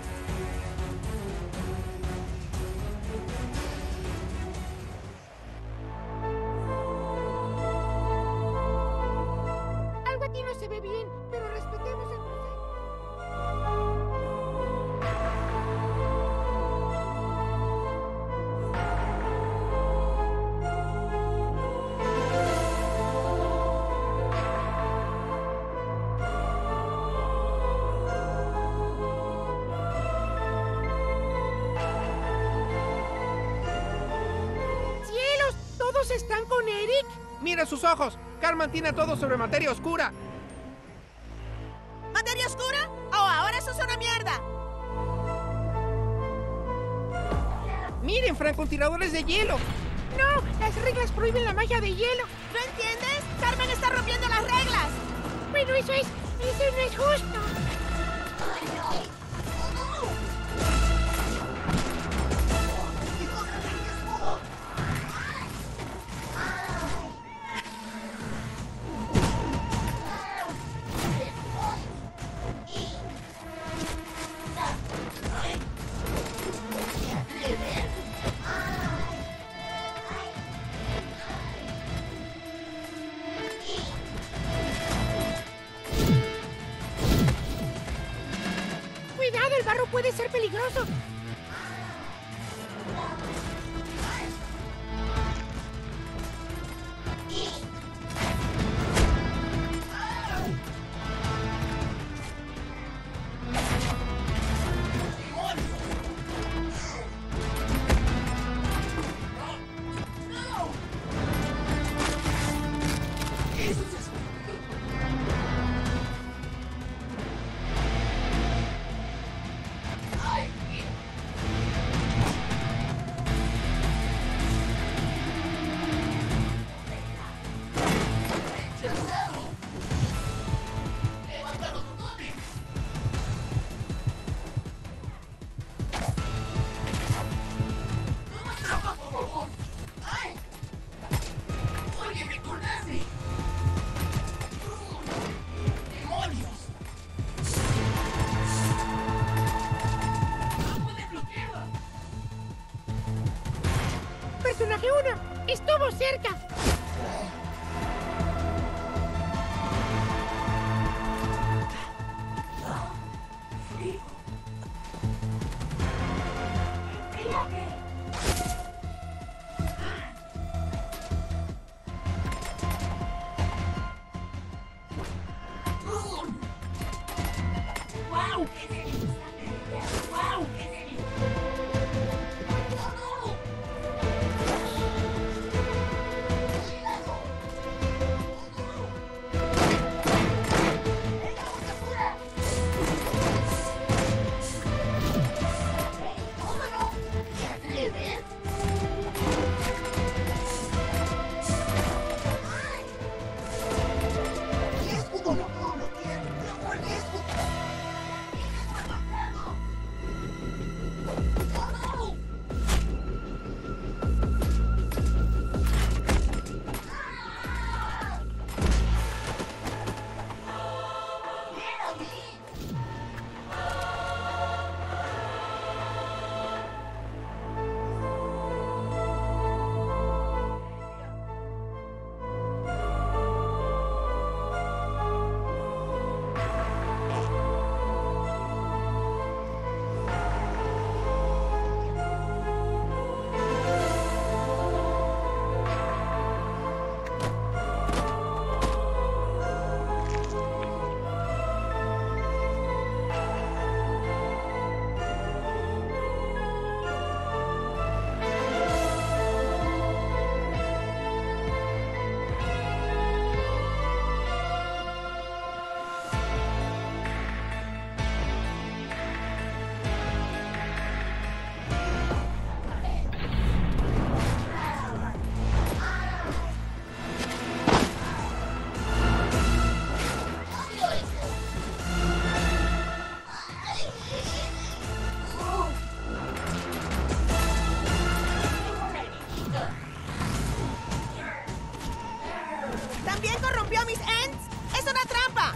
Algo aquí no se ve bien, pero respetemos el proceso. ¿Están con Eric? ¡Mira sus ojos! Cartman tiene todo sobre materia oscura. ¿Materia oscura? Oh, ahora eso es una mierda. ¡Miren, francotiradores de hielo! ¡No! Las reglas prohíben la magia de hielo. ¿No entiendes? Cartman está rompiendo las reglas. Bueno, eso es... eso no es justo. Cuidado, el barro puede ser peligroso. Personaje uno, estuvo cerca. ¡Wow! ¿También corrompió a mis Ents? ¡Es una trampa!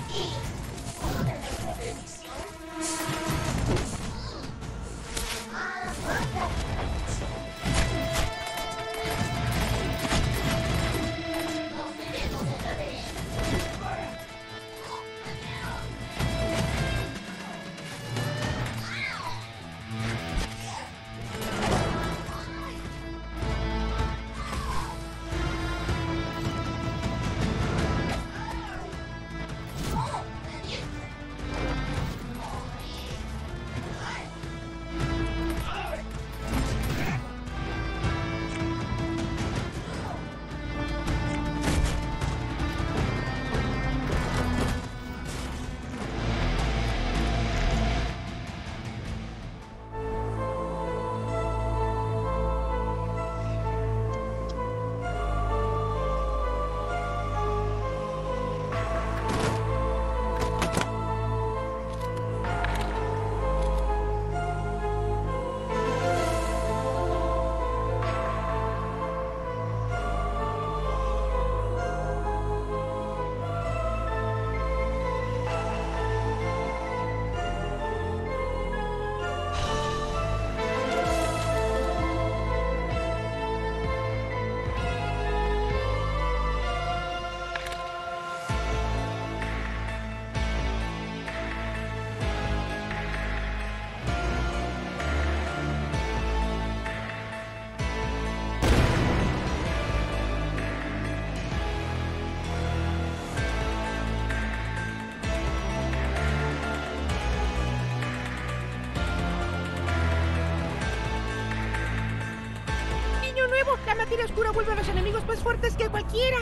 La materia oscura vuelve a los enemigos más fuertes que cualquiera.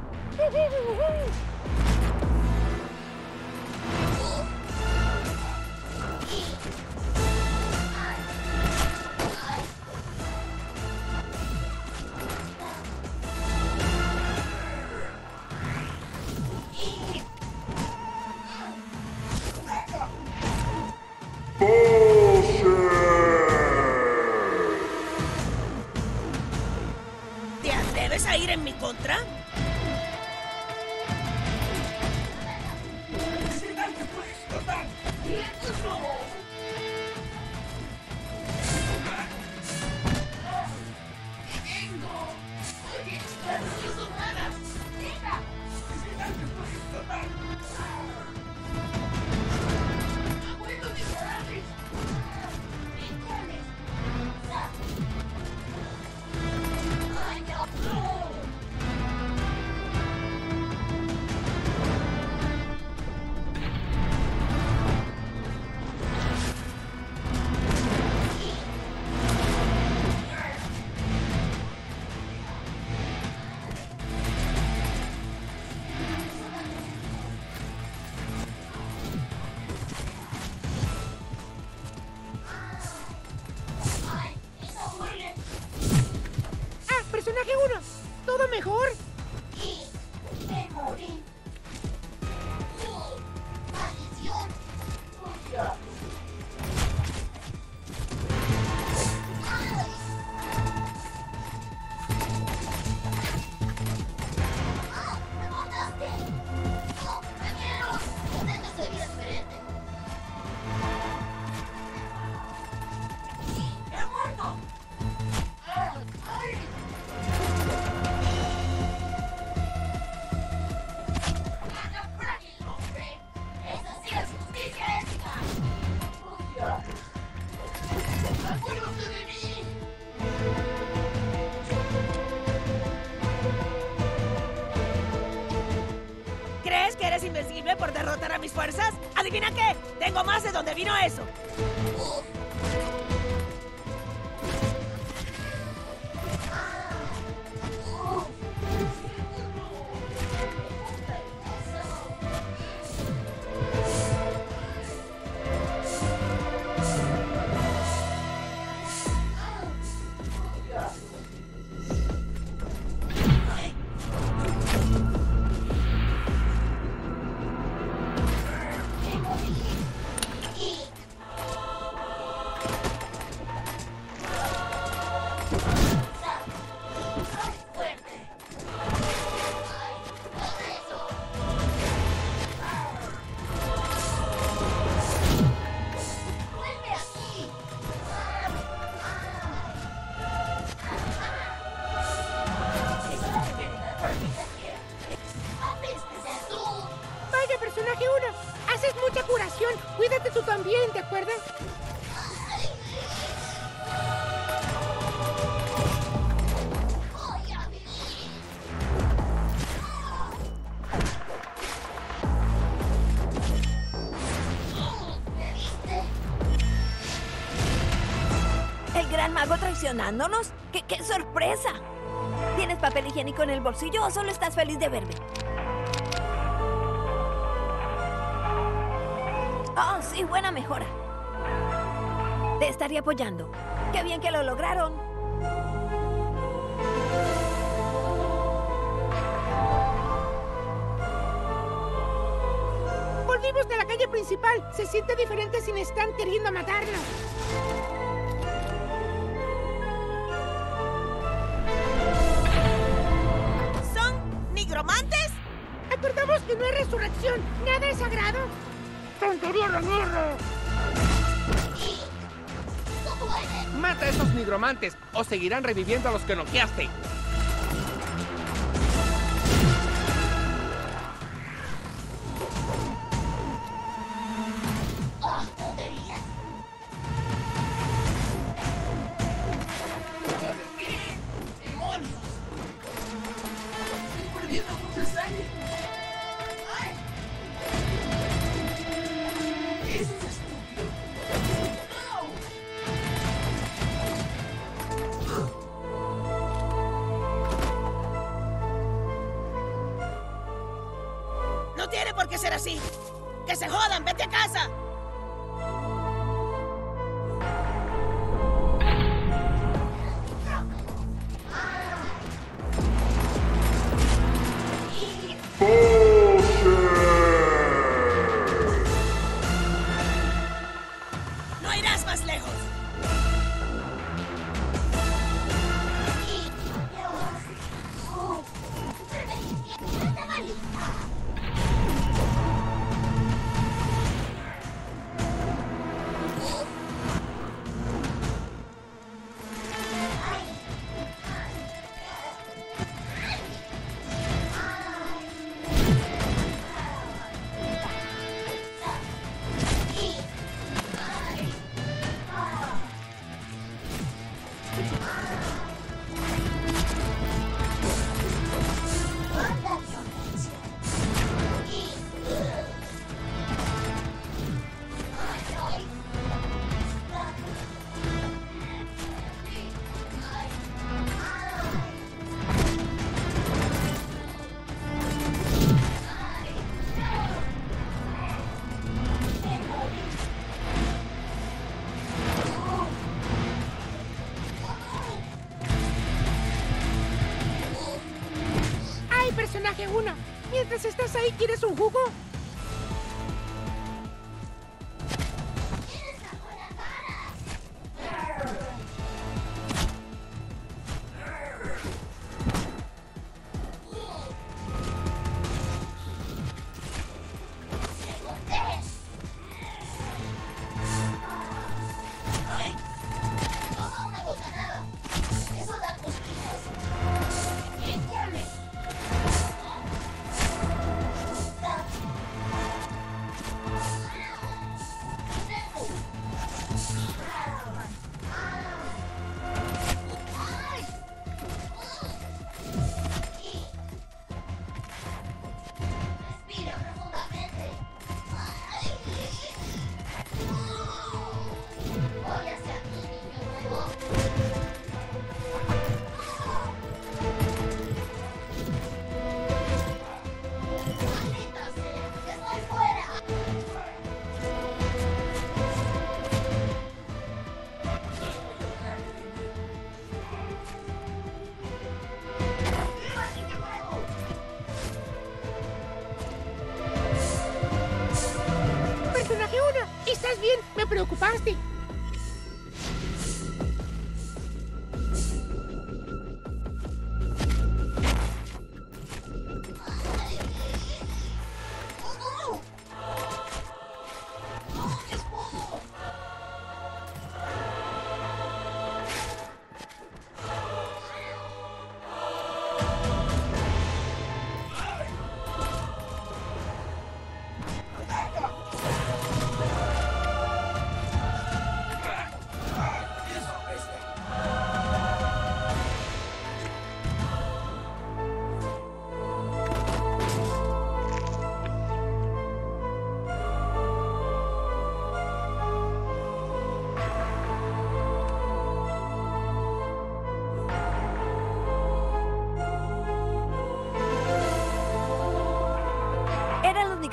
¿Te atreves a ir en mi contra? Personaje uno, ¿todo mejor? ¿Crees que eres invencible por derrotar a mis fuerzas? ¿Adivina qué? Tengo más de donde vino eso. resurrección. Cuídate tú también, ¿de acuerdo? ¿El gran mago traicionándonos? ¡Qué, qué sorpresa! ¿Tienes papel higiénico en el bolsillo o solo estás feliz de verme? Oh, sí, buena mejora. Te estaría apoyando. ¡Qué bien que lo lograron! Volvimos de la calle principal. Se siente diferente sin estar queriendo matarnos. ¿Son nigromantes? Acordamos que no hay resurrección. Nada es sagrado. ¡Tontería de mierda! ¡Mata a esos nigromantes o seguirán reviviendo a los que noqueaste! No tiene por qué ser así. ¡Que se jodan! ¡Vete a casa! ¡No irás más lejos! Personaje uno. Mientras estás ahí, ¿quieres un jugo? ¿Estás bien? Me preocupaste.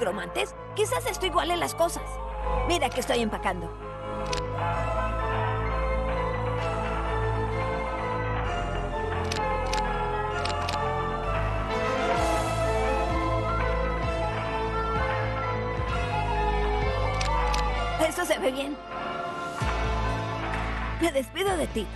nigromantes? Quizás esto iguale las cosas. Mira que estoy empacando. Eso se ve bien. Me despido de ti.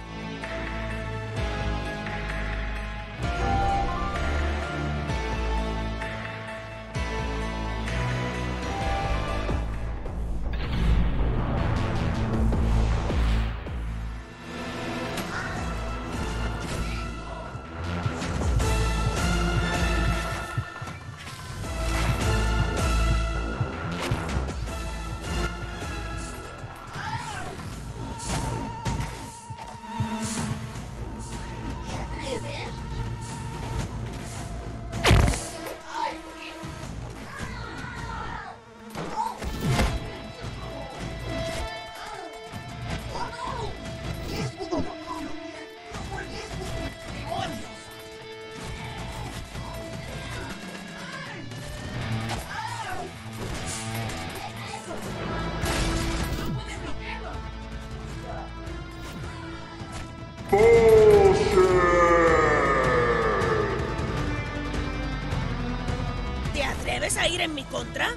¿Te atreves a ir en mi contra?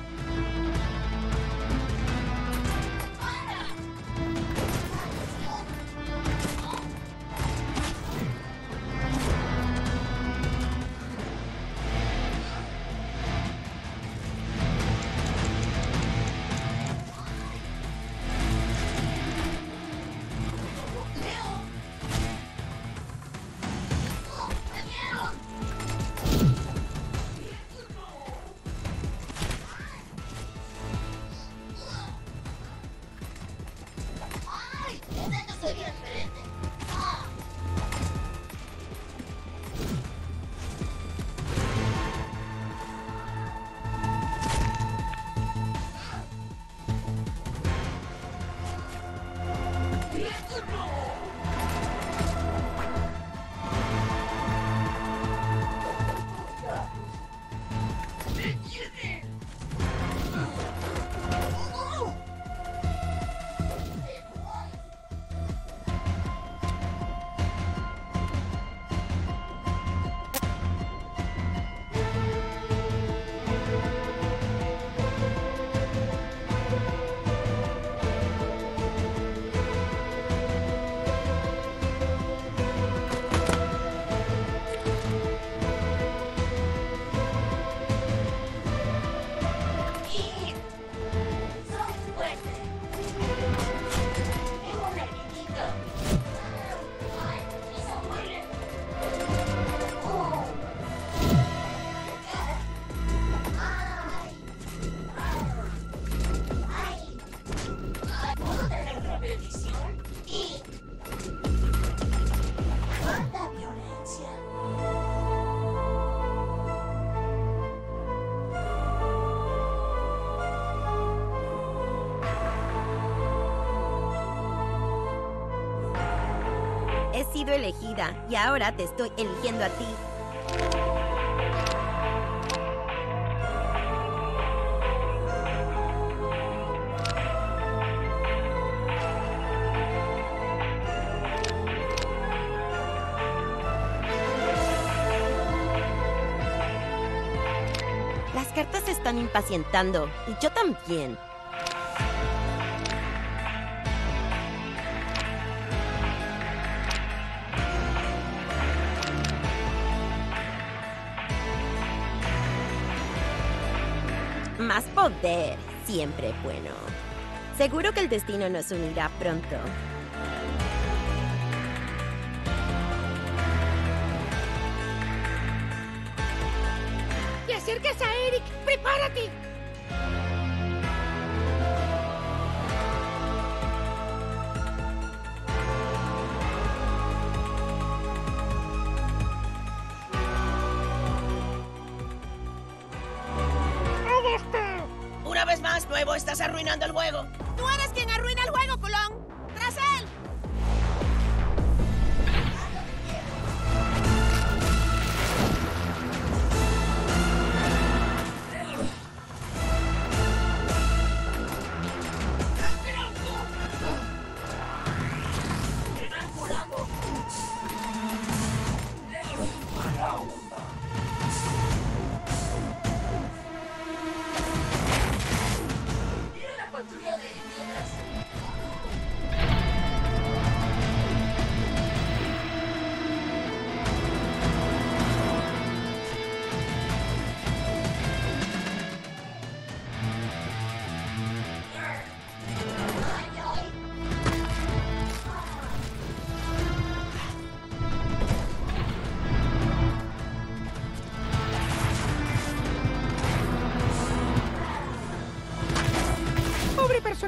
He sido elegida y ahora te estoy eligiendo a ti. Las cartas se están impacientando y yo también. Más poder, siempre bueno. Seguro que el destino nos unirá pronto. ¡Te acercas a Eric! ¡Prepárate! Una vez más, Nuevo, estás arruinando el juego. Tú eres quien arruina el juego, culón. ¡Tras él!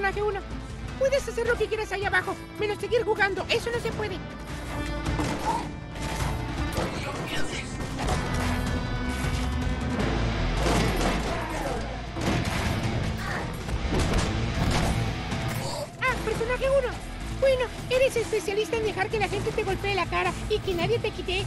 personaje uno. Puedes hacer lo que quieras ahí abajo, menos seguir jugando. Eso no se puede. Ah, personaje uno. Bueno, eres especialista en dejar que la gente te golpee la cara y que nadie te quite.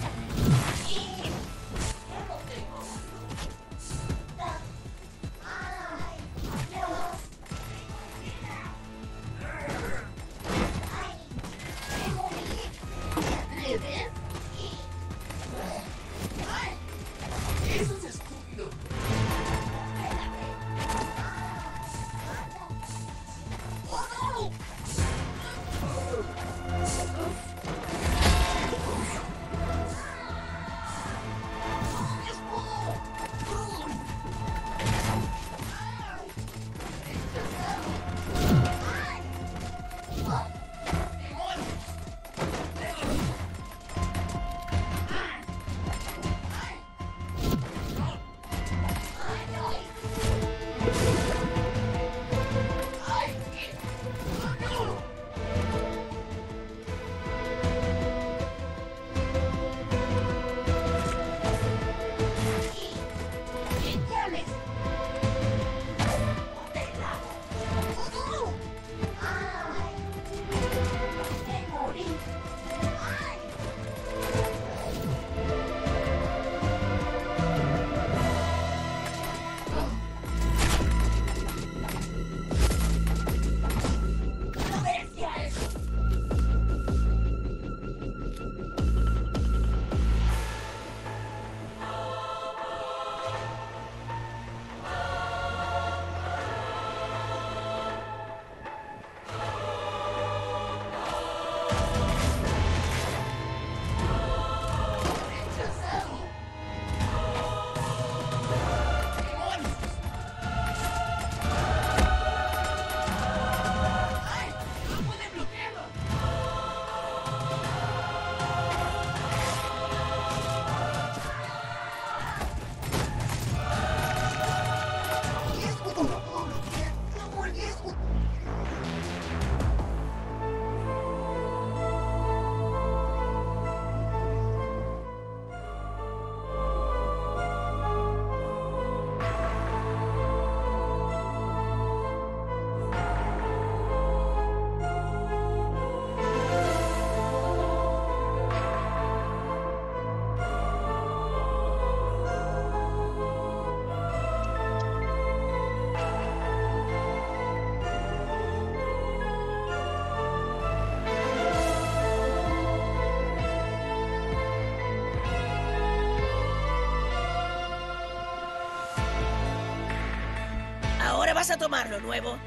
¿Ahora vas a tomar lo nuevo?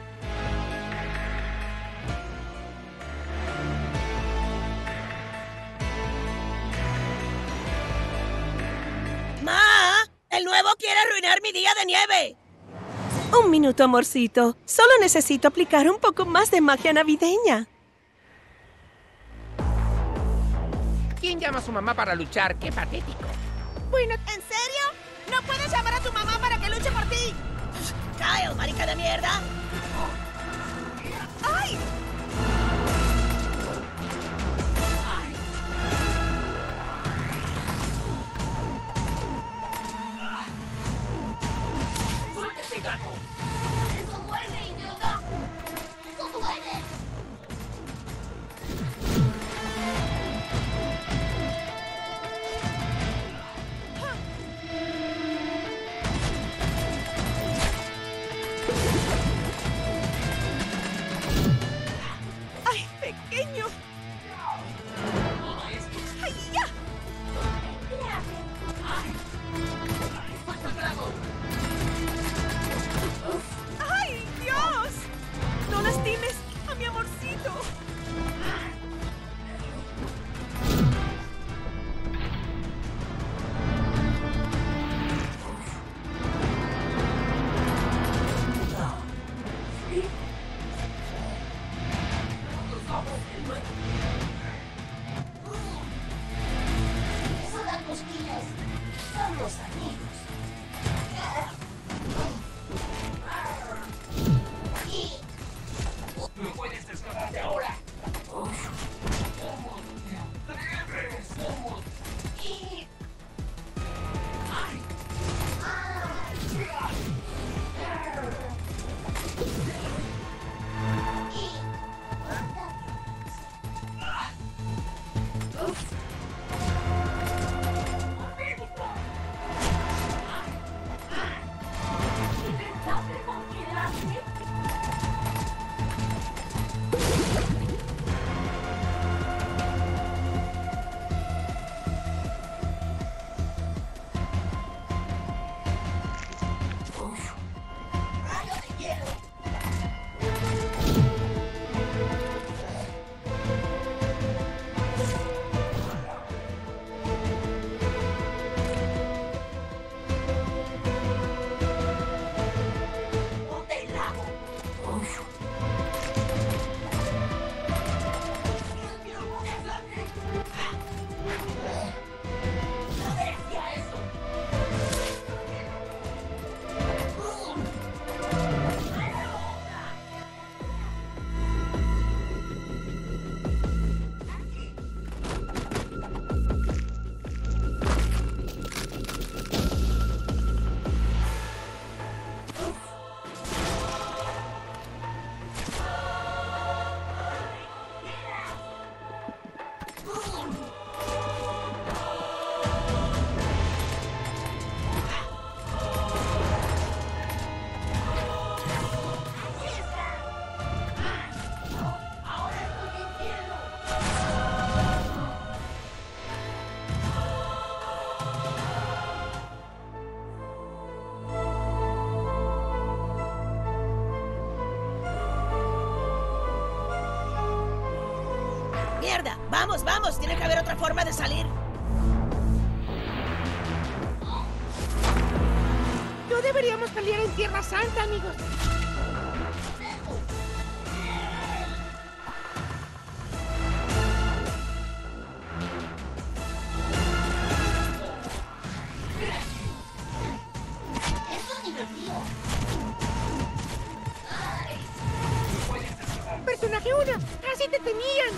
¡Ma! ¡El nuevo quiere arruinar mi día de nieve! Un minuto, amorcito. Solo necesito aplicar un poco más de magia navideña. ¿Quién llama a su mamá para luchar? ¡Qué patético! Bueno, ¿en serio? ¿No puedes llamar a tu mamá para que luche por ti? ¡Kyle, marica de mierda! ¡Ay! ¡Suéltese, gato! ¡Eso duele, idiota! ¡Eso duele! ¡Ay, pequeño! ¡Ay, ya! mierda! ¡Vamos, vamos! Tiene que haber otra forma de salir. No deberíamos pelear en Tierra Santa, amigos. Personaje uno, casi te tenían.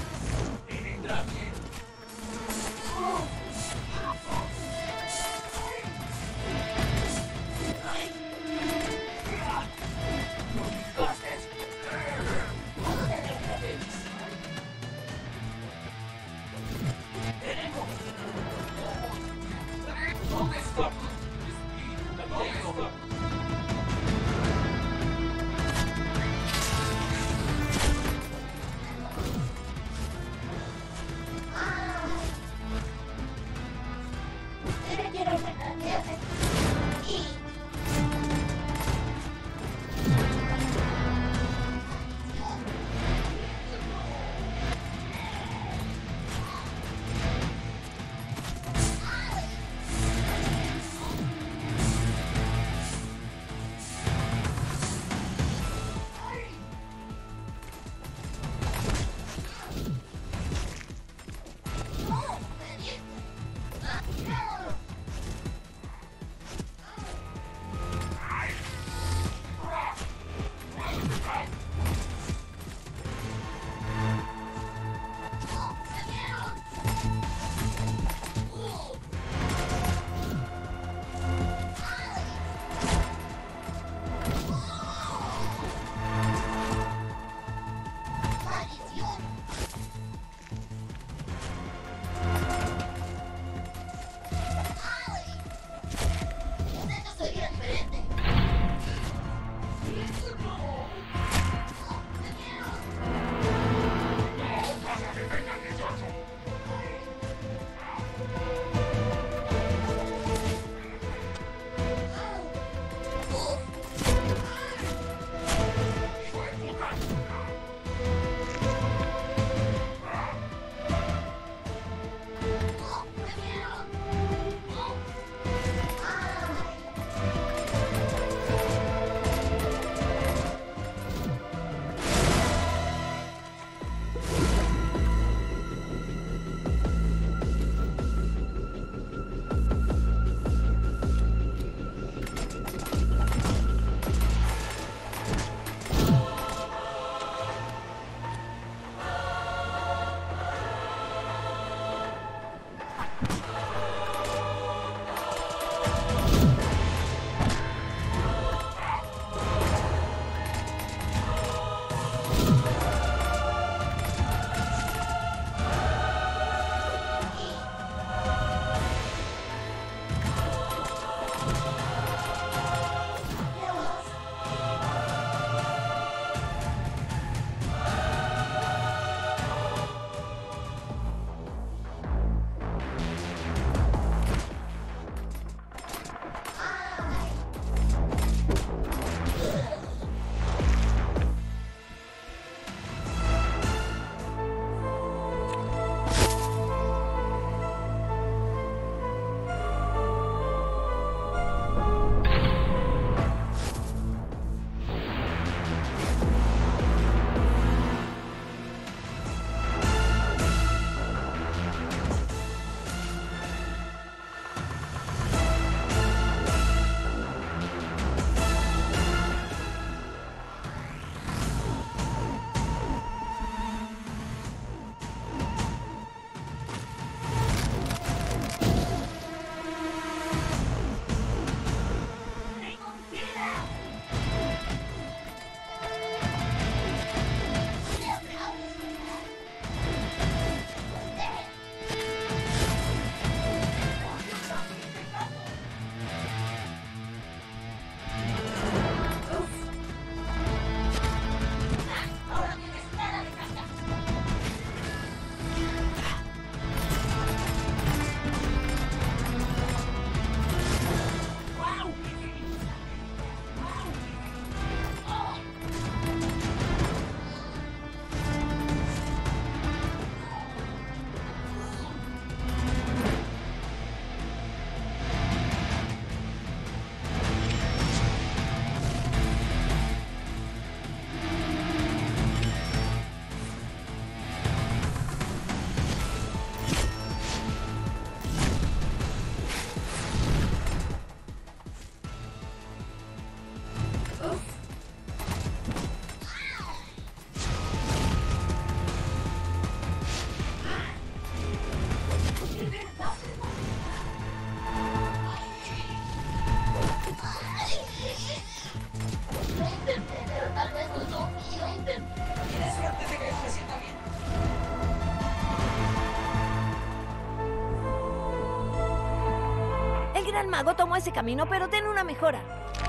gran mago tomó ese camino, pero tiene una mejora.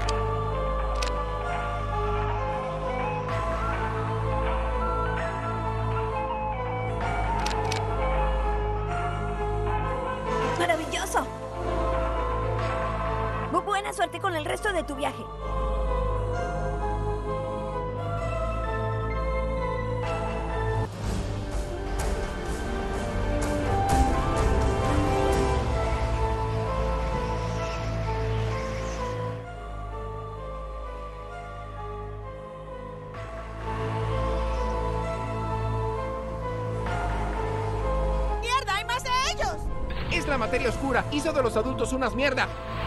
¡Maravilloso! Bu- Buena suerte con el resto de tu viaje. ¡Mierda! ¡Hay más de ellos! Es la materia oscura. Hizo de los adultos unas mierda.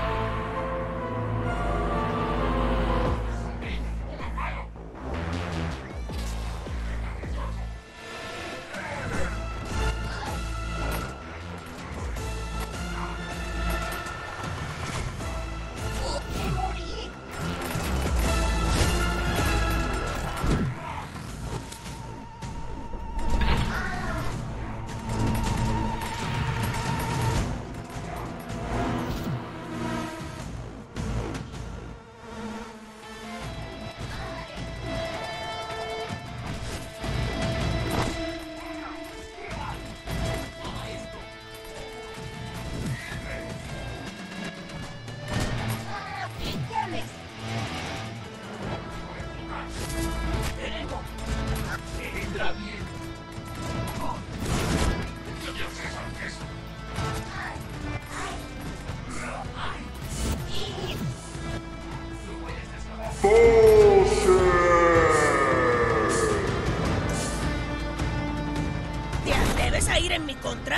¿Te atreves a ir en mi contra?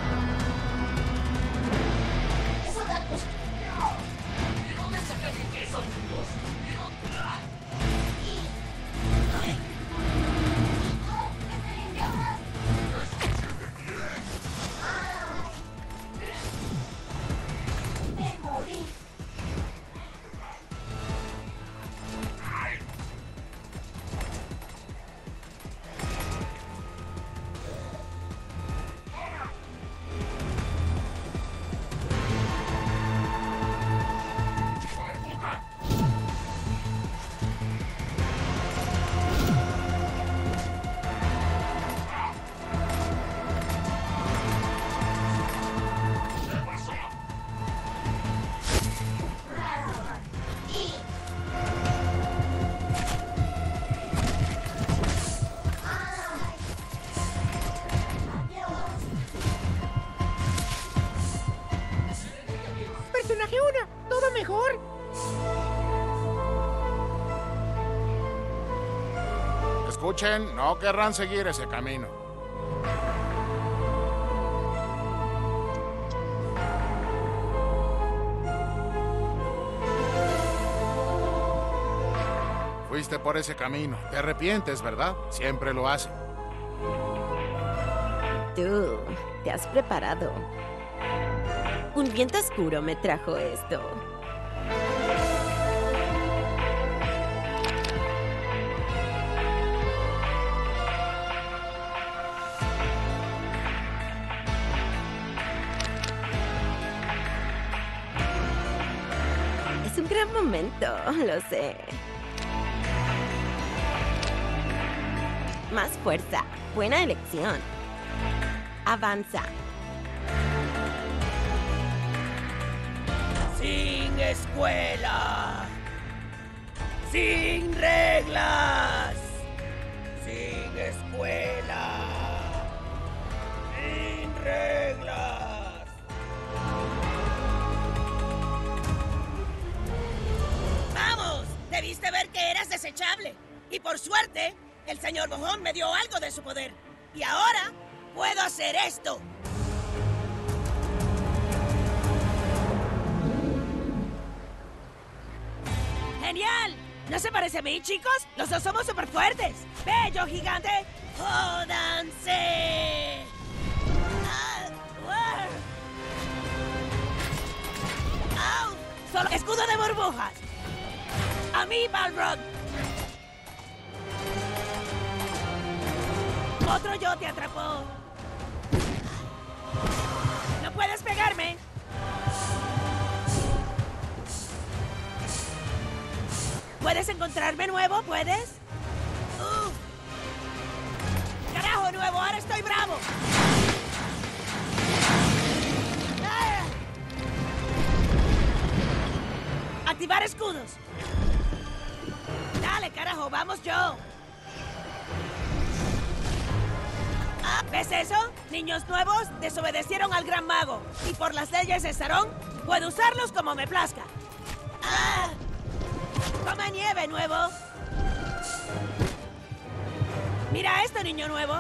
Personaje uno, todo mejor. Escuchen, no querrán seguir ese camino. Fuiste por ese camino. Te arrepientes, ¿verdad? Siempre lo hace. Tú, te has preparado. Un viento oscuro me trajo esto. Es un gran momento, lo sé. Más fuerza. Buena elección. Avanza. Sin escuela. Sin reglas. Sin escuela. Sin reglas. ¡Vamos! Debiste ver que eras desechable. Y por suerte, el señor Mojón me dio algo de su poder. Y ahora puedo hacer esto. ¡Genial! ¿No se parece a mí, chicos? Los dos somos súper fuertes. ¡Bello gigante! ¡Jódanse! Ah, ¡Au! ¡Solo escudo de burbujas! ¡A mí, Balrog! ¡Otro yo te atrapó! ¡No puedes pegarme! ¿Puedes encontrarme nuevo? ¿Puedes? Uh. ¡Carajo, nuevo! ¡Ahora estoy bravo! ¡Ah! ¡Activar escudos! ¡Dale, carajo! ¡Vamos, yo! ¿Ves eso? Niños nuevos desobedecieron al Gran Mago. Y por las leyes de Sarón, puedo usarlos como me plazca. ¡Ah! ¡Toma nieve, nuevo! Mira esto, niño nuevo.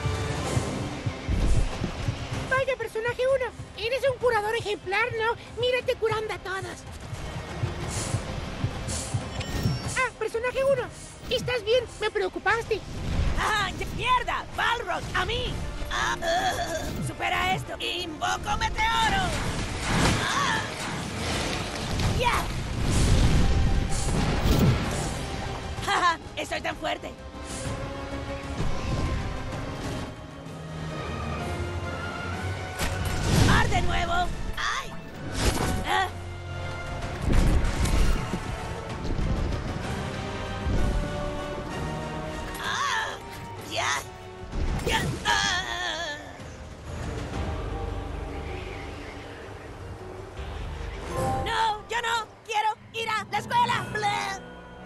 Vaya, personaje uno. Eres un curador ejemplar, ¿no? Mírate curando a todos. Ah, personaje uno. ¿Estás bien? Me preocupaste. ¡Ah, mierda! ¡Balrog, a mí! Ah, uh, ¡supera esto! ¡Invoco meteoro! ¡Ah! ¡Ya! ¡Ja, ja! ¡Estoy tan fuerte! ¡Mar de nuevo! ¡Ay! ¡Ah! ¡Ah! ¡Ya! ¡Ya! ¡Ah! ¡No! ¡Yo no! ¡Quiero ir a la escuela! ¡Blah!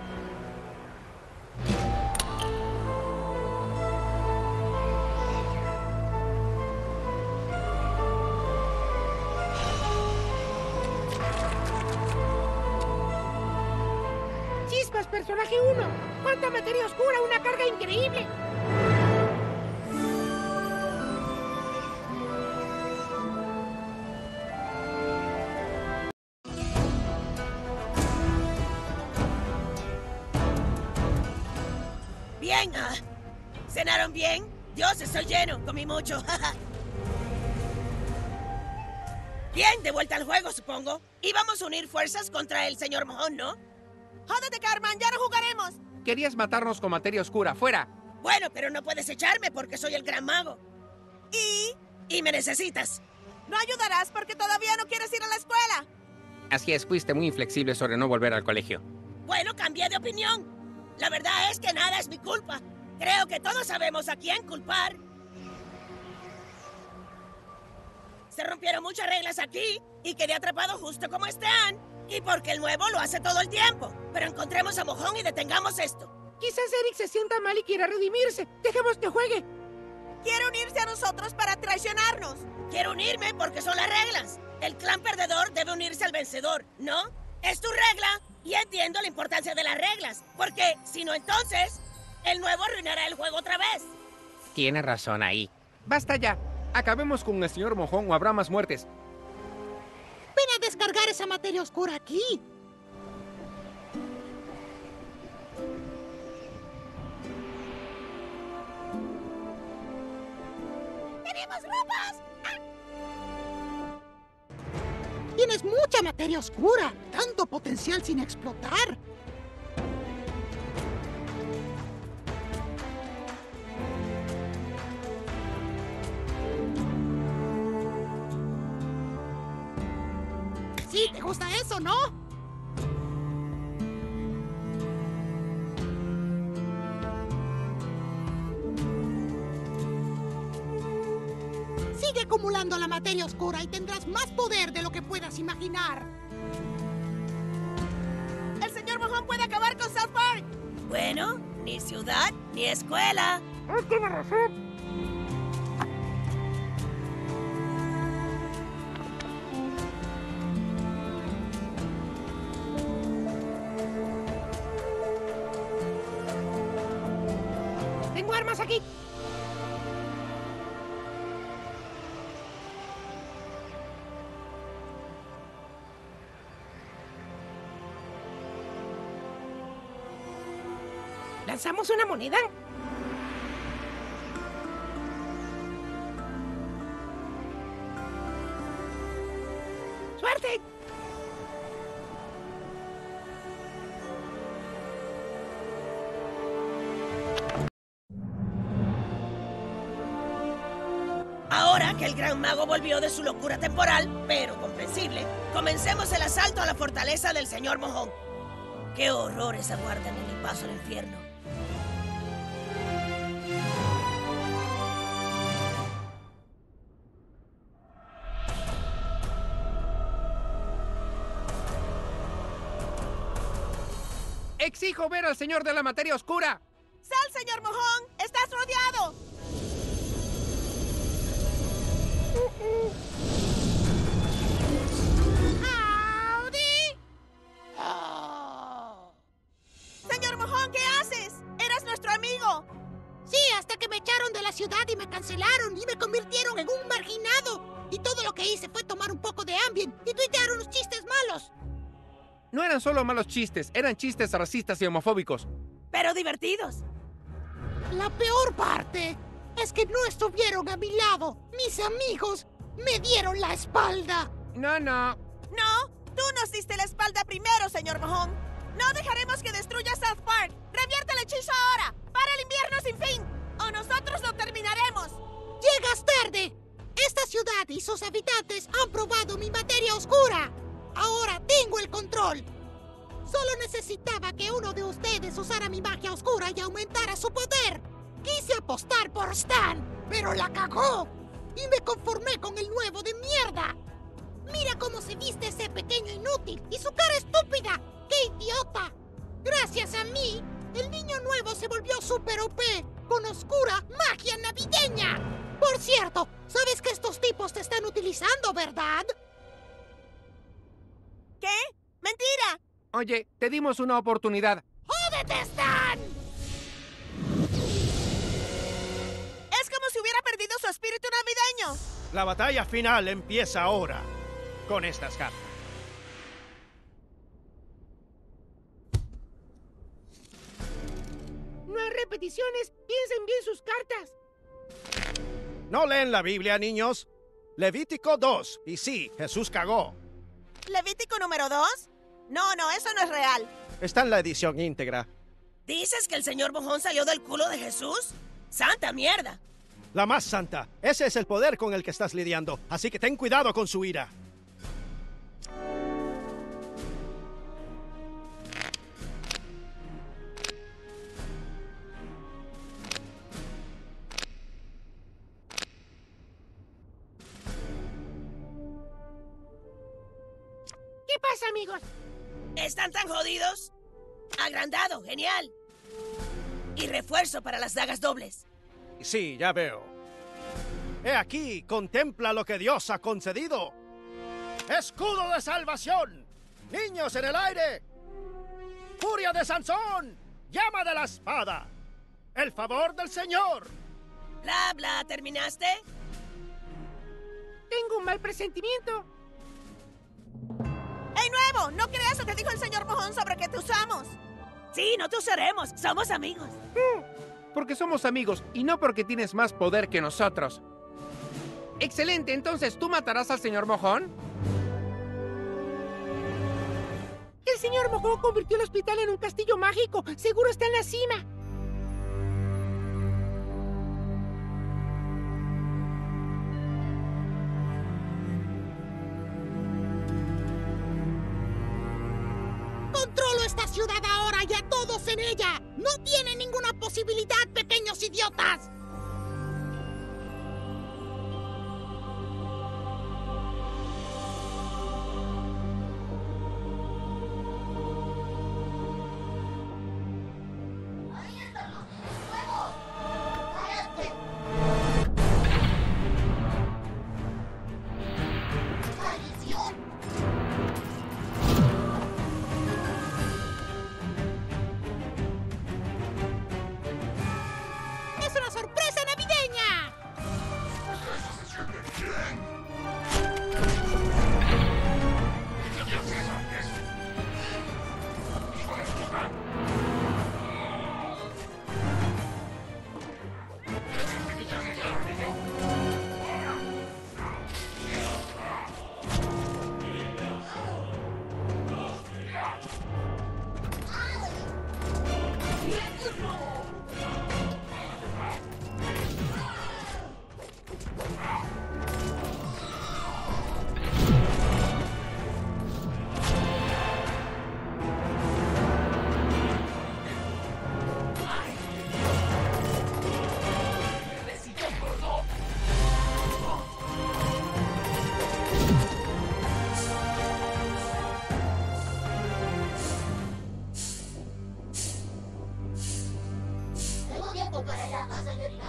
¡Chispas, personaje uno! ¡Cuánta materia oscura! ¡Una carga increíble! ¡Bien! ah. ¿Cenaron bien? Dios, estoy lleno. Comí mucho. Bien, de vuelta al juego, supongo. Íbamos a unir fuerzas contra el señor Mojón, ¿no? ¡Jódete, Cartman! ¡Ya no jugaremos! Querías matarnos con materia oscura. ¡Fuera! Bueno, pero no puedes echarme porque soy el gran mago. ¿Y? Y me necesitas. No ayudarás porque todavía no quieres ir a la escuela. Así es, fuiste muy inflexible sobre no volver al colegio. Bueno, cambié de opinión. La verdad es que nada es mi culpa. Creo que todos sabemos a quién culpar. Se rompieron muchas reglas aquí y quedé atrapado justo como Stan. Y porque el nuevo lo hace todo el tiempo. Pero encontremos a Mojón y detengamos esto. Quizás Eric se sienta mal y quiera redimirse. Dejemos que juegue. Quiere unirse a nosotros para traicionarnos. Quiero unirme porque son las reglas. El clan perdedor debe unirse al vencedor, ¿no? Es tu regla y entiendo la importancia de las reglas. Porque si no, entonces, el nuevo arruinará el juego otra vez. Tiene razón ahí. Basta ya. Acabemos con el señor Mojón o habrá más muertes. Ven a descargar esa materia oscura aquí. ¡Tenemos ropas! Tienes mucha materia oscura. Tanto potencial sin explotar. Sí, ¿te gusta eso, no? Sigue acumulando la materia oscura y tendrás más poder de lo que puedas imaginar. El señor Mojón puede acabar con South Park. Bueno, ni ciudad ni escuela. Oh, tiene razón. Tengo armas aquí. ¿Lanzamos una moneda? ¡Suerte! Ahora que el gran mago volvió de su locura temporal, pero comprensible, comencemos el asalto a la fortaleza del señor Mojón. ¡Qué horrores aguardan en el paso al infierno! ¡Exijo ver al señor de la materia oscura! ¡Sal, señor Mojón! ¡Estás rodeado! ¡Howdy! Oh. Señor Mojón, ¿qué haces? ¡Eras nuestro amigo! Sí, hasta que me echaron de la ciudad y me cancelaron y me convirtieron en un marginado. Y todo lo que hice fue tomar un poco de Ambien y tuitear unos chistes malos. No eran solo malos chistes, eran chistes racistas y homofóbicos. ¡Pero divertidos! La peor parte es que no estuvieron a mi lado. Mis amigos me dieron la espalda. No, no. No, tú nos diste la espalda primero, señor Mojón. No dejaremos que destruya South Park. ¡Revierte el hechizo ahora! ¡Para el invierno sin fin! ¡O nosotros lo terminaremos! ¡Llegas tarde! Esta ciudad y sus habitantes han probado mi materia oscura. Ahora tengo el control. Solo necesitaba que uno de ustedes usara mi magia oscura y aumentara su poder. Quise apostar por Stan, pero la cagó. Y me conformé con el nuevo de mierda. Mira cómo se viste ese pequeño inútil y su cara estúpida. ¡Qué idiota! Gracias a mí, el niño nuevo se volvió super O P con oscura magia navideña. Por cierto, ¿sabes que estos tipos te están utilizando, verdad? ¿Qué? ¡Mentira! Oye, te dimos una oportunidad. ¡Jódete, Stan! Es como si hubiera perdido su espíritu navideño. La batalla final empieza ahora, con estas cartas. No hay repeticiones. Piensen bien sus cartas. ¿No leen la Biblia, niños? Levítico dos. Y sí, Jesús cagó. ¿Levítico número dos? No, no, eso no es real. Está en la edición íntegra. ¿Dices que el señor Mojón salió del culo de Jesús? ¡Santa mierda! La más santa. Ese es el poder con el que estás lidiando. Así que ten cuidado con su ira. ¿Qué pasa, amigos? ¿Están tan jodidos? Agrandado, genial. Y refuerzo para las dagas dobles. Sí, ya veo. He aquí, contempla lo que Dios ha concedido. ¡Escudo de salvación! ¡Niños en el aire! ¡Furia de Sansón! ¡Llama de la espada! ¡El favor del Señor! Bla, bla, ¿terminaste? Tengo un mal presentimiento. ¡Ey, nuevo! No creas lo que dijo el señor Mojón sobre que te usamos. Sí, no te usaremos. Somos amigos. Porque somos amigos y no porque tienes más poder que nosotros. Excelente, entonces, ¿tú matarás al señor Mojón? El señor Mojón convirtió el hospital en un castillo mágico. Seguro está en la cima. Controlo esta ciudad ahora y a todos en ella. No tienen ninguna posibilidad, pequeños idiotas. ¡Es una sorpresa navideña! Sigo para allá, señorita.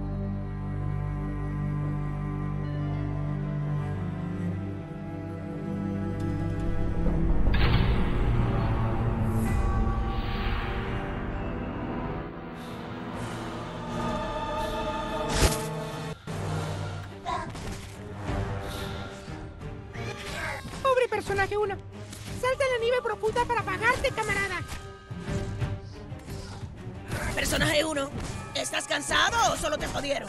Pobre personaje uno. Salta a la nieve profunda para pagarte, camarada. Personaje uno, ¿estás cansado o solo te jodieron?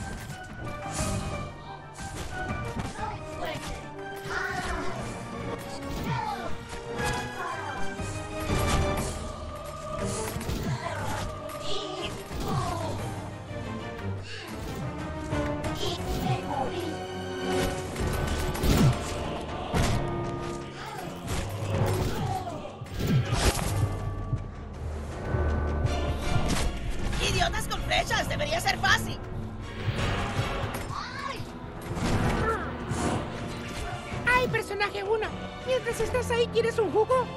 ¡Idiotas con flechas! ¡Debería ser fácil! ¡Ay, personaje uno! Mientras estás ahí, ¿quieres un jugo?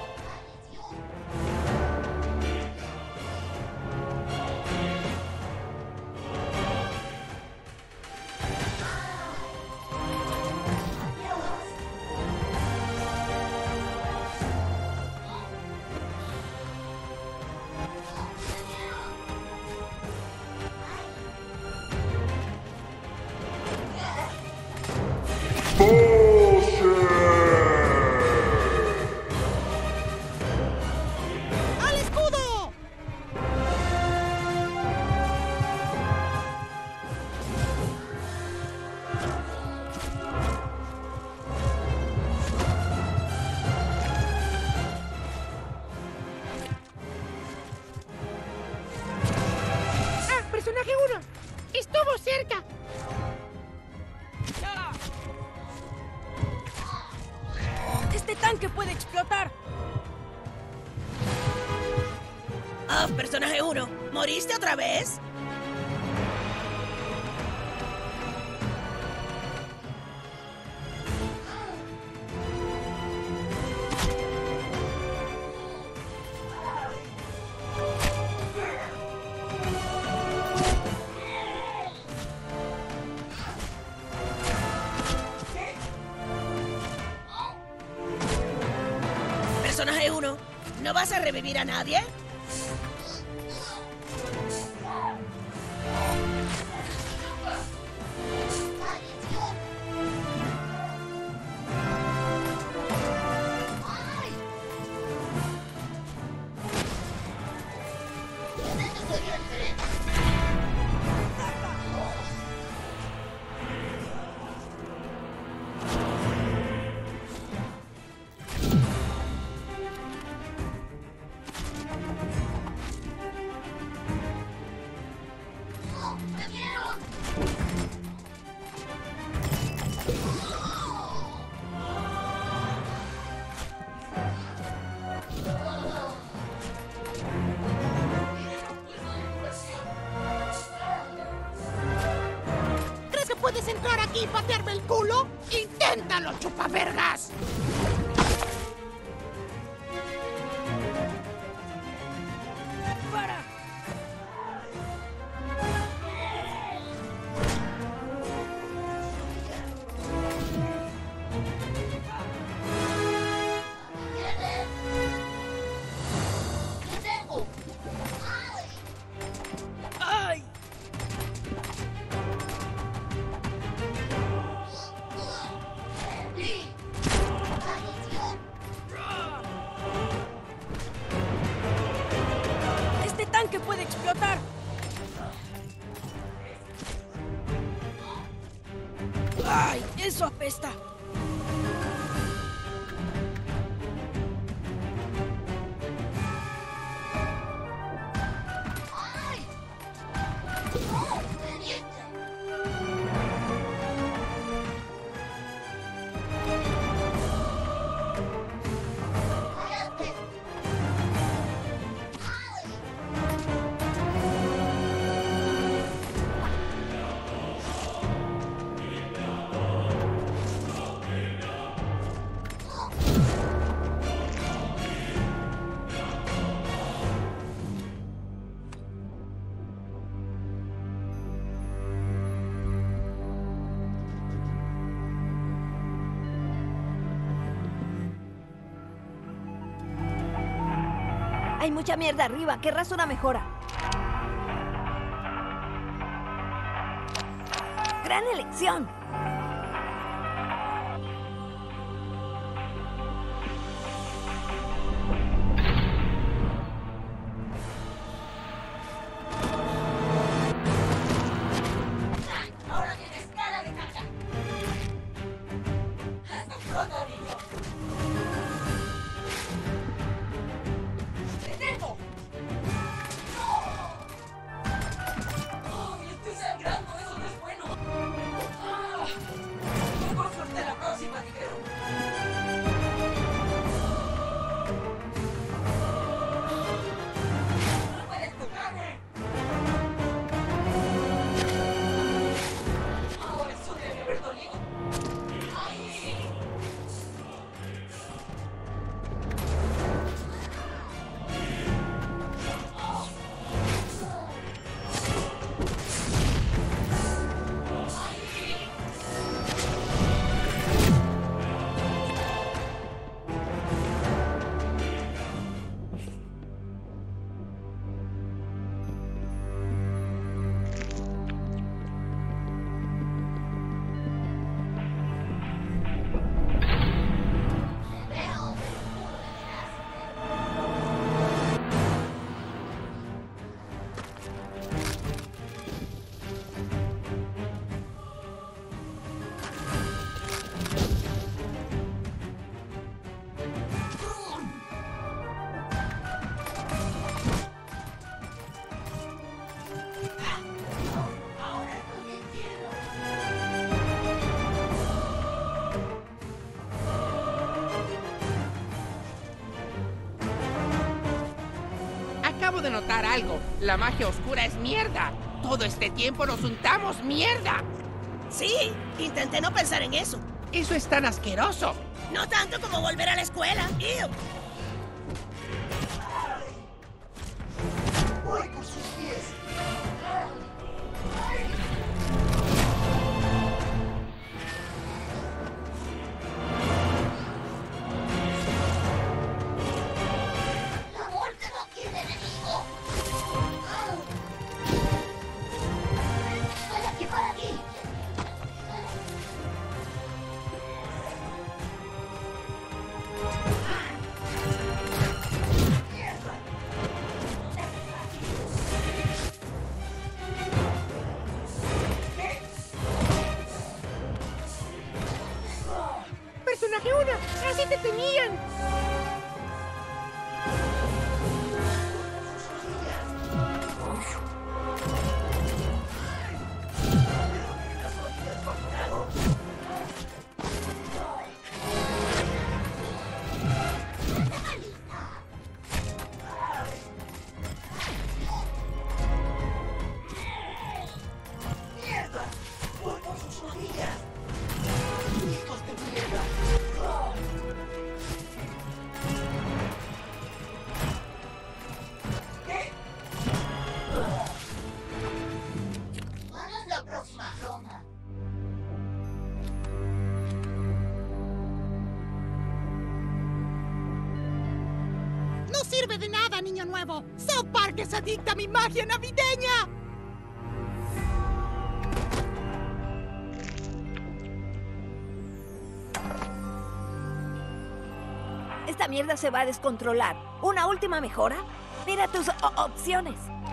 ¡Al escudo! ¡Ah, personaje uno! ¡Estuvo cerca! Este tanque puede explotar. Ah, personaje uno, ¿moriste otra vez? Personaje uno, ¿no vas a revivir a nadie? ¿Crees que puedes entrar aquí y patearme el culo? ¡Inténtalo, chupavergas! ¡Para! ¡Ay! Este tanque puede explotar. ¡Ay! Eso apesta. Hay mucha mierda arriba. Querrás una mejora. ¡Gran elección! Ahora tienes cara de caca. Hasta pronto, niño. ¡Detengo! ¡Oh, me estoy sangrando! ¡Eso no es bueno! ¡Ah! ¡Mejor suerte la próxima, ligero! ¡No puedes tocarme! ¡Oh, eso debe haber dolido! ¡Ay! Acabo de notar algo. La magia oscura es mierda. Todo este tiempo nos untamos mierda. Sí, intenté no pensar en eso. Eso es tan asqueroso. No tanto como volver a la escuela. ¡Ew! Voy por sus pies. La muerte no tiene enemigo. Estoy aquí para ti. ¡Personaje uno! ¡Así te tenían! ¡Mierda! ¡Voy por sus rodillas! ¡Hijos de mierda! ¿Qué? ¿Cuándo es la próxima ronda? ¡No sirve de nada, niño nuevo! ¡South Park es adicta a mi magia navideña! Esta mierda se va a descontrolar. ¿Una última mejora? Mira tus o- opciones.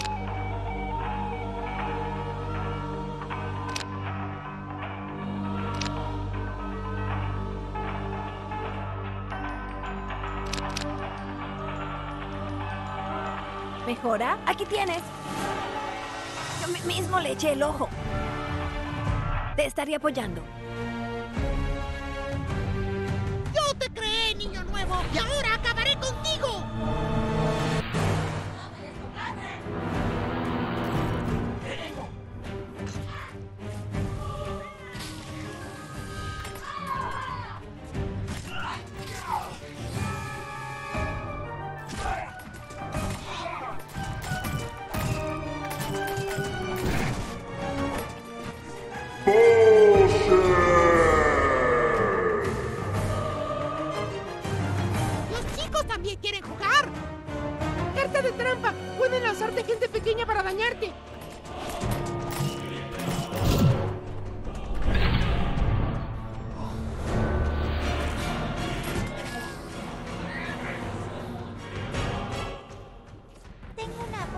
¿Mejora? Aquí tienes. Yo mi- mismo le eché el ojo. Te estaría apoyando. ¡Yo te creé, niño nuevo! ¡Y ahora acabaré contigo!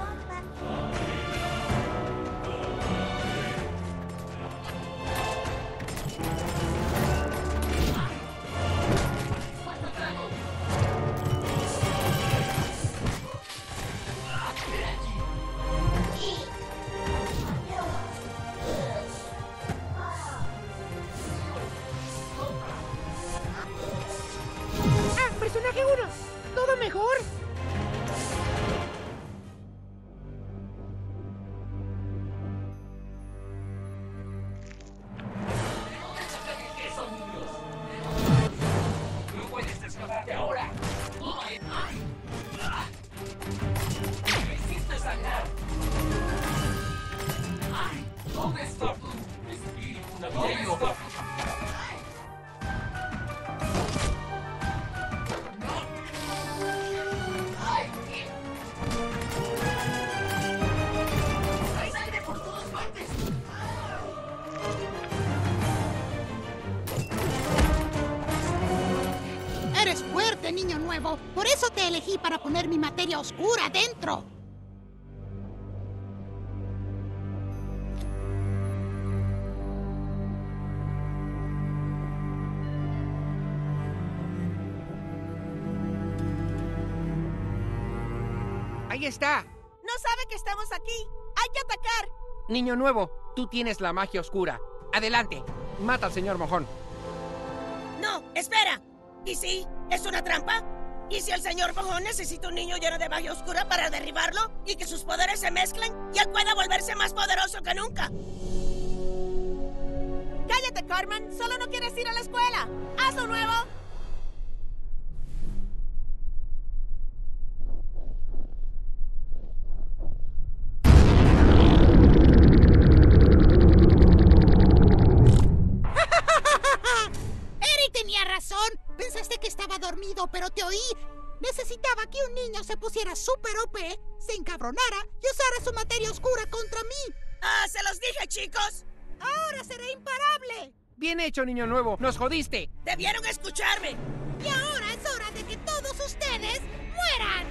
Ah, personaje uno. Todo mejor. ¡No puedes escaparte ahora! ¡Me hiciste sangrar! ¿Dónde está tu espíritu navideño? ¡Hay sangre por todas partes! Eres fuerte, niño nuevo. Por eso te elegí para poner mi materia oscura dentro. ¡Ahí está! No sabe que estamos aquí. Hay que atacar. Niño nuevo, tú tienes la magia oscura. Adelante, mata al señor mojón. No, espera. ¿Y si es una trampa? ¿Y si el señor mojón necesita un niño lleno de magia oscura para derribarlo y que sus poderes se mezclen y él pueda volverse más poderoso que nunca? Cállate, Carmen. Solo no quieres ir a la escuela. ¡Hazlo nuevo! Eric tenía razón. Pensaste que estaba dormido, pero te oí. Necesitaba que un niño se pusiera súper O P, se encabronara y usara su materia oscura contra mí. ¡Ah, se los dije, chicos! Ahora seré imparable. Bien hecho, niño nuevo. ¡Nos jodiste! ¡Debieron escucharme! Y ahora es hora de que todos ustedes mueran.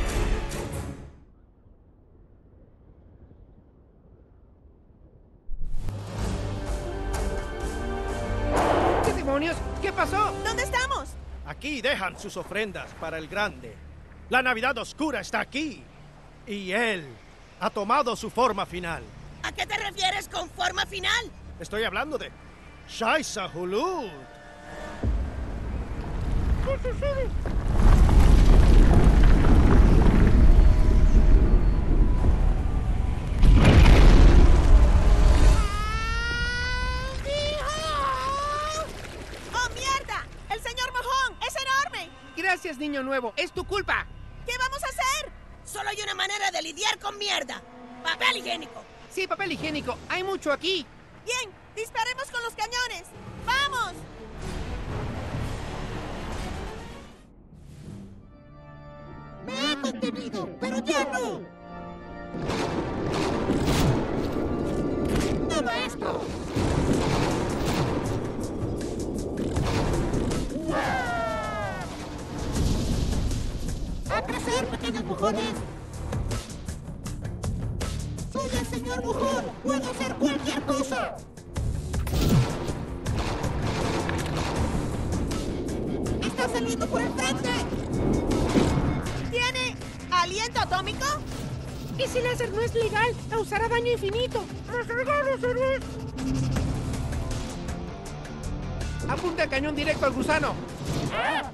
¿Qué demonios? ¿Qué pasó? ¿Dónde estamos? Aquí dejan sus ofrendas para el grande. La Navidad Oscura está aquí. Y él ha tomado su forma final. ¿A qué te refieres con forma final? Estoy hablando de Shaisa Hulud. ¡Oh, mierda! ¡El señor mojón! ¡Es enorme! Gracias, niño nuevo. Es tu culpa. ¿Qué vamos a hacer? Solo hay una manera de lidiar con mierda. ¡Papel higiénico! Sí, papel higiénico. Hay mucho aquí. Bien, disparemos con los cañones. ¡Vamos! Me he contenido, pero ya no. Toma esto. ¡A crecer, pequeños mojones! ¡Soy el señor mojón! ¡Puedo hacer cualquier cosa! ¡Está saliendo por el frente! ¿Tiene aliento atómico? ¿Y si láser no es legal? Causará daño infinito. Apunta el cañón directo al gusano. ¡Ah!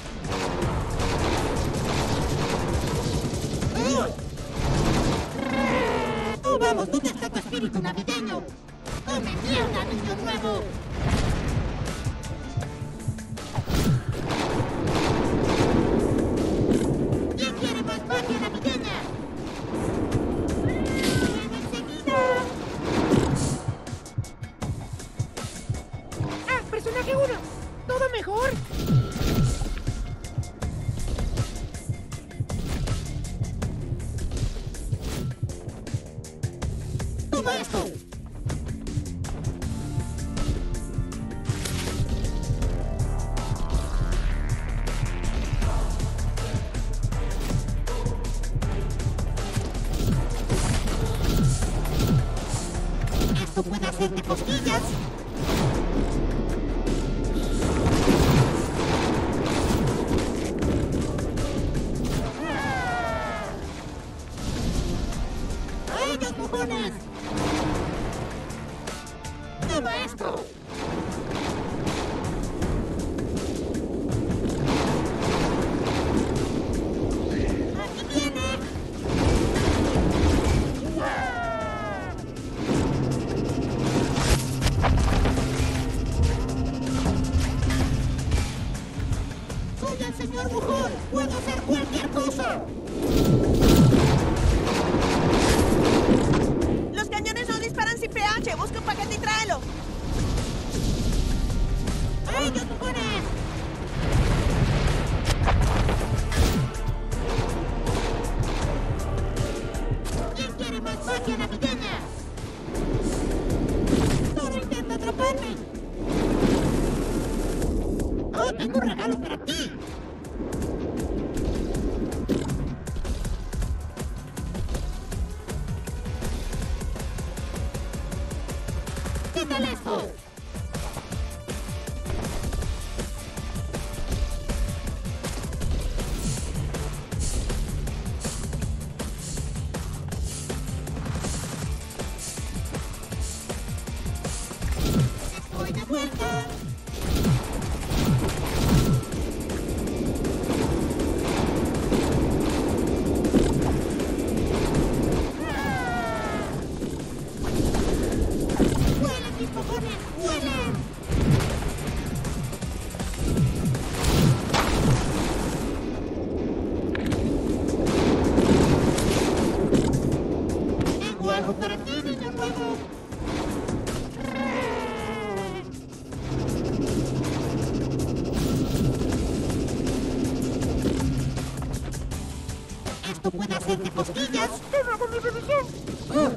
¡Oh, vamos! ¿Dónde está tu espíritu navideño? ¡Come mierda, niño nuevo! ¿Quién quiere más magia navideña? ¡Enseguida! ¡Ah, personaje uno! ¡Todo mejor! ¡Toma esto! Esto puede hacerte cosquillas. ¡A ellos, mojones! ¡Toma esto! ¡Aquí viene! ¡Soy el señor Mojón! ¡Puedo hacer cualquier cosa! Los cañones no disparan sin pH. Busca un paquete y tráelo. ¡A ellos, mojones! ¿Quién quiere más magia navideña? Todo intenta atraparme. ¡Oh, tengo un regalo para ti! ¿Qué tal esto? Estoy de vuelta. ¡Vuelen, mis mojones! ¡Vuelen! Tengo algo para ti, niño nuevo. Esto puede hacerte cosquillas. ¡Toma con mi revisión! ¡Oh!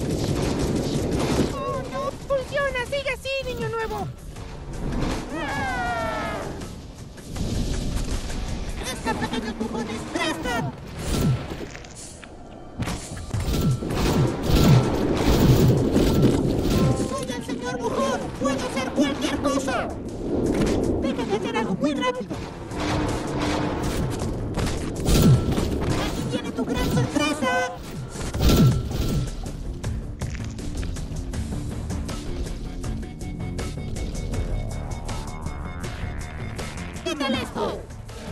¡Oh, no! ¡Funciona! ¡Sigue así, niño nuevo! ¡Crezcan, pequeños mojones! ¡Crezcan! ¡Soy el señor Mojón! ¡Puedo hacer cualquier cosa! ¡Déjame hacer algo muy rápido! ¡Aquí tiene tu gran sorpresa! ¿Qué tal esto?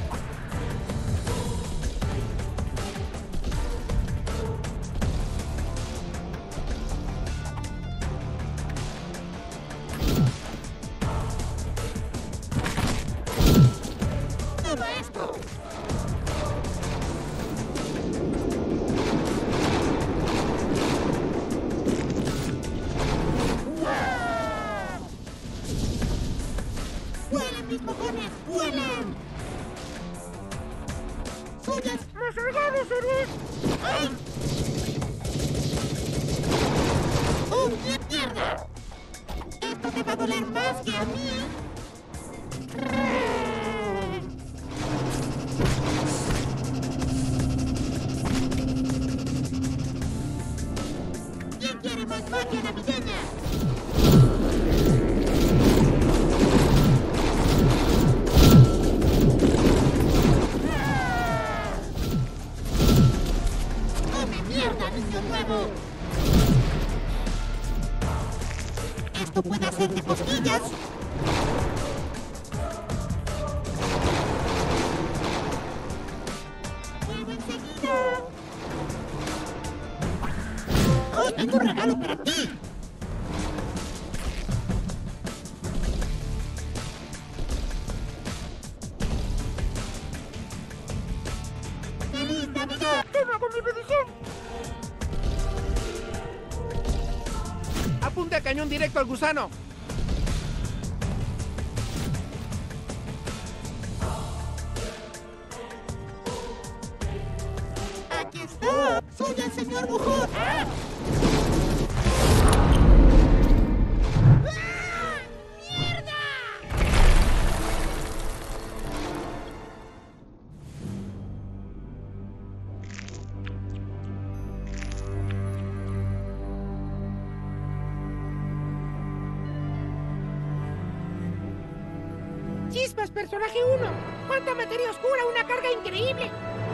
Toma esto. ¡Vuelen, mis mojones! ¡Vuelen! ¡Soy el más salgado, seré! ¡Ay! ¡Oh, qué mierda! Esto te va a doler más que a mí. ¿Quién quiere más magia navideña? ¡Come mierda, niño nuevo! Esto puede hacerte cosquillas. ¡Vuelvo enseguida! ¡Oh, tengo un regalo para ti! ¡Feliz Navidad! ¡Toma con mi bendición! ¡Apunte a cañón directo al gusano! ¡Aquí está! ¡Soy el señor Mojón! ¡Ah! personaje uno. ¡Cuánta materia oscura! ¡Una carga increíble!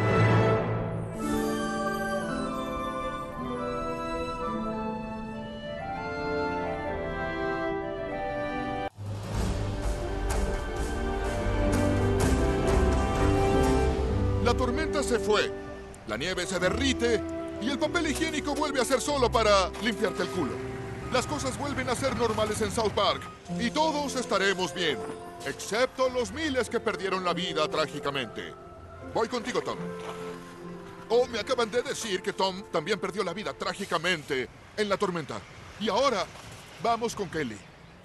La tormenta se fue, la nieve se derrite y el papel higiénico vuelve a ser solo para limpiarte el culo. Las cosas vuelven a ser normales en South Park y todos estaremos bien, excepto los miles que perdieron la vida trágicamente. Voy contigo, Tom. Oh, me acaban de decir que Tom también perdió la vida trágicamente en la tormenta. Y ahora, vamos con Kelly.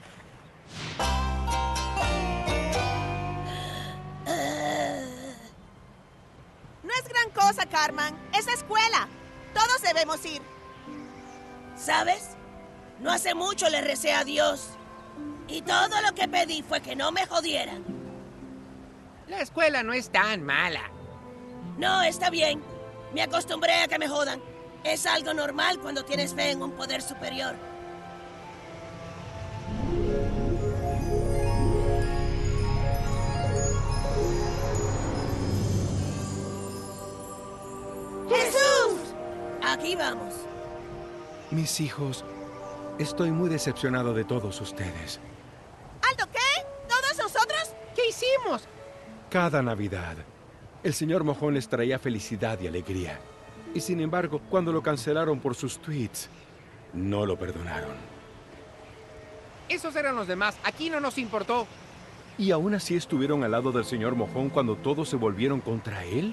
No es gran cosa, Cartman. Es escuela. Todos debemos ir. ¿Sabes? No hace mucho le recé a Dios. Y todo lo que pedí fue que no me jodieran. La escuela no es tan mala. No, está bien. Me acostumbré a que me jodan. Es algo normal cuando tienes fe en un poder superior. ¡Jesús! Aquí vamos. Mis hijos, estoy muy decepcionado de todos ustedes. ¿Aldo qué? ¿Todos nosotros? ¿Qué hicimos? Cada Navidad, el señor Mojón les traía felicidad y alegría. Y sin embargo, cuando lo cancelaron por sus tweets, no lo perdonaron. Esos eran los demás. Aquí no nos importó. ¿Y aún así estuvieron al lado del señor Mojón cuando todos se volvieron contra él?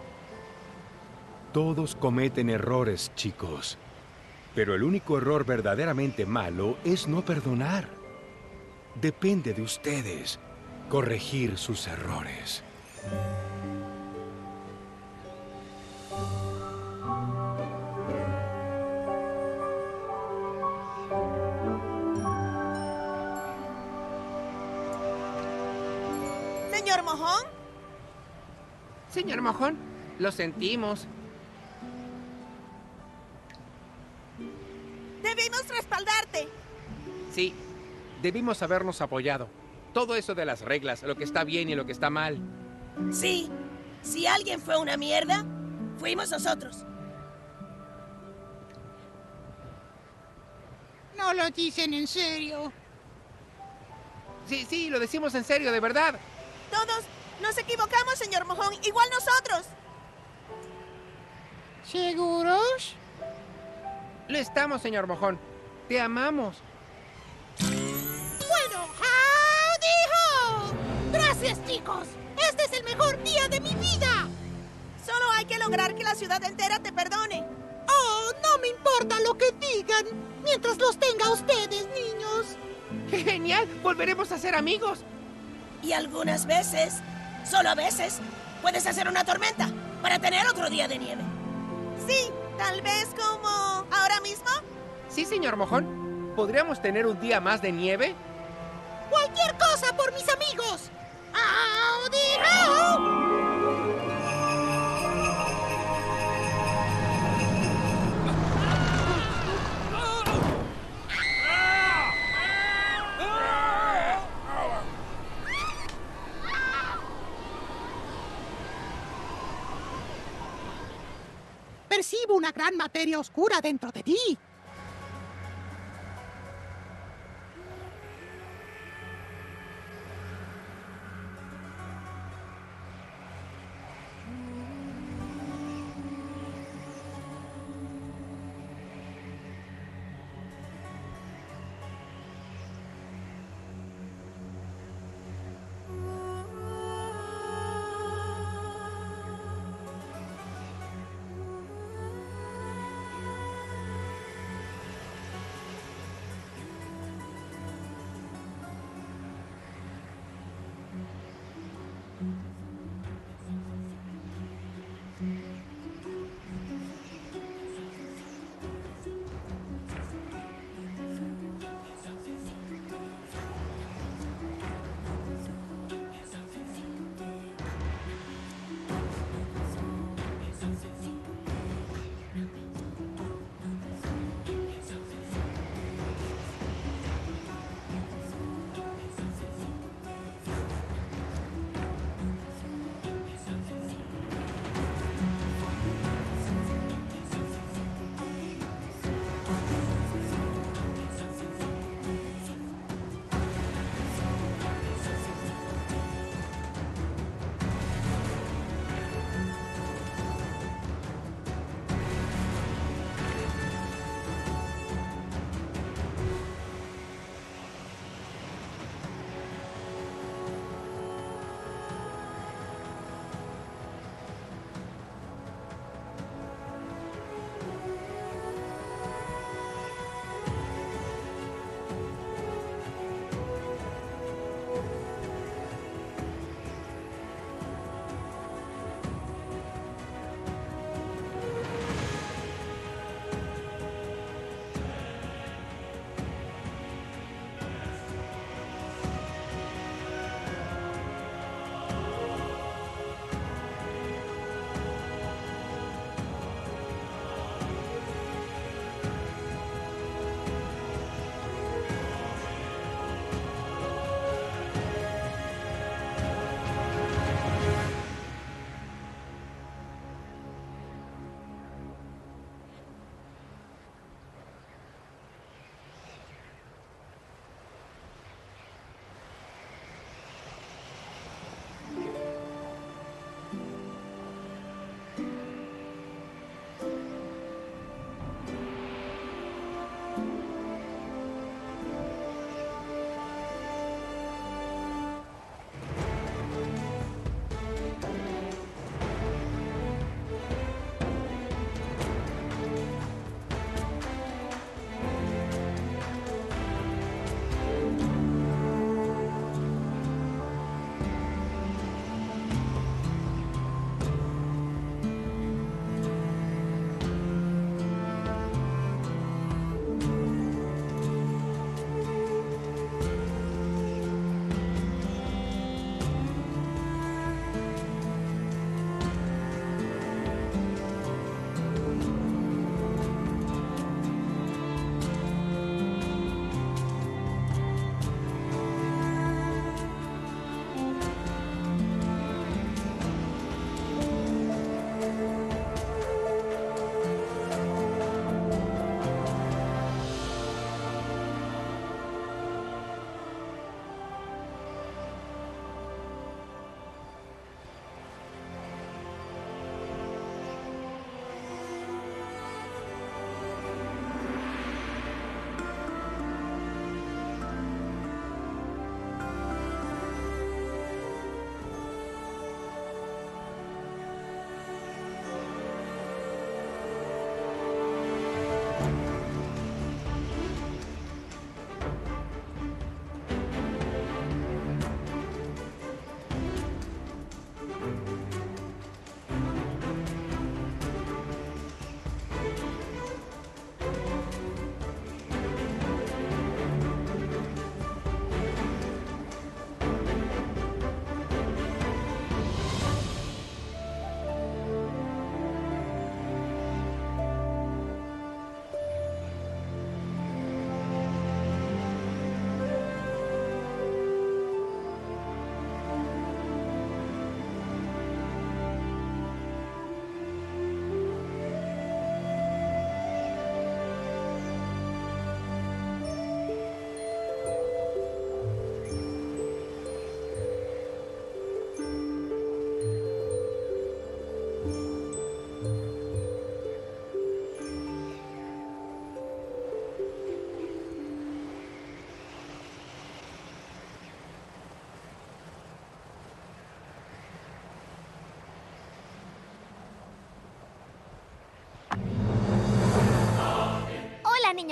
Todos cometen errores, chicos. Pero el único error verdaderamente malo es no perdonar. Depende de ustedes corregir sus errores. ¿Señor Mojón? Señor Mojón, lo sentimos. Debimos respaldarte. Sí, debimos habernos apoyado. Todo eso de las reglas, lo que está bien y lo que está mal. Sí, si alguien fue una mierda, fuimos nosotros. No lo dicen en serio. Sí, sí, lo decimos en serio, de verdad. Todos nos equivocamos, señor Mojón, igual nosotros. ¿Seguros? Lo estamos, señor Mojón. Te amamos. Bueno, ¡howdy ho! Gracias, chicos. Este es el mejor día de mi vida. Solo hay que lograr que la ciudad entera te perdone. Oh, no me importa lo que digan, mientras los tenga ustedes, niños. ¡Qué genial! Volveremos a ser amigos. Y algunas veces, solo a veces, puedes hacer una tormenta para tener otro día de nieve. Sí, tal vez como ahora mismo. Sí, señor Mojón. ¿Podríamos tener un día más de nieve? Cualquier cosa por mis amigos. ¡Howdy ho! Percibo una gran materia oscura dentro de ti.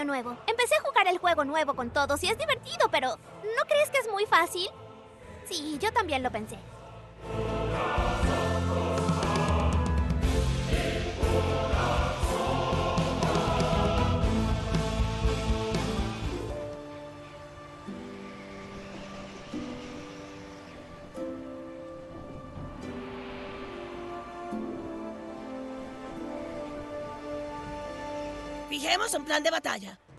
año nuevo. Empecé a jugar el juego nuevo con todos y es divertido, pero ¿no crees que es muy fácil? Sí, yo también lo pensé. Fijemos un plan de batalla.